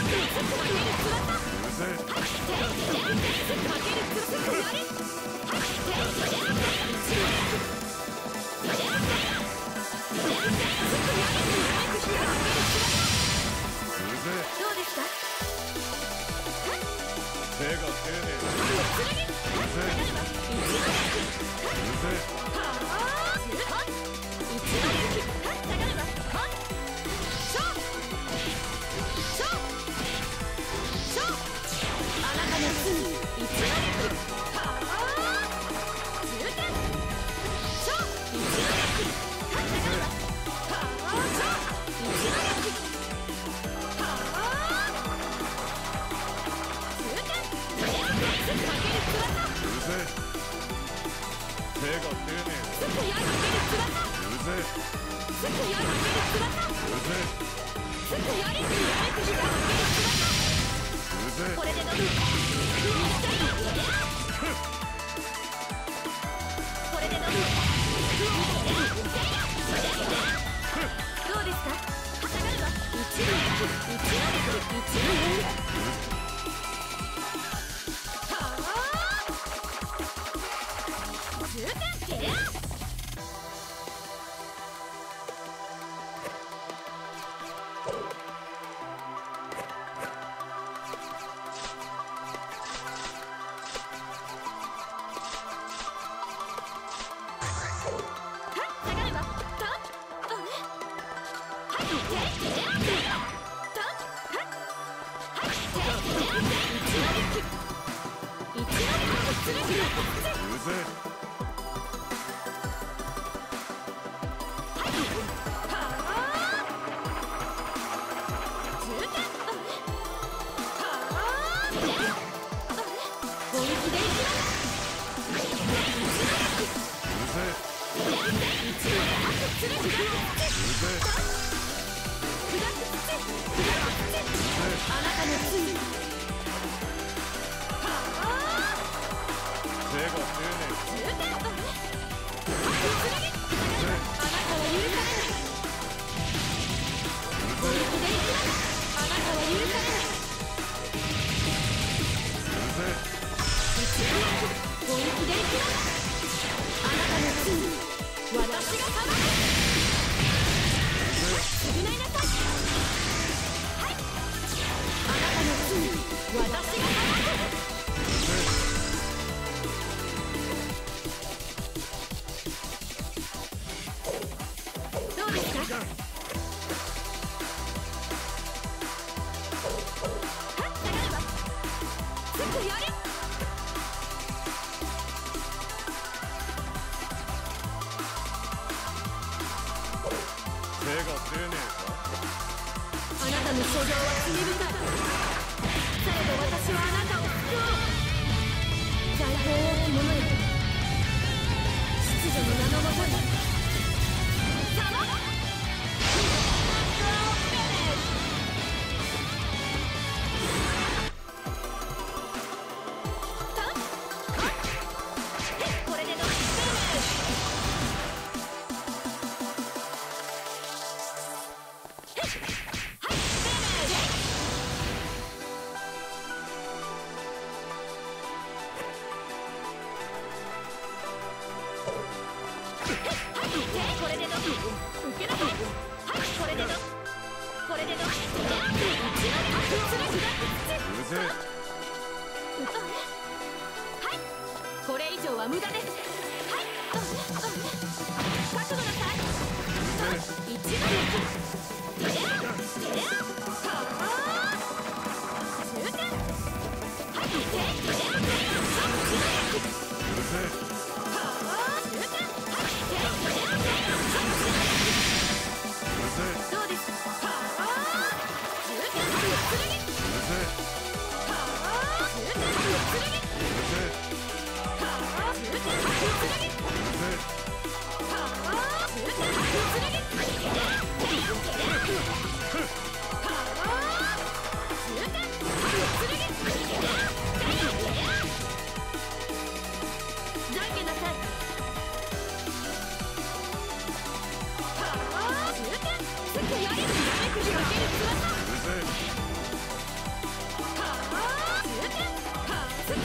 J: どうですか？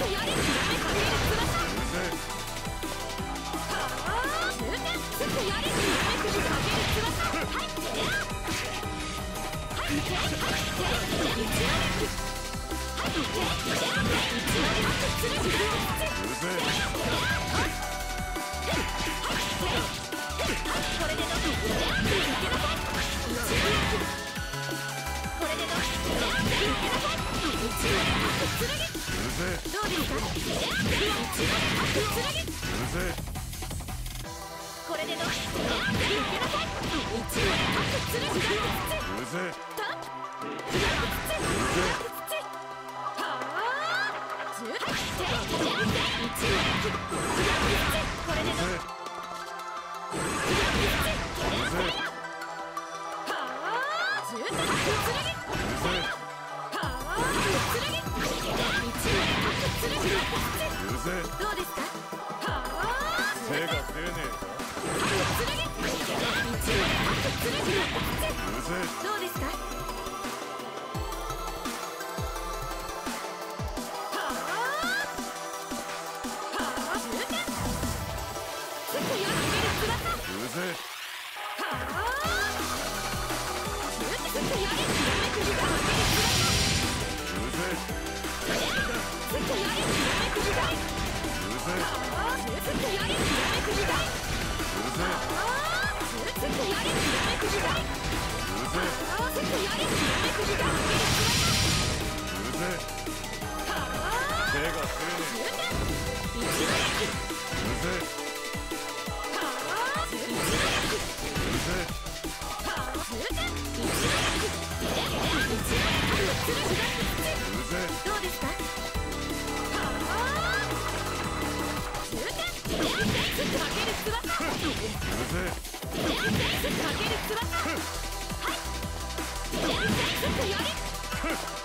J: はい。